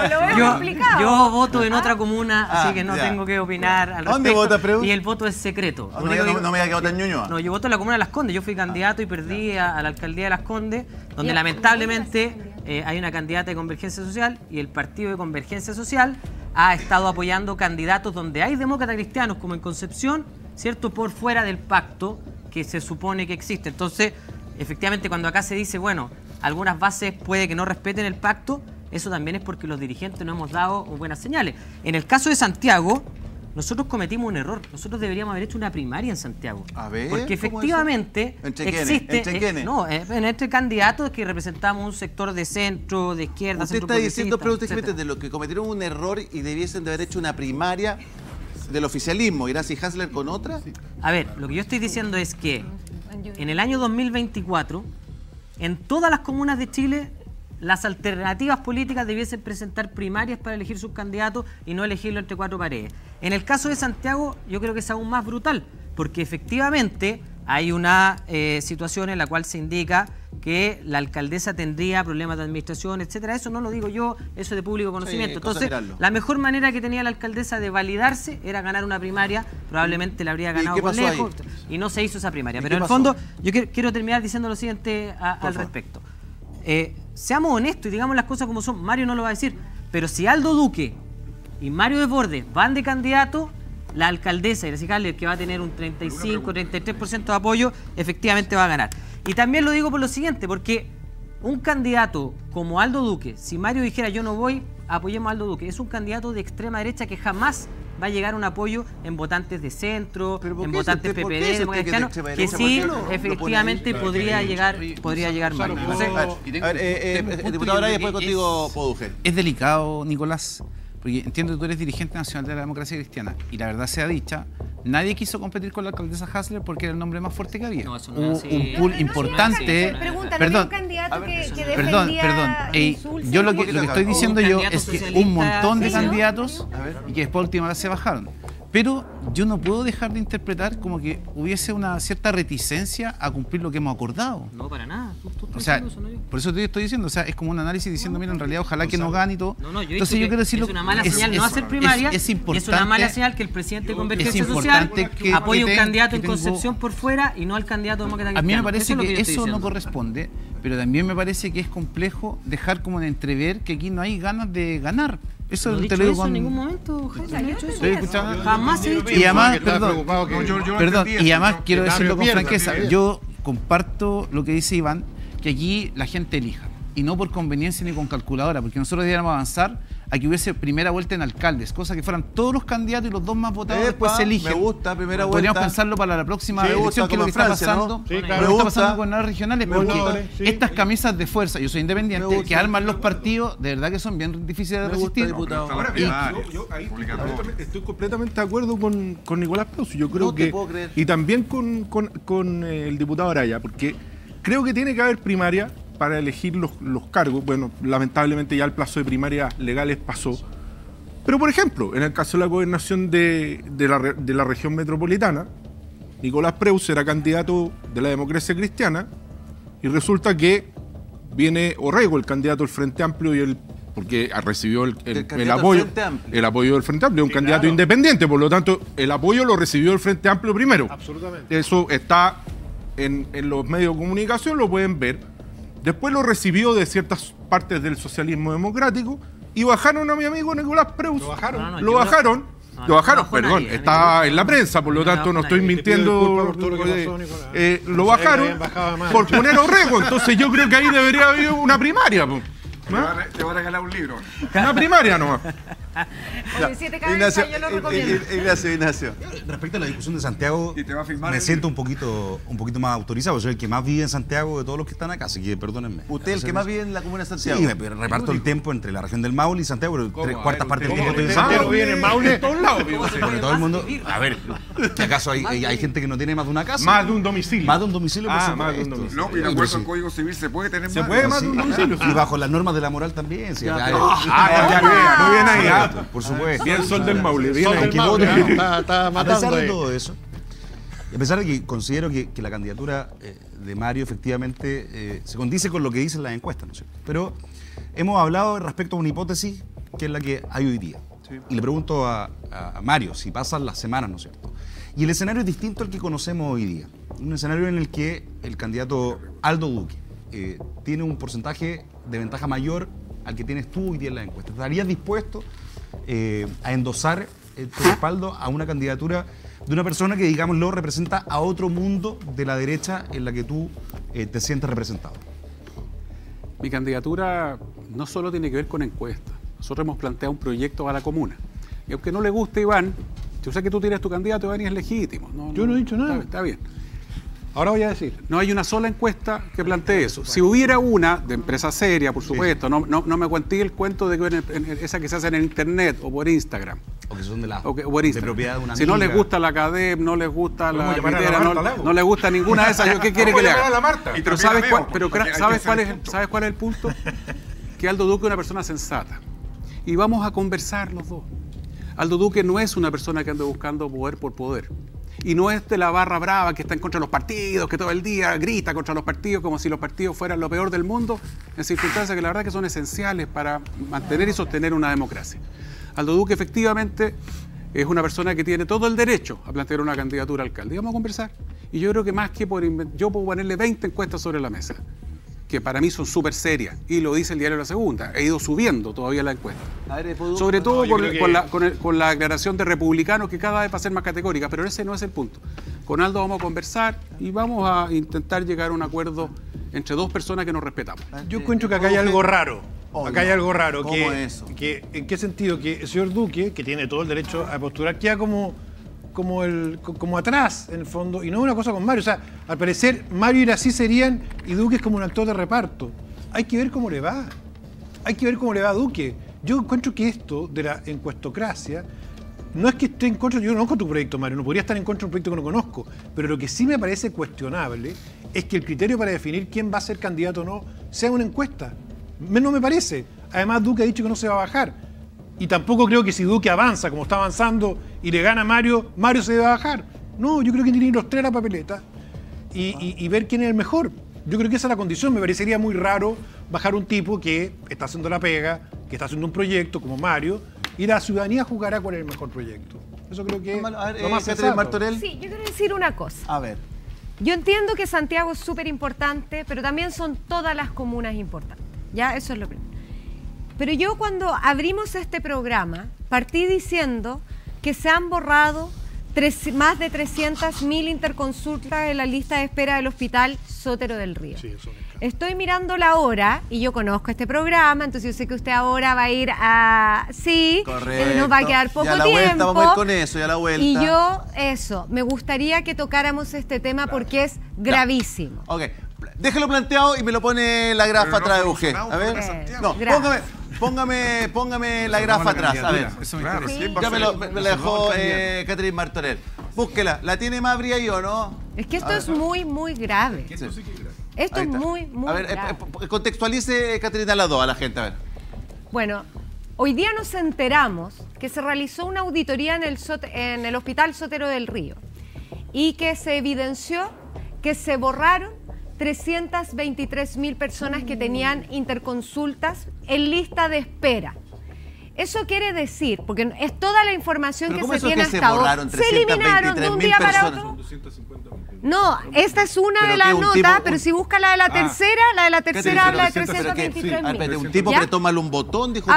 [SPEAKER 7] Yo voto en otra comuna, así que no tengo que opinar al respecto.
[SPEAKER 2] ¿Dónde vota, Preus?
[SPEAKER 7] Y el voto es secreto.
[SPEAKER 2] No me diga que vota en Ñuñoa.
[SPEAKER 7] No, yo voto en la comuna de Las Condes. Yo fui candidato y perdí a la alcaldía de Las Condes, donde lamentablemente hay una candidata de Convergencia Social y el partido de Convergencia Social ha estado apoyando candidatos donde hay demócratas cristianos, como en Concepción, ¿cierto?, por fuera del pacto que se supone que existe. Entonces, efectivamente, cuando acá se dice, bueno, algunas bases puede que no respeten el pacto, eso también es porque los dirigentes no hemos dado buenas señales. En el caso de Santiago, nosotros cometimos un error. Nosotros deberíamos haber hecho una primaria en Santiago.
[SPEAKER 2] A ver,
[SPEAKER 7] porque efectivamente existe... entre candidatos que representamos un sector de centro, de izquierda,
[SPEAKER 2] usted está diciendo, pero usted de los que cometieron un error y debiesen de haber hecho una primaria del oficialismo. ¿Iracy Hasler con otra?
[SPEAKER 7] A ver, lo que yo estoy diciendo es que en el año 2024, en todas las comunas de Chile, las alternativas políticas debiesen presentar primarias para elegir sus candidatos y no elegirlo entre cuatro paredes. En el caso de Santiago, yo creo que es aún más brutal, porque efectivamente hay una situación en la cual se indica que la alcaldesa tendría problemas de administración, etcétera. Eso no lo digo yo, eso es de público conocimiento. Entonces, la mejor manera que tenía la alcaldesa de validarse era ganar una primaria, probablemente la habría ganado por lejos, y no se hizo esa primaria. Pero en el fondo, yo quiero terminar diciendo lo siguiente al respecto. Seamos honestos y digamos las cosas como son. Mario no lo va a decir, pero si Aldo Duque y Mario Desbordes van de candidato, la alcaldesa Iracy Hasler, que va a tener un 35-33% de apoyo, efectivamente va a ganar. Y también lo digo por lo siguiente, porque un candidato como Aldo Duque, si Mario dijera yo no voy, apoyemos a Aldo Duque, es un candidato de extrema derecha que jamás va a llegar a un apoyo en votantes de centro, en votantes PPD, democracianos, que sí, efectivamente podría llegar mal.
[SPEAKER 2] Diputado Araya, después contigo, Poduje.
[SPEAKER 11] Es delicado, Nicolás, porque entiendo que tú eres dirigente nacional de la democracia cristiana, y la verdad sea dicha, nadie quiso competir con la alcaldesa Hasler porque era el nombre más fuerte que había. No, eso no un pool importante. Perdón, yo lo que estoy diciendo yo es que un montón de candidatos y que después última vez se bajaron. Pero yo no puedo dejar de interpretar como que hubiese una cierta reticencia a cumplir lo que hemos acordado.
[SPEAKER 7] No, para nada.
[SPEAKER 11] O sea, por eso te estoy diciendo, o sea, es como un análisis diciendo, mira, en realidad ojalá que no gane y todo. Entonces yo quiero decirlo.
[SPEAKER 7] Es una mala señal no hacer primaria, es una mala señal que el presidente de Convergencia Social apoye un candidato en Concepción por fuera y no al candidato demócrata cristiano.
[SPEAKER 11] A mí me parece que eso no corresponde, pero también me parece que es complejo dejar como en entrever que aquí no hay ganas de ganar. Eso
[SPEAKER 7] no
[SPEAKER 11] te lo digo
[SPEAKER 7] en ningún momento,
[SPEAKER 11] jamás he dicho. Y además, y además quiero decirlo con franqueza, yo comparto lo que dice Iván, que aquí la gente elija, y no por conveniencia ni con calculadora, porque nosotros deberíamos avanzar a que hubiese primera vuelta en alcaldes, cosa que fueran todos los candidatos y los dos más votados después se eligen.
[SPEAKER 2] Me gusta, primera vuelta.
[SPEAKER 11] Podríamos pensarlo para la próxima elección, que es lo que está pasando, lo que está pasando con gobernadores regionales, porque estas camisas de fuerza, yo soy independiente, que arman los partidos, de verdad que son bien difíciles de resistir.
[SPEAKER 22] Ahora, yo estoy completamente de acuerdo con Nicolás Preus. Yo creo que, y también con el diputado Araya, porque creo que tiene que haber primaria para elegir los cargos. Bueno, lamentablemente ya el plazo de primarias legales pasó. Pero, por ejemplo, en el caso de la gobernación de la región metropolitana, Nicolás Preus era candidato de la democracia cristiana y resulta que viene Orrego, el candidato del Frente Amplio, porque recibió el apoyo del Frente Amplio, un candidato independiente, por lo tanto, el apoyo lo recibió el Frente Amplio primero. Absolutamente. Eso está en los medios de comunicación, lo pueden ver. Después lo recibió de ciertas partes del socialismo democrático y bajaron a mi amigo Nicolás Preus. Lo bajaron. Perdón, está en la prensa, por lo tanto no estoy mintiendo. Lo bajaron por poner Orrego. Entonces yo creo que ahí debería haber una primaria.
[SPEAKER 8] Te van a regalar un libro.
[SPEAKER 22] Una primaria nomás.
[SPEAKER 2] Ignacio.
[SPEAKER 5] Respecto a la discusión de Santiago, me siento un poquito más autorizado. Soy el que más vive en Santiago de todos los que están acá, así que perdónenme.
[SPEAKER 2] ¿Usted el que más vive en la comuna de Santiago?
[SPEAKER 5] Sí, me reparto el tiempo entre la región del Maule y Santiago, pero cuartas partes del tiempo estoy en
[SPEAKER 22] Santiago. Vive en el Maule de todos lados.
[SPEAKER 5] Porque todo el mundo... A ver, ¿acaso hay gente que no tiene más de una casa?
[SPEAKER 22] Más de un domicilio.
[SPEAKER 5] Más de un domicilio, por
[SPEAKER 22] más de un domicilio.
[SPEAKER 8] No, y de acuerdo al Código Civil se puede tener más.
[SPEAKER 22] Se puede más de un domicilio.
[SPEAKER 5] Y bajo las normas de la moral también.
[SPEAKER 22] Muy bien ahí.
[SPEAKER 5] supuesto, por supuesto.
[SPEAKER 17] Bien Sol del Maule.
[SPEAKER 5] Está matando. A pesar de todo eso, y a pesar de que considero que la candidatura de Mario efectivamente se condice con lo que dicen las encuestas, ¿no es cierto? Pero hemos hablado respecto a una hipótesis que es la que hay hoy día. Sí. Y le pregunto a Mario si pasan las semanas, ¿no es cierto? Y el escenario es distinto al que conocemos hoy día. Un escenario en el que el candidato Aldo Duque tiene un porcentaje de ventaja mayor al que tienes tú hoy día en las encuestas. ¿Estarías dispuesto a endosar tu respaldo a una candidatura de una persona que, digámoslo, representa a otro mundo de la derecha en la que tú te sientes representado?
[SPEAKER 9] Mi candidatura no solo tiene que ver con encuestas. Nosotros hemos planteado un proyecto a la comuna. Y aunque no le guste, Iván, yo sé que tú tienes tu candidato, Iván, y es legítimo.
[SPEAKER 4] Yo no he dicho nada.
[SPEAKER 9] Está bien.
[SPEAKER 4] Ahora voy a decir.
[SPEAKER 9] No hay una sola encuesta que plantee eso. Si hubiera una de empresa seria, por supuesto, no me cuente el cuento de que esa que se hace en el internet o por Instagram.
[SPEAKER 5] O que son de
[SPEAKER 9] propiedad de una amiga. Si no les gusta la CADEM, no les gusta la Guitera, no les gusta ninguna de esas, ¿qué quiere que le haga? Pero ¿sabes cuál es el punto? Que Aldo Duque es una persona sensata. Y vamos a conversar los dos. Aldo Duque no es una persona que anda buscando poder por poder. Y no es de la barra brava que está en contra de los partidos, que todo el día grita contra los partidos como si los partidos fueran lo peor del mundo, en circunstancias que la verdad que son esenciales para mantener y sostener una democracia. Aldo Duque efectivamente es una persona que tiene todo el derecho a plantear una candidatura a alcalde. Y vamos a conversar. Y yo creo que más que yo puedo ponerle 20 encuestas sobre la mesa, que para mí son súper serias, y lo dice el diario La Segunda. He ido subiendo todavía la encuesta. Sobre todo con la declaración de republicanos, que cada vez va a ser más categórica, pero ese no es el punto. Con Aldo vamos a conversar y vamos a intentar llegar a un acuerdo entre dos personas que nos respetamos.
[SPEAKER 4] Yo encuentro que acá hay algo raro. Acá hay algo raro. ¿Cómo eso? ¿En qué sentido? Que el señor Duque, que tiene todo el derecho a postular, queda como atrás, en el fondo, y no es una cosa con Mario. O sea, al parecer, Mario y Irací serían, y Duque es como un actor de reparto. Hay que ver cómo le va. Hay que ver cómo le va a Duque. Yo encuentro que esto de la encuestocracia no es que esté en contra. Yo no conozco tu proyecto, Mario, no podría estar en contra de un proyecto que no conozco, pero lo que sí me parece cuestionable es que el criterio para definir quién va a ser candidato o no sea una encuesta. No me parece. Además, Duque ha dicho que no se va a bajar. Y tampoco creo que si Duque avanza como está avanzando y le gana a Mario, Mario se debe bajar. No, yo creo que tiene que ir los tres a la papeleta y ver quién es el mejor. Yo creo que esa es la condición. Me parecería muy raro bajar un tipo que está haciendo la pega, que está haciendo un proyecto como Mario, y la ciudadanía jugará cuál es el mejor proyecto. Eso creo que es lo más sensato.
[SPEAKER 1] Sí, yo quiero decir una cosa.
[SPEAKER 2] A ver.
[SPEAKER 1] Yo entiendo que Santiago es súper importante, pero también son todas las comunas importantes. Ya, eso es lo primero. Pero yo cuando abrimos este programa, partí diciendo que se han borrado más de 300.000 interconsultas en la lista de espera del Hospital Sotero del Río. Sí, eso me encanta. Estoy mirando la hora y yo conozco este programa, entonces yo sé que usted ahora va a ir a... Sí,
[SPEAKER 2] correcto.
[SPEAKER 1] Nos va a quedar poco tiempo.
[SPEAKER 2] Ya la vuelta, vamos a ir con eso, ya la vuelta.
[SPEAKER 1] Y yo, me gustaría que tocáramos este tema porque es gravísimo.
[SPEAKER 2] Ok, déjelo planteado y me lo pone la grafa atrás de UG. A ver, no, póngame la grafa atrás, a ver. Ya me la dejó Catherine Martorell. Búsquela, ¿la tiene Mabri ahí o no?
[SPEAKER 1] Es que esto es muy, muy grave. Esto es muy, muy grave.
[SPEAKER 2] A ver, contextualice, Catherine, a las dos, a la gente, a ver.
[SPEAKER 1] Bueno, hoy día nos enteramos que se realizó una auditoría en el Hospital Sotero del Río y que se evidenció que se borraron 323.000 personas que tenían interconsultas en lista de espera. Eso quiere decir, porque es toda la información que se tiene hasta ahora. Se eliminaron de un día para otro. No, esta es una de las notas, pero si busca la de la tercera habla de 323.000.
[SPEAKER 2] Un tipo apretó mal un botón, dijo.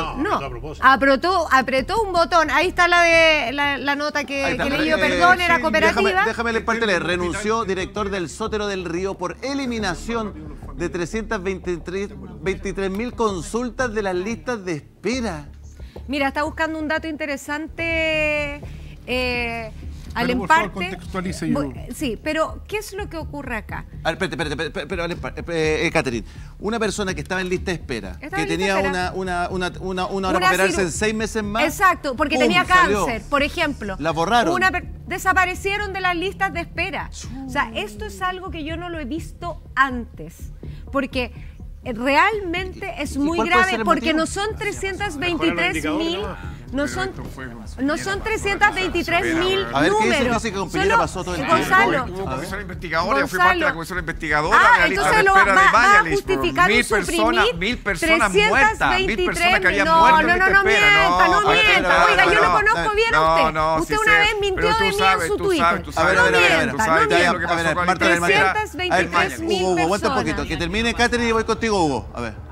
[SPEAKER 1] Apretó un botón. Ahí está la nota que le dio perdón, era cooperativa.
[SPEAKER 2] Déjame leer. Renunció director del Sotero del Río por eliminación de 323.000 consultas de las listas de espera.
[SPEAKER 1] Mira, está buscando un dato interesante.
[SPEAKER 4] Pero por favor, contextualice yo.
[SPEAKER 1] Sí, pero ¿qué es lo que ocurre acá?
[SPEAKER 2] A ver, espérate, Catherine. Una persona que estaba en lista de espera, que tenía una hora para operarse en 6 meses más.
[SPEAKER 1] Exacto, porque tenía cáncer, por ejemplo.
[SPEAKER 2] La borraron.
[SPEAKER 1] Desaparecieron de las listas de espera. O sea, esto es algo que yo no lo he visto antes. Porque realmente es muy grave porque no son 323.000. No son 323.000
[SPEAKER 2] A ver, ¿qué
[SPEAKER 1] números.
[SPEAKER 2] dice que con Piñera pasó todo el tiempo?
[SPEAKER 1] Gonzalo.
[SPEAKER 8] Hubo comisión investigadora, yo fui parte de la comisión investigadora de la lista de
[SPEAKER 1] entonces
[SPEAKER 8] espera de
[SPEAKER 1] va a
[SPEAKER 8] Mayalis.
[SPEAKER 1] justificar un suprimir
[SPEAKER 8] 1000 personas muertas, 1000 personas que habían muerto en lista de espera.
[SPEAKER 1] No mienta. Oiga, yo lo conozco bien a usted. Usted una vez mintió de mí en su Twitter.
[SPEAKER 2] A ver,
[SPEAKER 1] No mienta.
[SPEAKER 2] Marta,
[SPEAKER 1] 323.000
[SPEAKER 2] Hugo, aguanta un
[SPEAKER 1] personas.
[SPEAKER 2] poquito. Que termine Catherine y voy contigo, Hugo. A ver.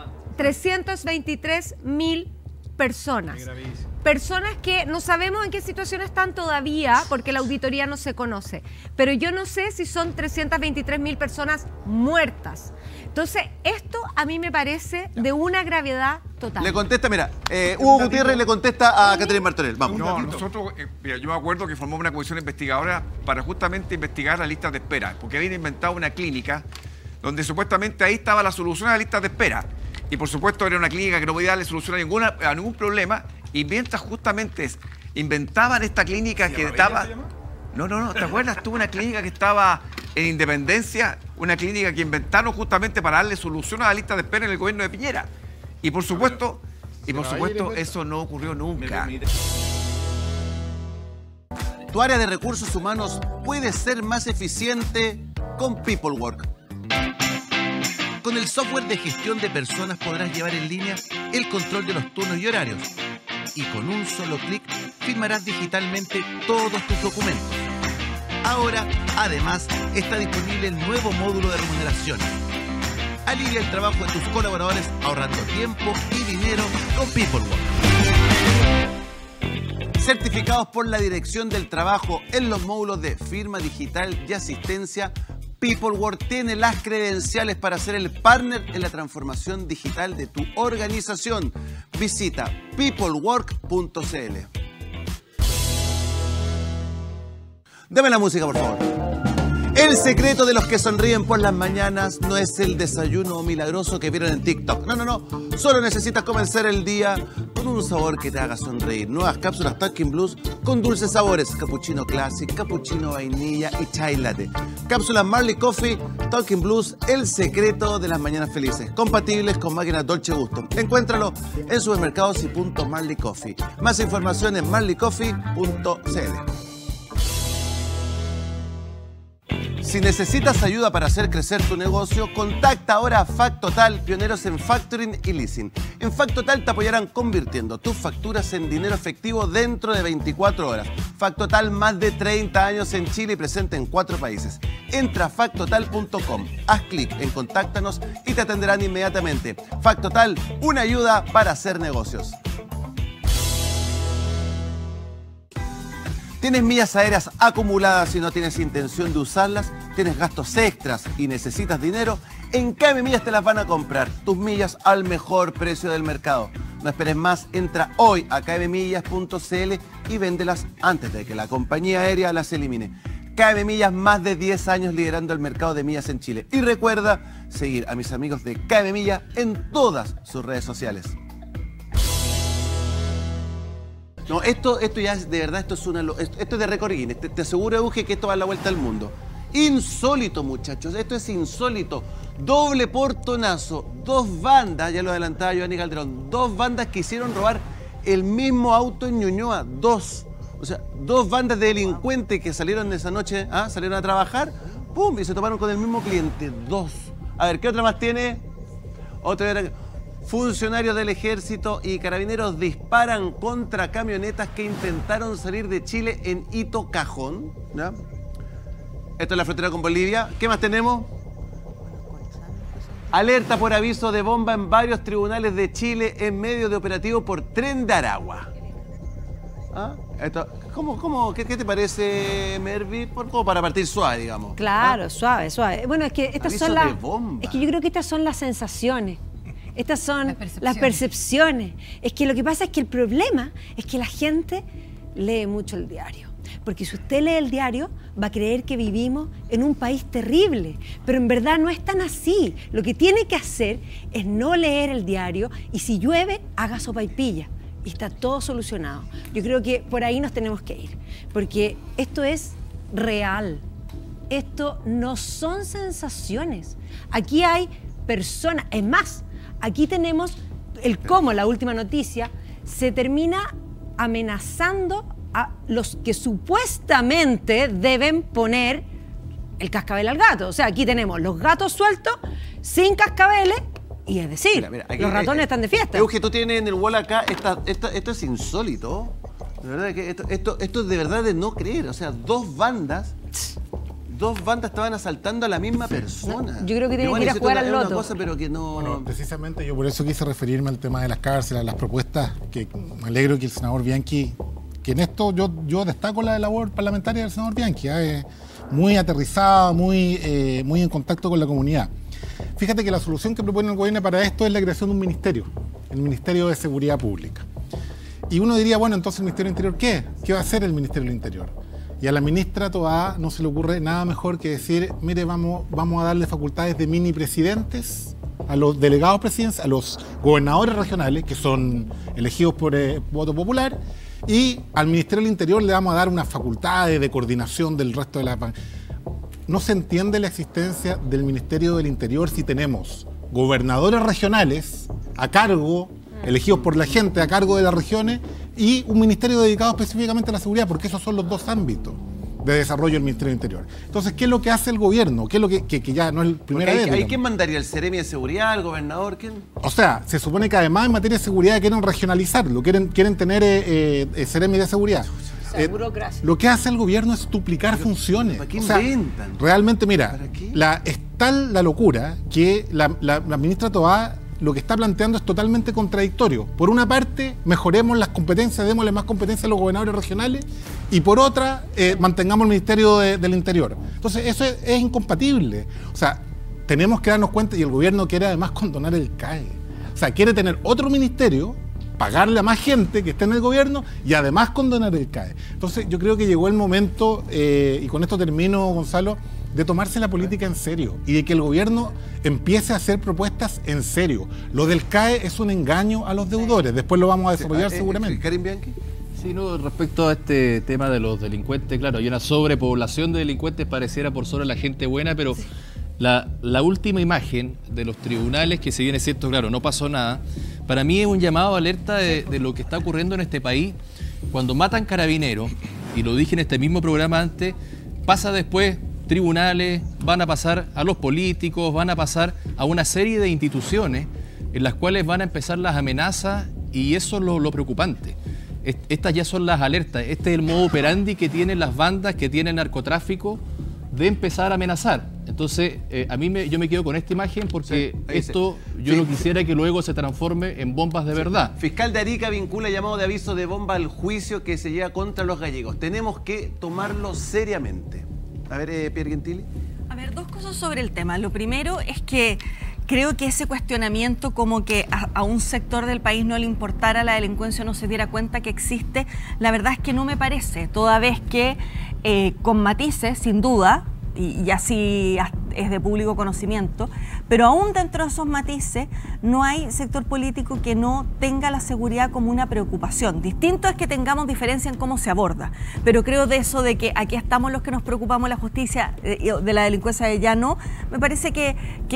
[SPEAKER 1] 323.000 personas. Personas que no sabemos en qué situación están todavía porque la auditoría no se conoce. Pero yo no sé si son 323.000 personas muertas. Entonces, esto a mí me parece de una gravedad total.
[SPEAKER 2] Le contesta, mira, Hugo Gutiérrez le contesta a Catherine Martorell. Vamos.
[SPEAKER 8] No, nosotros, mira, yo me acuerdo que formamos una comisión investigadora para justamente investigar las listas de espera, porque habían inventado una clínica donde supuestamente ahí estaba la solución a las listas de espera. Y por supuesto era una clínica que no podía darle solución a ningún problema. Y mientras justamente inventaban esta clínica que estaba... No, ¿te acuerdas? Tuvo una clínica que estaba en Independencia, una clínica que inventaron justamente para darle solución a la lista de espera en el gobierno de Piñera. Y por supuesto, eso no ocurrió nunca.
[SPEAKER 2] Tu área de recursos humanos puede ser más eficiente con PeopleWork. Con el software de gestión de personas podrás llevar en línea el control de los turnos y horarios. Y con un solo clic firmarás digitalmente todos tus documentos. Ahora, además, está disponible el nuevo módulo de remuneración. Alivia el trabajo de tus colaboradores ahorrando tiempo y dinero con PeopleWork. Certificados por la Dirección del Trabajo en los módulos de firma digital y asistencia, PeopleWork tiene las credenciales para ser el partner en la transformación digital de tu organización. Visita peoplework.cl. Dame la música, por favor. El secreto de los que sonríen por las mañanas no es el desayuno milagroso que vieron en TikTok. No. Solo necesitas comenzar el día con un sabor que te haga sonreír. Nuevas cápsulas Talking Blues con dulces sabores. Cappuccino Classic, cappuccino vainilla y chai latte. Cápsulas Marley Coffee, Talking Blues, el secreto de las mañanas felices. Compatibles con máquinas Dolce Gusto. Encuéntralo en supermercados y punto Marley Coffee. Más información en marleycoffee.cl. Si necesitas ayuda para hacer crecer tu negocio, contacta ahora a Factotal, pioneros en factoring y leasing. En Factotal te apoyarán convirtiendo tus facturas en dinero efectivo dentro de 24 horas. Factotal, más de 30 años en Chile y presente en 4 países. Entra a factotal.com, haz clic en Contáctanos y te atenderán inmediatamente. Factotal, una ayuda para hacer negocios. ¿Tienes millas aéreas acumuladas y no tienes intención de usarlas? ¿Tienes gastos extras y necesitas dinero? En KM Millas te las van a comprar. Tus millas al mejor precio del mercado. No esperes más, entra hoy a kmmillas.cl y véndelas antes de que la compañía aérea las elimine. KM Millas, más de 10 años liderando el mercado de millas en Chile. Y recuerda seguir a mis amigos de KM Millas en todas sus redes sociales. No, esto ya es, de verdad, esto es de récord Guinness. Te aseguro, Euge, que esto va a la vuelta al mundo. Insólito, muchachos, esto es insólito. Doble portonazo, 2 bandas, ya lo adelantaba Giovanni Calderón, 2 bandas que hicieron robar el mismo auto en Ñuñoa, 2. O sea, 2 bandas de delincuentes que salieron esa noche, salieron a trabajar, ¡pum! Y se toparon con el mismo cliente, 2. A ver, ¿qué otra más tiene? Otra era... Funcionarios del Ejército y Carabineros disparan contra camionetas que intentaron salir de Chile en Hito Cajón. ¿Ya? Esto es la frontera con Bolivia. ¿Qué más tenemos? Alerta por aviso de bomba en varios tribunales de Chile en medio de operativo por Tren de Aragua. ¿Qué te parece, Mervi? Como para partir suave, digamos.
[SPEAKER 1] Claro, suave. Bueno, es que estas son las... Es que yo creo que estas son las sensaciones. Estas son las percepciones. Es que lo que pasa es que el problema es que la gente lee mucho el diario. Porque si usted lee el diario, va a creer que vivimos en un país terrible. Pero en verdad no es tan así. Lo que tiene que hacer es no leer el diario y si llueve, haga sopaipilla. Y está todo solucionado. Yo creo que por ahí nos tenemos que ir. Porque esto es real. Esto no son sensaciones. Aquí hay personas. Es más, aquí tenemos el cómo, la última noticia, se termina amenazando a los que supuestamente deben poner el cascabel al gato. O sea, aquí tenemos los gatos sueltos, sin cascabeles, y es decir, aquí, los ratones están de fiesta.
[SPEAKER 2] Euge, tú tienes en el wall acá, esto es insólito. De verdad que esto es de verdad de no creer. O sea, dos bandas estaban asaltando a la misma persona.
[SPEAKER 1] Yo creo que tienen que ir a jugar al loto.
[SPEAKER 2] Una cosa, pero que no...
[SPEAKER 3] Bueno, precisamente yo por eso quise referirme al tema de las cárceles, las propuestas, que me alegro que el senador Bianchi, que en esto yo destaco la labor parlamentaria del senador Bianchi, es muy aterrizada, muy en contacto con la comunidad. Fíjate que la solución que propone el gobierno para esto es la creación de un ministerio, el Ministerio de Seguridad Pública. Y uno diría, bueno, entonces el Ministerio del Interior, ¿qué? ¿Qué va a hacer el Ministerio del Interior? Y a la ministra Toá no se le ocurre nada mejor que decir, mire, vamos a darle facultades de mini presidentes a los delegados presidenciales, a los gobernadores regionales, que son elegidos por voto popular, y al Ministerio del Interior le vamos a dar unas facultades de coordinación del resto de la... No se entiende la existencia del Ministerio del Interior si tenemos gobernadores regionales a cargo, elegidos por la gente a cargo de las regiones, y un ministerio dedicado específicamente a la seguridad, porque esos son los dos ámbitos de desarrollo del Ministerio del Interior. Entonces, ¿qué es lo que hace el gobierno? ¿Qué es lo que ya no es el primer vez?
[SPEAKER 2] ¿Hay quién mandaría? ¿El Seremi de Seguridad? ¿El gobernador? ¿Quién?
[SPEAKER 3] O sea, se supone que además en materia de seguridad quieren regionalizarlo, quieren tener Seremi de Seguridad. Lo que hace el gobierno es duplicar funciones.
[SPEAKER 2] ¿Para qué inventan?
[SPEAKER 3] Realmente, mira, es tal la locura que la ministra Toá lo que está planteando es totalmente contradictorio. Por una parte, mejoremos las competencias, démosle más competencias a los gobernadores regionales, y por otra, mantengamos el Ministerio del Interior. Entonces, eso es incompatible. O sea, tenemos que darnos cuenta, y el gobierno quiere además condonar el CAE. O sea, quiere tener otro ministerio, pagarle a más gente que esté en el gobierno y además condonar el CAE. Entonces, yo creo que llegó el momento, y con esto termino, Gonzalo, de tomarse la política en serio y de que el gobierno empiece a hacer propuestas en serio. Lo del CAE es un engaño a los deudores. Después lo vamos a desarrollar seguramente.
[SPEAKER 2] ¿Karim Bianchi?
[SPEAKER 6] Sí, no, respecto a este tema de los delincuentes, claro, hay una sobrepoblación de delincuentes, pareciera por sobre la gente buena, pero la última imagen de los tribunales, que si bien es cierto, claro, no pasó nada, para mí es un llamado a alerta de lo que está ocurriendo en este país. Cuando matan carabineros, y lo dije en este mismo programa antes, pasa después tribunales, van a pasar a los políticos, van a pasar a una serie de instituciones en las cuales van a empezar las amenazas, y eso es lo preocupante. Estas ya son las alertas, este es el modo operandi que tienen las bandas, que tiene el narcotráfico, de empezar a amenazar. Entonces, yo me quedo con esta imagen porque esto yo no quisiera que luego se transforme en bombas de verdad.
[SPEAKER 2] Fiscal de Arica vincula llamado de aviso de bomba al juicio que se lleva contra los gallegos. Tenemos que tomarlo seriamente. A ver, Pierre Gentili.
[SPEAKER 10] A ver, dos cosas sobre el tema. Lo primero es que creo que ese cuestionamiento como que a un sector del país no le importara la delincuencia o no se diera cuenta que existe, la verdad es que no me parece, toda vez que con matices, sin duda, y así es de público conocimiento, pero aún dentro de esos matices no hay sector político que no tenga la seguridad como una preocupación. Distinto es que tengamos diferencia en cómo se aborda, pero creo de eso de que aquí estamos los que nos preocupamos de la justicia, de la delincuencia ya no, me parece que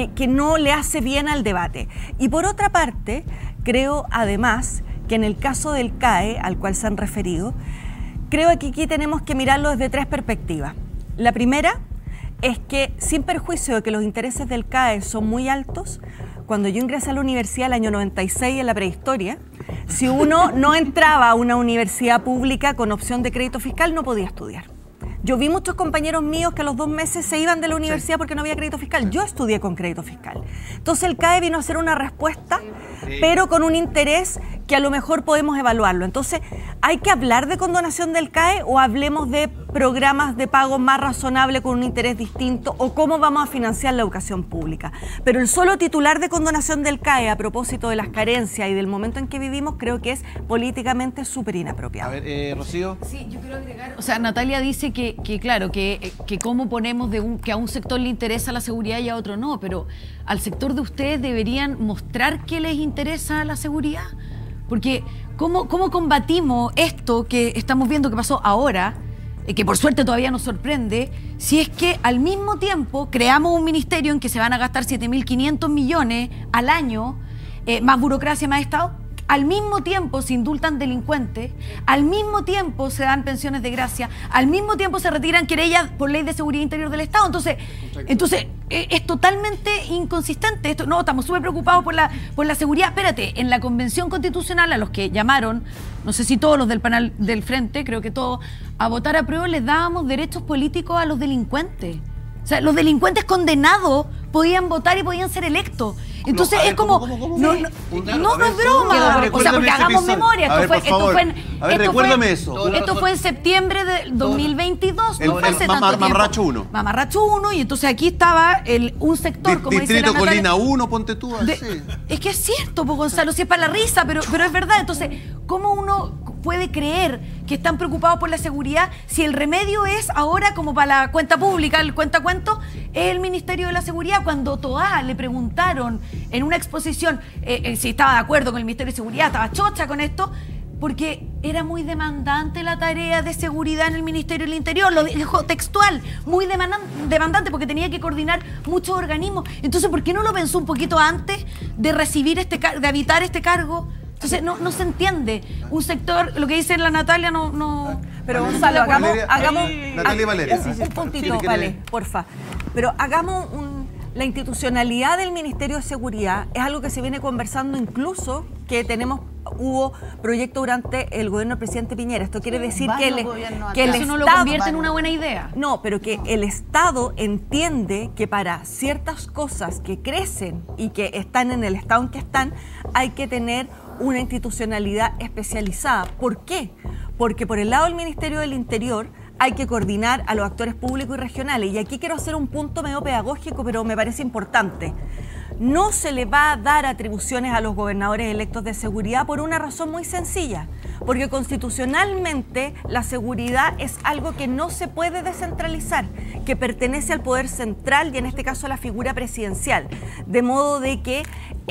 [SPEAKER 10] no le hace bien al debate. Y por otra parte, creo además que en el caso del CAE, al cual se han referido, creo que aquí tenemos que mirarlo desde tres perspectivas. La primera es que, sin perjuicio de que los intereses del CAE son muy altos, cuando yo ingresé a la universidad el año 96, en la prehistoria, si uno no entraba a una universidad pública con opción de crédito fiscal, no podía estudiar. Yo vi muchos compañeros míos que a los 2 meses se iban de la universidad porque no había crédito fiscal. Yo estudié con crédito fiscal. Entonces el CAE vino a hacer una respuesta, pero con un interés que a lo mejor podemos evaluarlo. Entonces, ¿hay que hablar de condonación del CAE o hablemos de programas de pago más razonables con un interés distinto, o cómo vamos a financiar la educación pública? Pero el solo titular de condonación del CAE a propósito de las carencias y del momento en que vivimos, creo que es políticamente súper inapropiado.
[SPEAKER 2] A ver, Rocío.
[SPEAKER 18] Sí, yo quiero agregar, o sea, Natalia dice que claro, que cómo ponemos que a un sector le interesa la seguridad y a otro no, pero al sector de ustedes deberían mostrar que les interesa la seguridad, porque ¿cómo combatimos esto que estamos viendo que pasó ahora? que por suerte todavía nos sorprende, si es que al mismo tiempo creamos un ministerio en que se van a gastar 7.500 millones al año, más burocracia, más Estado, al mismo tiempo se indultan delincuentes, al mismo tiempo se dan pensiones de gracia, al mismo tiempo se retiran querellas por ley de seguridad interior del Estado. Entonces es totalmente inconsistente. No, estamos súper preocupados por la seguridad. Espérate, en la Convención Constitucional a los que llamaron, no sé si todos los del panel del Frente, creo que todos, a votar a prueba les dábamos derechos políticos a los delincuentes. O sea, los delincuentes condenados podían votar y podían ser electos. Entonces es como... No es broma. O sea, porque hagamos memoria. Esto fue en septiembre del 2022. No fue hace tanto tiempo.
[SPEAKER 2] Mamarracho 1.
[SPEAKER 18] Mamarracho 1. Y entonces aquí estaba un sector, como dice la
[SPEAKER 2] Distrito
[SPEAKER 18] Natalia,
[SPEAKER 2] Colina 1, ponte tú.
[SPEAKER 18] Es que es cierto, pues, Gonzalo, si es para la risa, pero es verdad. Entonces, ¿cómo uno puede creer que están preocupados por la seguridad si el remedio es ahora, como para la cuenta pública, el cuentacuento, es el Ministerio de la Seguridad? Cuando Toá le preguntaron en una exposición si estaba de acuerdo con el Ministerio de Seguridad, estaba chocha con esto, porque era muy demandante la tarea de seguridad en el Ministerio del Interior, lo dijo textual, muy demandante porque tenía que coordinar muchos organismos. Entonces, ¿por qué no lo pensó un poquito antes de recibir de habitar este cargo? Entonces, no se entiende. Un sector, lo que dice la Natalia, no...
[SPEAKER 10] Pero Gonzalo, hagamos
[SPEAKER 2] Natalia Valeria.
[SPEAKER 10] Un puntito, vale, porfa. Pero hagamos la institucionalidad del Ministerio de Seguridad es algo que se viene conversando, incluso que hubo proyecto durante el gobierno del presidente Piñera. Esto quiere decir que el
[SPEAKER 18] Estado no lo convierte en una buena idea.
[SPEAKER 10] No, pero que el Estado entiende que para ciertas cosas que crecen y que están en el estado en que están, hay que tener una institucionalidad especializada. ¿Por qué? Porque por el lado del Ministerio del Interior hay que coordinar a los actores públicos y regionales. Y aquí quiero hacer un punto medio pedagógico, pero me parece importante. No se le va a dar atribuciones a los gobernadores electos de seguridad por una razón muy sencilla. Porque constitucionalmente la seguridad es algo que no se puede descentralizar, que pertenece al poder central y en este caso a la figura presidencial. De modo de que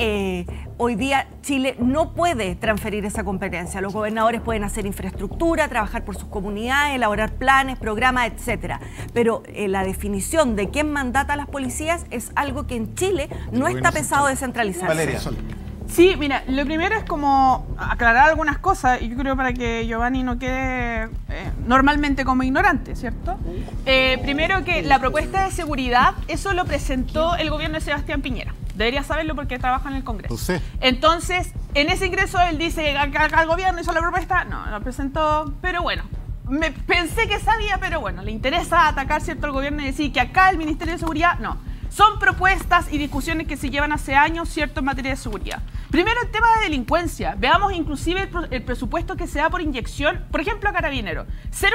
[SPEAKER 10] hoy día Chile no puede transferir esa competencia. Los gobernadores pueden hacer infraestructura, trabajar por sus comunidades, elaborar planes, programas, etcétera. Pero la definición de quién mandata a las policías es algo que en Chile no está pensado descentralizarse.
[SPEAKER 2] Valeria.
[SPEAKER 13] Sí, mira, lo primero es como aclarar algunas cosas, y yo creo para que Giovanni no quede normalmente como ignorante, ¿cierto? Primero que la propuesta de seguridad, eso lo presentó el gobierno de Sebastián Piñera. Debería saberlo porque trabaja en el Congreso. Entonces, en ese ingreso él dice, acá el gobierno hizo la propuesta, no, la presentó, pero bueno. Pensé que sabía, pero bueno, le interesa atacar, ¿cierto?, al gobierno y decir que acá el Ministerio de Seguridad, no. Son propuestas y discusiones que se llevan hace años, ¿cierto?, en materia de seguridad. Primero, el tema de delincuencia. Veamos inclusive el presupuesto que se da por inyección, por ejemplo, a Carabineros.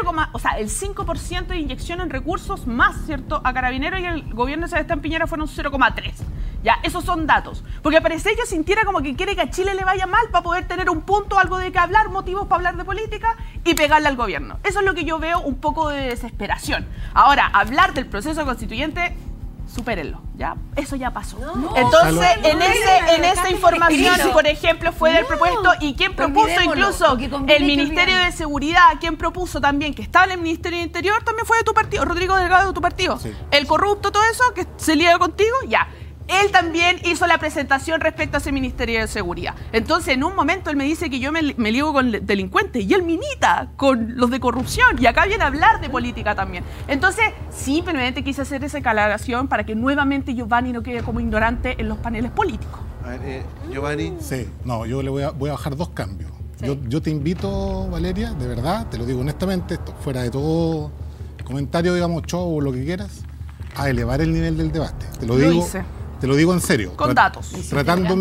[SPEAKER 13] El 5% de inyección en recursos más, ¿cierto?, a Carabineros, y el gobierno de Sebastián Piñera fueron 0,3. Ya, esos son datos. Porque parece que sintiera como que quiere que a Chile le vaya mal para poder tener un punto, algo de que hablar, motivos para hablar de política y pegarle al gobierno. Eso es lo que yo veo, un poco de desesperación. Ahora, hablar del proceso constituyente, supérenlo, ya, eso ya pasó. Entonces, en esa información, por ejemplo, fue del propuesto, y quien propuso incluso el Ministerio de Seguridad, quien propuso también que estaba en el Ministerio del Interior, también fue de tu partido, Rodrigo Delgado, de tu partido. Sí. El corrupto, todo eso, que se liga contigo, ya. Él también hizo la presentación respecto a ese Ministerio de Seguridad. Entonces, en un momento, él me dice que yo me ligo con delincuentes, y él milita con los de corrupción, y acá viene a hablar de política también. Entonces, simplemente quise hacer esa aclaración para que nuevamente Giovanni no quede como ignorante en los paneles políticos.
[SPEAKER 2] A ver, Giovanni.
[SPEAKER 4] Sí, no, yo le voy a bajar dos cambios. Sí. Yo te invito, Valeria, de verdad, te lo digo honestamente, esto, fuera de todo comentario, digamos, show o lo que quieras, a elevar el nivel del debate. Te lo digo. Te lo digo en serio.
[SPEAKER 13] Con datos.
[SPEAKER 4] Tratando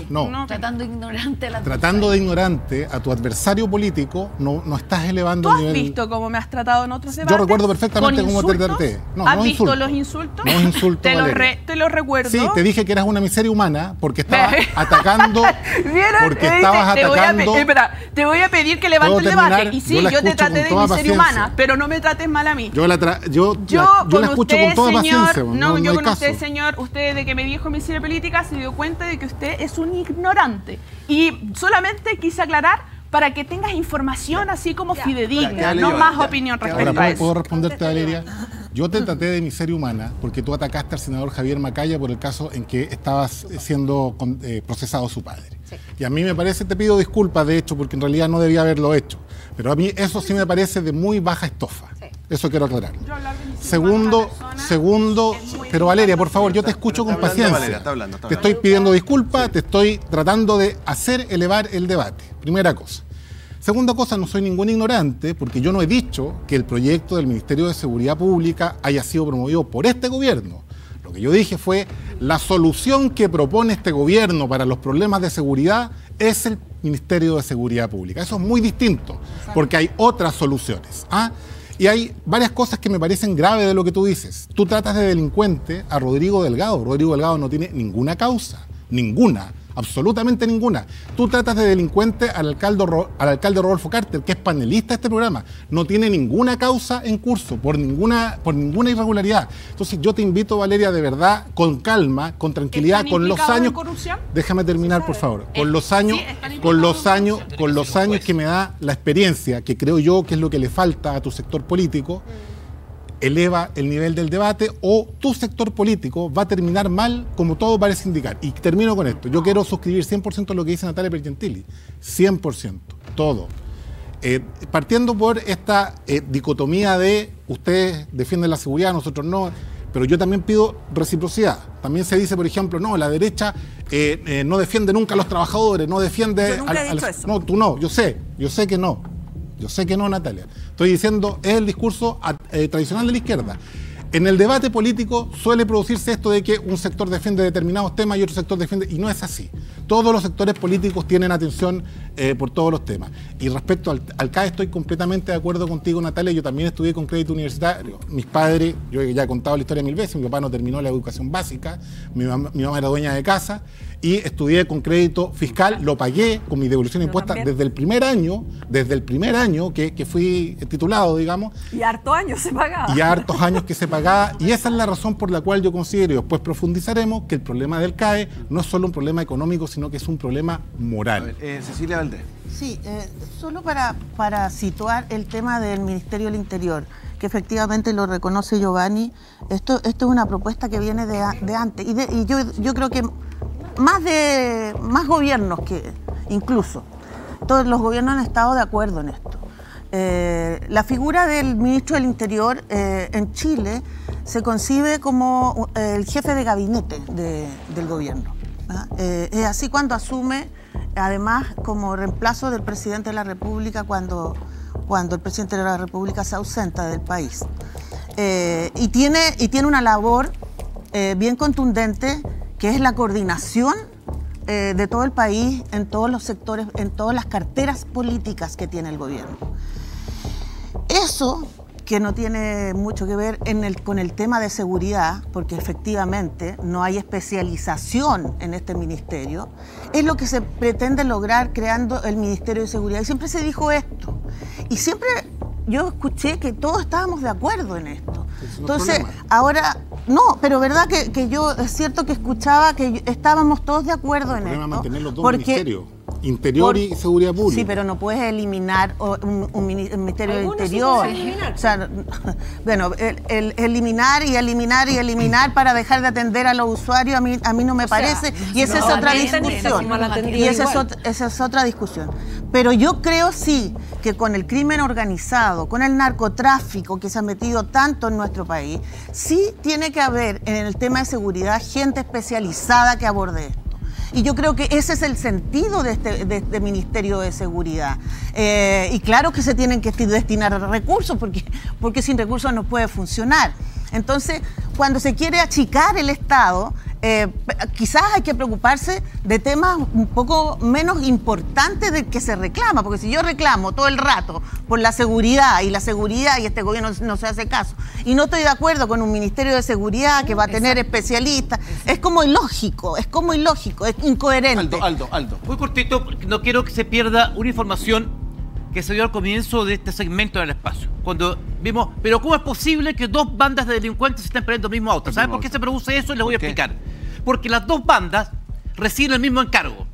[SPEAKER 4] de ignorante a tu adversario político, no estás elevando el nivel.
[SPEAKER 13] ¿Tú has visto cómo me has tratado en otros debates?
[SPEAKER 4] Yo recuerdo perfectamente cómo te traté.
[SPEAKER 13] ¿Has visto los insultos?
[SPEAKER 4] No insulto,
[SPEAKER 13] te los recuerdo.
[SPEAKER 4] Sí, te dije que eras una miseria humana porque estabas atacando. Porque estabas atacando.
[SPEAKER 13] Te voy a pedir que levantes el debate. Y sí, yo te traté de miseria humana, pero no me trates mal a mí.
[SPEAKER 4] Yo la escucho con toda paciencia.
[SPEAKER 13] No, yo con usted, señor, usted de que me dijo miseria política, se dio cuenta de que usted es un ignorante. Y solamente quise aclarar para que tengas información así como fidedigna, no más opinión respecto a eso.
[SPEAKER 3] ¿Puedo responderte, Valeria? Yo te traté de miseria humana porque tú atacaste al senador Javier Macaya por el caso en que estabas siendo procesado su padre. Sí. Y a mí me parece, te pido disculpas de hecho, porque en realidad no debía haberlo hecho. Pero a mí eso sí me parece de muy baja estofa. Sí. Eso quiero aclarar. Segundo, pero Valeria, por favor, yo te escucho con paciencia. Valeria, está hablando. Te estoy pidiendo disculpas, te estoy tratando de hacer elevar el debate. Primera cosa. Segunda cosa, no soy ningún ignorante, porque yo no he dicho que el proyecto del Ministerio de Seguridad Pública haya sido promovido por este gobierno. Lo que yo dije fue, la solución que propone este gobierno para los problemas de seguridad es el Ministerio de Seguridad Pública. Eso es muy distinto, porque hay otras soluciones. Y hay varias cosas que me parecen graves de lo que tú dices. Tú tratas de delincuente a Rodrigo Delgado. Rodrigo Delgado no tiene ninguna causa, ninguna. Absolutamente ninguna. Tú tratas de delincuente al alcalde Rodolfo Carter, que es panelista de este programa. No tiene ninguna causa en curso por ninguna irregularidad. Entonces yo te invito, Valeria, de verdad, con calma, con tranquilidad, con los años. Déjame terminar, por favor. Con los años que me da la experiencia, que creo yo que es lo que le falta a tu sector político. Eleva el nivel del debate o tu sector político va a terminar mal, como todo parece indicar. Y termino con esto. Yo quiero suscribir 100% lo que dice Natalia Pergentili. 100%. Todo. Partiendo por esta dicotomía de ustedes defienden la seguridad, nosotros no, pero yo también pido reciprocidad. También se dice, por ejemplo, no, la derecha no defiende nunca a los trabajadores, no defiende...
[SPEAKER 1] Yo nunca he dicho eso.
[SPEAKER 3] No, tú no, yo sé que no. Yo sé que no, Natalia. Estoy diciendo, es el discurso tradicional de la izquierda. En el debate político suele producirse esto de que un sector defiende determinados temas y otro sector defiende... Y no es así. Todos los sectores políticos tienen atención por todos los temas. Y respecto al CAE estoy completamente de acuerdo contigo, Natalia. Yo también estudié con crédito universitario. Mis padres, yo ya he contado la historia 1000 veces, mi papá no terminó la educación básica, mi mamá era dueña de casa y estudié con crédito fiscal, lo pagué con mi devolución de impuestos desde el primer año que fui titulado, digamos.
[SPEAKER 1] Y hartos años se pagaba.
[SPEAKER 3] Y hartos años que se pagaba. Y esa es la razón por la cual yo considero, y después profundizaremos, que el problema del CAE no es solo un problema económico, sino que es un problema moral.
[SPEAKER 2] Cecilia Valdés.
[SPEAKER 15] Sí, solo para situar el tema del Ministerio del Interior, que efectivamente lo reconoce Giovanni, esto es una propuesta que viene de antes. Y yo creo que más gobiernos que incluso, todos los gobiernos han estado de acuerdo en esto. La figura del ministro del Interior en Chile se concibe como el jefe de gabinete del gobierno. Es así cuando asume, además, como reemplazo del presidente de la República cuando el presidente de la República se ausenta del país. Y tiene una labor bien contundente, que es la coordinación de todo el país, en todos los sectores, en todas las carteras políticas que tiene el gobierno. Eso, que no tiene mucho que ver con el tema de seguridad, porque efectivamente no hay especialización en este ministerio, es lo que se pretende lograr creando el Ministerio de Seguridad. Y siempre se dijo esto. Y siempre yo escuché que todos estábamos de acuerdo en esto. Entonces, ahora, no, pero verdad que yo, es cierto que escuchaba que estábamos todos de acuerdo en esto.
[SPEAKER 3] Mantener los dos ministerios. Interior y Seguridad Pública.
[SPEAKER 15] Sí, pero no puedes eliminar un Ministerio del Interior. O sea, bueno, eliminar para dejar de atender a los usuarios, a mí no me parece, y esa es otra discusión. Y esa es otra discusión. Pero yo creo sí que con el crimen organizado, con el narcotráfico que se ha metido tanto en nuestro país, sí tiene que haber en el tema de seguridad gente especializada que aborde esto. Y yo creo que ese es el sentido de este Ministerio de Seguridad. Y claro que se tienen que destinar recursos, porque sin recursos no puede funcionar. Entonces, cuando se quiere achicar el Estado, quizás hay que preocuparse de temas un poco menos importantes del que se reclama, porque si yo reclamo todo el rato por la seguridad y este gobierno no se hace caso, y no estoy de acuerdo con un Ministerio de Seguridad que va a tener especialistas, es como ilógico, es incoherente.
[SPEAKER 20] Aldo. Muy cortito, porque no quiero que se pierda una información que se dio al comienzo de este segmento del espacio, cuando vimos, pero ¿cómo es posible que dos bandas de delincuentes estén peleando el mismo auto? ¿Saben por qué se produce eso? Les voy a explicar. Porque las dos bandas reciben el mismo encargo.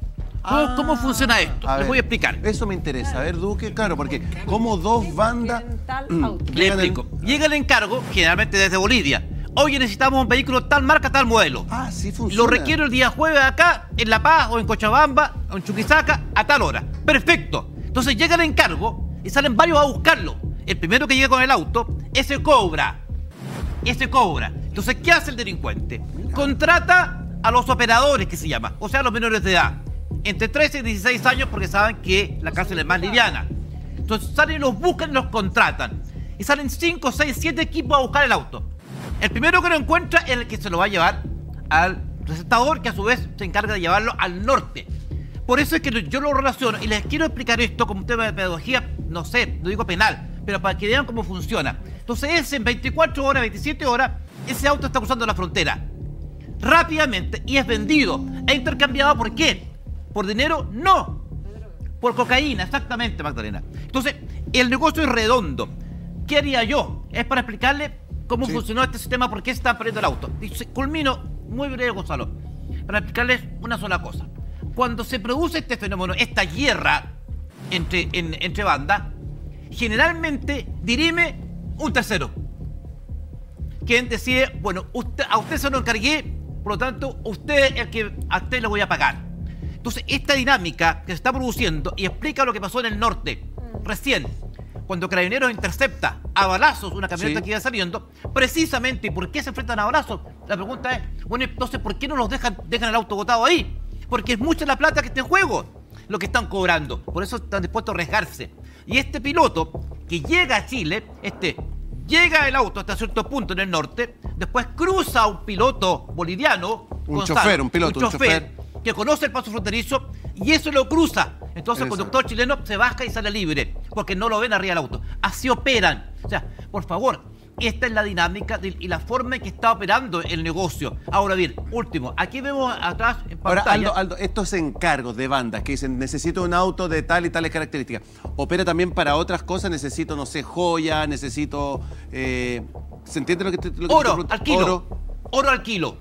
[SPEAKER 20] ¿Cómo funciona esto? Les voy a explicar.
[SPEAKER 2] Eso me interesa. A ver, Duque, claro, porque como dos bandas...
[SPEAKER 20] Le explico. Llega el encargo, generalmente desde Bolivia. Oye, necesitamos un vehículo tal marca, tal modelo.
[SPEAKER 2] Sí funciona.
[SPEAKER 20] Lo requiero el día jueves acá, en La Paz, o en Cochabamba, o en Chuquisaca, a tal hora. Perfecto. Entonces llega el encargo y salen varios a buscarlo. El primero que llega con el auto, ese cobra. Entonces, ¿qué hace el delincuente? Contrata a los operadores, que se llama, o sea, los menores de edad, entre 13 y 16 años, porque saben que la cárcel es más liviana. Entonces salen, los buscan y los contratan. Y salen 5, 6, 7 equipos a buscar el auto. El primero que lo encuentra es el que se lo va a llevar al receptador, que a su vez se encarga de llevarlo al norte. Por eso es que yo lo relaciono, y les quiero explicar esto como un tema de pedagogía, no sé, no digo penal, pero para que vean cómo funciona. Entonces, en 24 horas, 27 horas, ese auto está cruzando la frontera rápidamente y es vendido e intercambiado. ¿Por qué? ¿Por dinero? No. Por cocaína, exactamente, Magdalena. Entonces, el negocio es redondo. ¿Qué haría yo? Es para explicarle cómo funcionó este sistema, por qué se está perdiendo el auto. Culmino muy breve, Gonzalo, para explicarles una sola cosa. Cuando se produce este fenómeno, esta guerra entre bandas, generalmente dirime un tercero, quien decide, bueno, a usted se lo encargué, por lo tanto, a usted le voy a pagar. Entonces, esta dinámica que se está produciendo, y explica lo que pasó en el norte, recién, cuando Carabineros intercepta a balazos una camioneta que iba saliendo, precisamente, ¿y por qué se enfrentan a balazos? La pregunta es, bueno, entonces, ¿por qué no los dejan el auto botado ahí? Porque es mucha la plata que está en juego, lo que están cobrando. Por eso están dispuestos a arriesgarse. Y este piloto que llega a Chile, llega el auto hasta cierto punto en el norte, después cruza a un piloto boliviano, un chofer que conoce el paso fronterizo, y eso lo cruza. Entonces el conductor chileno se baja y sale libre, porque no lo ven arriba del auto. Así operan. O sea, por favor, esta es la dinámica y la forma en que está operando el negocio. Ahora bien, último, aquí vemos atrás en pantalla...
[SPEAKER 2] Ahora, Aldo, estos encargos de bandas que dicen, necesito un auto de tal y tales características, ¿opera también para otras cosas? Necesito, no sé, joya, necesito... ¿se entiende lo que te
[SPEAKER 20] oro al kilo. Oro al kilo.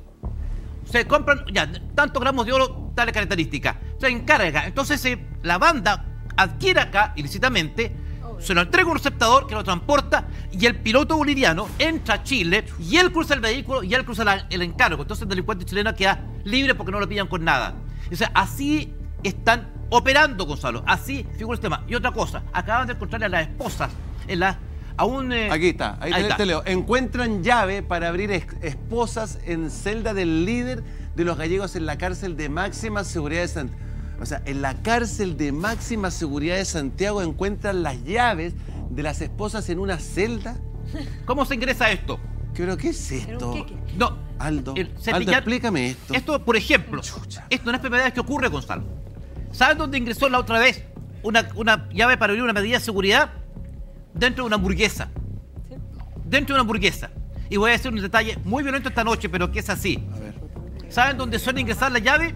[SPEAKER 20] Se compran, ya, tantos gramos de oro, tales características. Se encarga. Entonces, la banda adquiere acá, ilícitamente, se lo entrega un receptador que lo transporta, y el piloto boliviano entra a Chile y él cruza el vehículo y él cruza el encargo. Entonces el delincuente chileno queda libre porque no lo pillan con nada. O sea, así están operando, Gonzalo. Así figura el tema. Y otra cosa, acaban de encontrarle a las esposas en la...
[SPEAKER 2] Aquí está, ahí te leo. Encuentran llave para abrir esposas en celda del líder de los gallegos en la cárcel de máxima seguridad de Santiago. O sea, en la cárcel de máxima seguridad de Santiago encuentran las llaves de las esposas en una celda.
[SPEAKER 20] ¿Cómo se ingresa esto?
[SPEAKER 2] ¿Pero qué es esto?
[SPEAKER 20] No,
[SPEAKER 2] Aldo, explícame esto.
[SPEAKER 20] Esto, por ejemplo, esto no es primera vez que ocurre, Gonzalo. ¿Saben dónde ingresó la otra vez una llave para abrir una medida de seguridad? Dentro de una hamburguesa. Dentro de una hamburguesa. Y voy a decir un detalle muy violento esta noche, pero que es así.
[SPEAKER 2] A ver.
[SPEAKER 20] ¿Saben dónde suele ingresar la llave?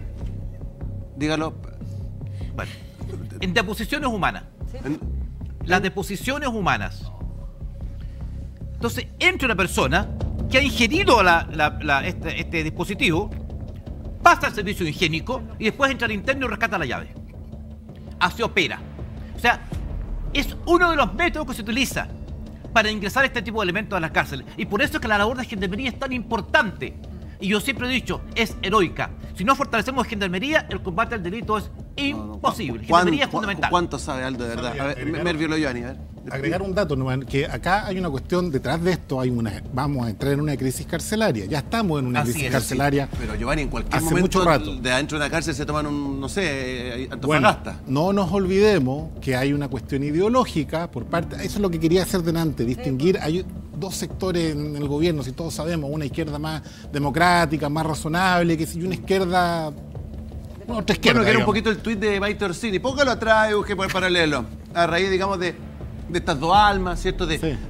[SPEAKER 2] Dígalo.
[SPEAKER 20] Bueno, en deposiciones humanas. Las deposiciones humanas. Entonces, entra una persona que ha ingerido este dispositivo, pasa al servicio higiénico y después entra al interno y rescata la llave. Así opera. O sea, es uno de los métodos que se utiliza para ingresar este tipo de elementos a las cárceles. Y por eso es que la labor de Gendarmería es tan importante. Y yo siempre he dicho, es heroica. Si no fortalecemos Gendarmería, el combate al delito es imposible. Gendarmería es fundamental.
[SPEAKER 2] ¿Cuánto sabe Aldo, de verdad? A ver, Mervio Giovanni, a ver.
[SPEAKER 3] Agregar un dato, que acá hay una cuestión, detrás de esto vamos a entrar en una crisis carcelaria. Ya estamos en una crisis carcelaria.
[SPEAKER 2] Sí. Pero Giovanni, en cualquier
[SPEAKER 3] hace
[SPEAKER 2] momento
[SPEAKER 3] mucho rato.
[SPEAKER 2] De adentro de una cárcel se toman un, no sé, Antofagasta.
[SPEAKER 3] Bueno, no nos olvidemos que hay una cuestión ideológica por parte, eso es lo que quería hacer delante, distinguir, hay dos sectores en el gobierno, si todos sabemos, una izquierda más democrática, más razonable, y una izquierda... otra izquierda,
[SPEAKER 2] bueno, que era un poquito el tuit de Maite Orsini. Póngalo atrás, busque por paralelo. A raíz, digamos, de estas dos almas, ¿cierto?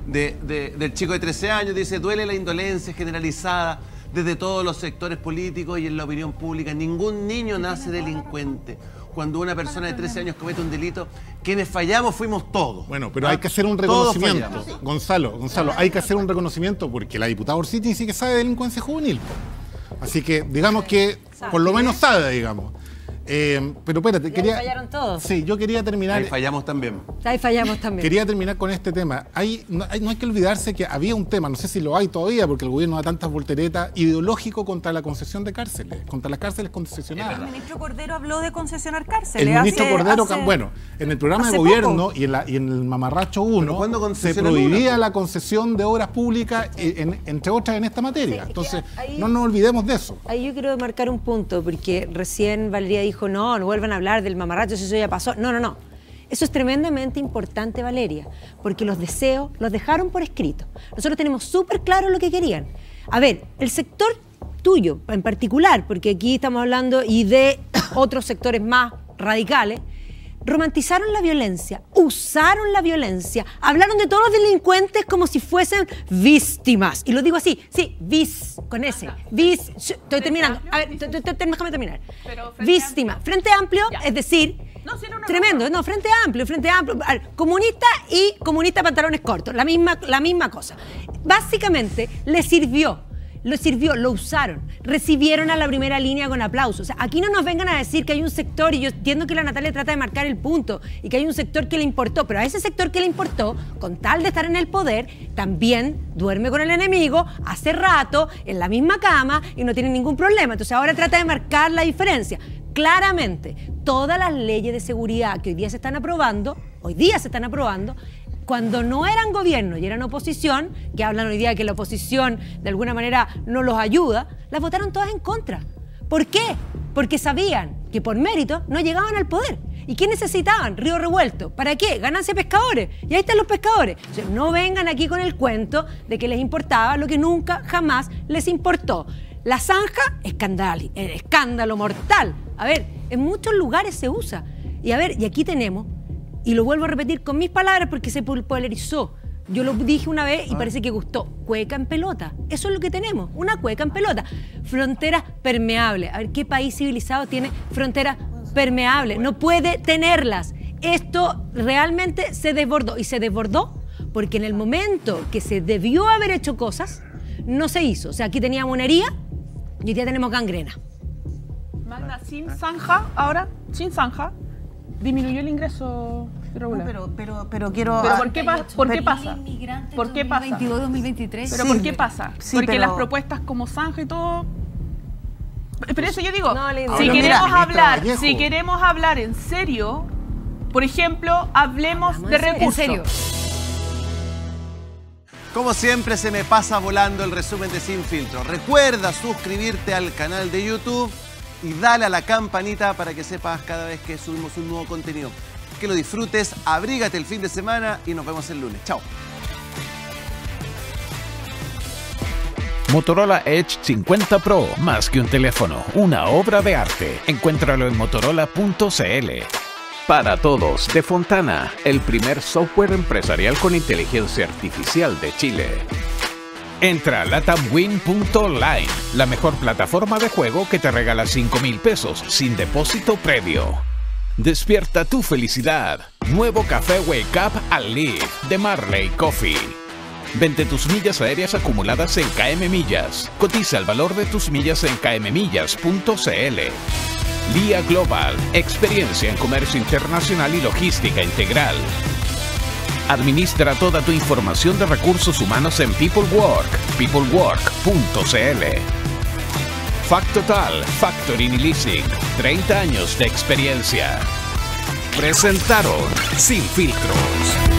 [SPEAKER 2] Del chico de 13 años, dice, duele la indolencia generalizada desde todos los sectores políticos y en la opinión pública. Ningún niño nace delincuente. Cuando una persona de 13 años comete un delito, quienes fallamos fuimos todos.
[SPEAKER 3] Bueno, pero hay que hacer un reconocimiento. Gonzalo, hay que hacer un reconocimiento porque la diputada Orsini sí que sabe de delincuencia juvenil. Así que, digamos que por lo menos sabe, digamos. Pero espérate,
[SPEAKER 1] Ahí fallaron todos.
[SPEAKER 3] Sí, yo quería terminar.
[SPEAKER 2] Ahí fallamos también.
[SPEAKER 1] Ahí fallamos también.
[SPEAKER 3] Quería terminar con este tema. No hay que olvidarse que había un tema, no sé si lo hay todavía, porque el gobierno da tantas volteretas, ideológico contra la concesión de cárceles, contra las cárceles concesionadas.
[SPEAKER 10] El ministro Cordero habló de concesionar cárceles.
[SPEAKER 3] El ministro Cordero, bueno, en el programa de gobierno y en el Mamarracho 1 se prohibía la concesión de obras públicas, entre otras en esta materia. Entonces, no nos olvidemos de eso.
[SPEAKER 1] Ahí yo quiero marcar un punto, porque recién Valeria dijo, no vuelvan a hablar del mamarracho, eso ya pasó. No. Eso es tremendamente importante, Valeria, porque los deseos los dejaron por escrito. Nosotros tenemos súper claro lo que querían. A ver, el sector tuyo en particular, porque aquí estamos hablando y de otros sectores más radicales, romantizaron la violencia, usaron la viencia, hablaron de todos los delincuentes como si fuesen víctimas. Y lo digo así, sí, con ese. Estoy terminando. A ver, déjame terminar. Víctima. Frente Amplio, es decir, tremendo, Frente Amplio. A ver, comunista y comunista pantalones cortos, la misma cosa. Básicamente, le sirvió, lo usaron, recibieron a la primera línea con aplausos. O sea, aquí no nos vengan a decir que hay un sector, y yo entiendo que la Natalia trata de marcar el punto, y que hay un sector que le importó, pero a ese sector que le importó, con tal de estar en el poder, también duerme con el enemigo hace rato, en la misma cama, y no tiene ningún problema. Entonces ahora trata de marcar la diferencia. Claramente, todas las leyes de seguridad que hoy día se están aprobando, cuando no eran gobierno y eran oposición, que hablan hoy día que la oposición de alguna manera no los ayuda, las votaron todas en contra. ¿Por qué? Porque sabían que por mérito no llegaban al poder. ¿Y qué necesitaban? Río revuelto. ¿Para qué? Ganancia pescadores. Y ahí están los pescadores. O sea, no vengan aquí con el cuento de que les importaba lo que nunca, jamás les importó. La zanja, escándalo mortal. A ver, en muchos lugares se usa. Y a ver, y aquí tenemos, y lo vuelvo a repetir con mis palabras porque se polarizó. Yo lo dije una vez y parece que gustó. Cueca en pelota. Eso es lo que tenemos, una cueca en pelota. Fronteras permeables. A ver, ¿qué país civilizado tiene fronteras permeables? No puede tenerlas. Esto realmente se desbordó. Y se desbordó porque en el momento que se debió haber hecho cosas, no se hizo. O sea, aquí teníamos una herida y hoy día tenemos gangrena.
[SPEAKER 13] Magda, sin zanja, ahora, sin zanja, disminuyó el ingreso irregular.
[SPEAKER 15] No, pero quiero...
[SPEAKER 13] ¿Pero por qué pasa? ¿Por qué pasa?
[SPEAKER 18] 2022-2023.
[SPEAKER 13] ¿Pero por qué pasa? Sí, porque las propuestas como zanja y todo... Pero eso yo digo, si queremos hablar en serio, por ejemplo, hablemos de recursos. En serio.
[SPEAKER 2] Como siempre, se me pasa volando el resumen de Sin Filtro. Recuerda suscribirte al canal de YouTube y dale a la campanita para que sepas cada vez que subimos un nuevo contenido. Que lo disfrutes, abrígate el fin de semana y nos vemos el lunes. Chao.
[SPEAKER 12] Motorola Edge 50 Pro, más que un teléfono, una obra de arte. Encuéntralo en motorola.cl. Para todos, de Fontana, el primer software empresarial con inteligencia artificial de Chile. Entra a latamwin.online, la mejor plataforma de juego que te regala 5,000 pesos sin depósito previo. Despierta tu felicidad. Nuevo café Wake Up and Live de Marley Coffee. Vende tus millas aéreas acumuladas en KM Millas. Cotiza el valor de tus millas en kmmillas.cl. LIA Global, experiencia en comercio internacional y logística integral. Administra toda tu información de recursos humanos en PeopleWork, peoplework.cl. Factotal, Factoring y Leasing, 30 años de experiencia. Presentaron Sin Filtros.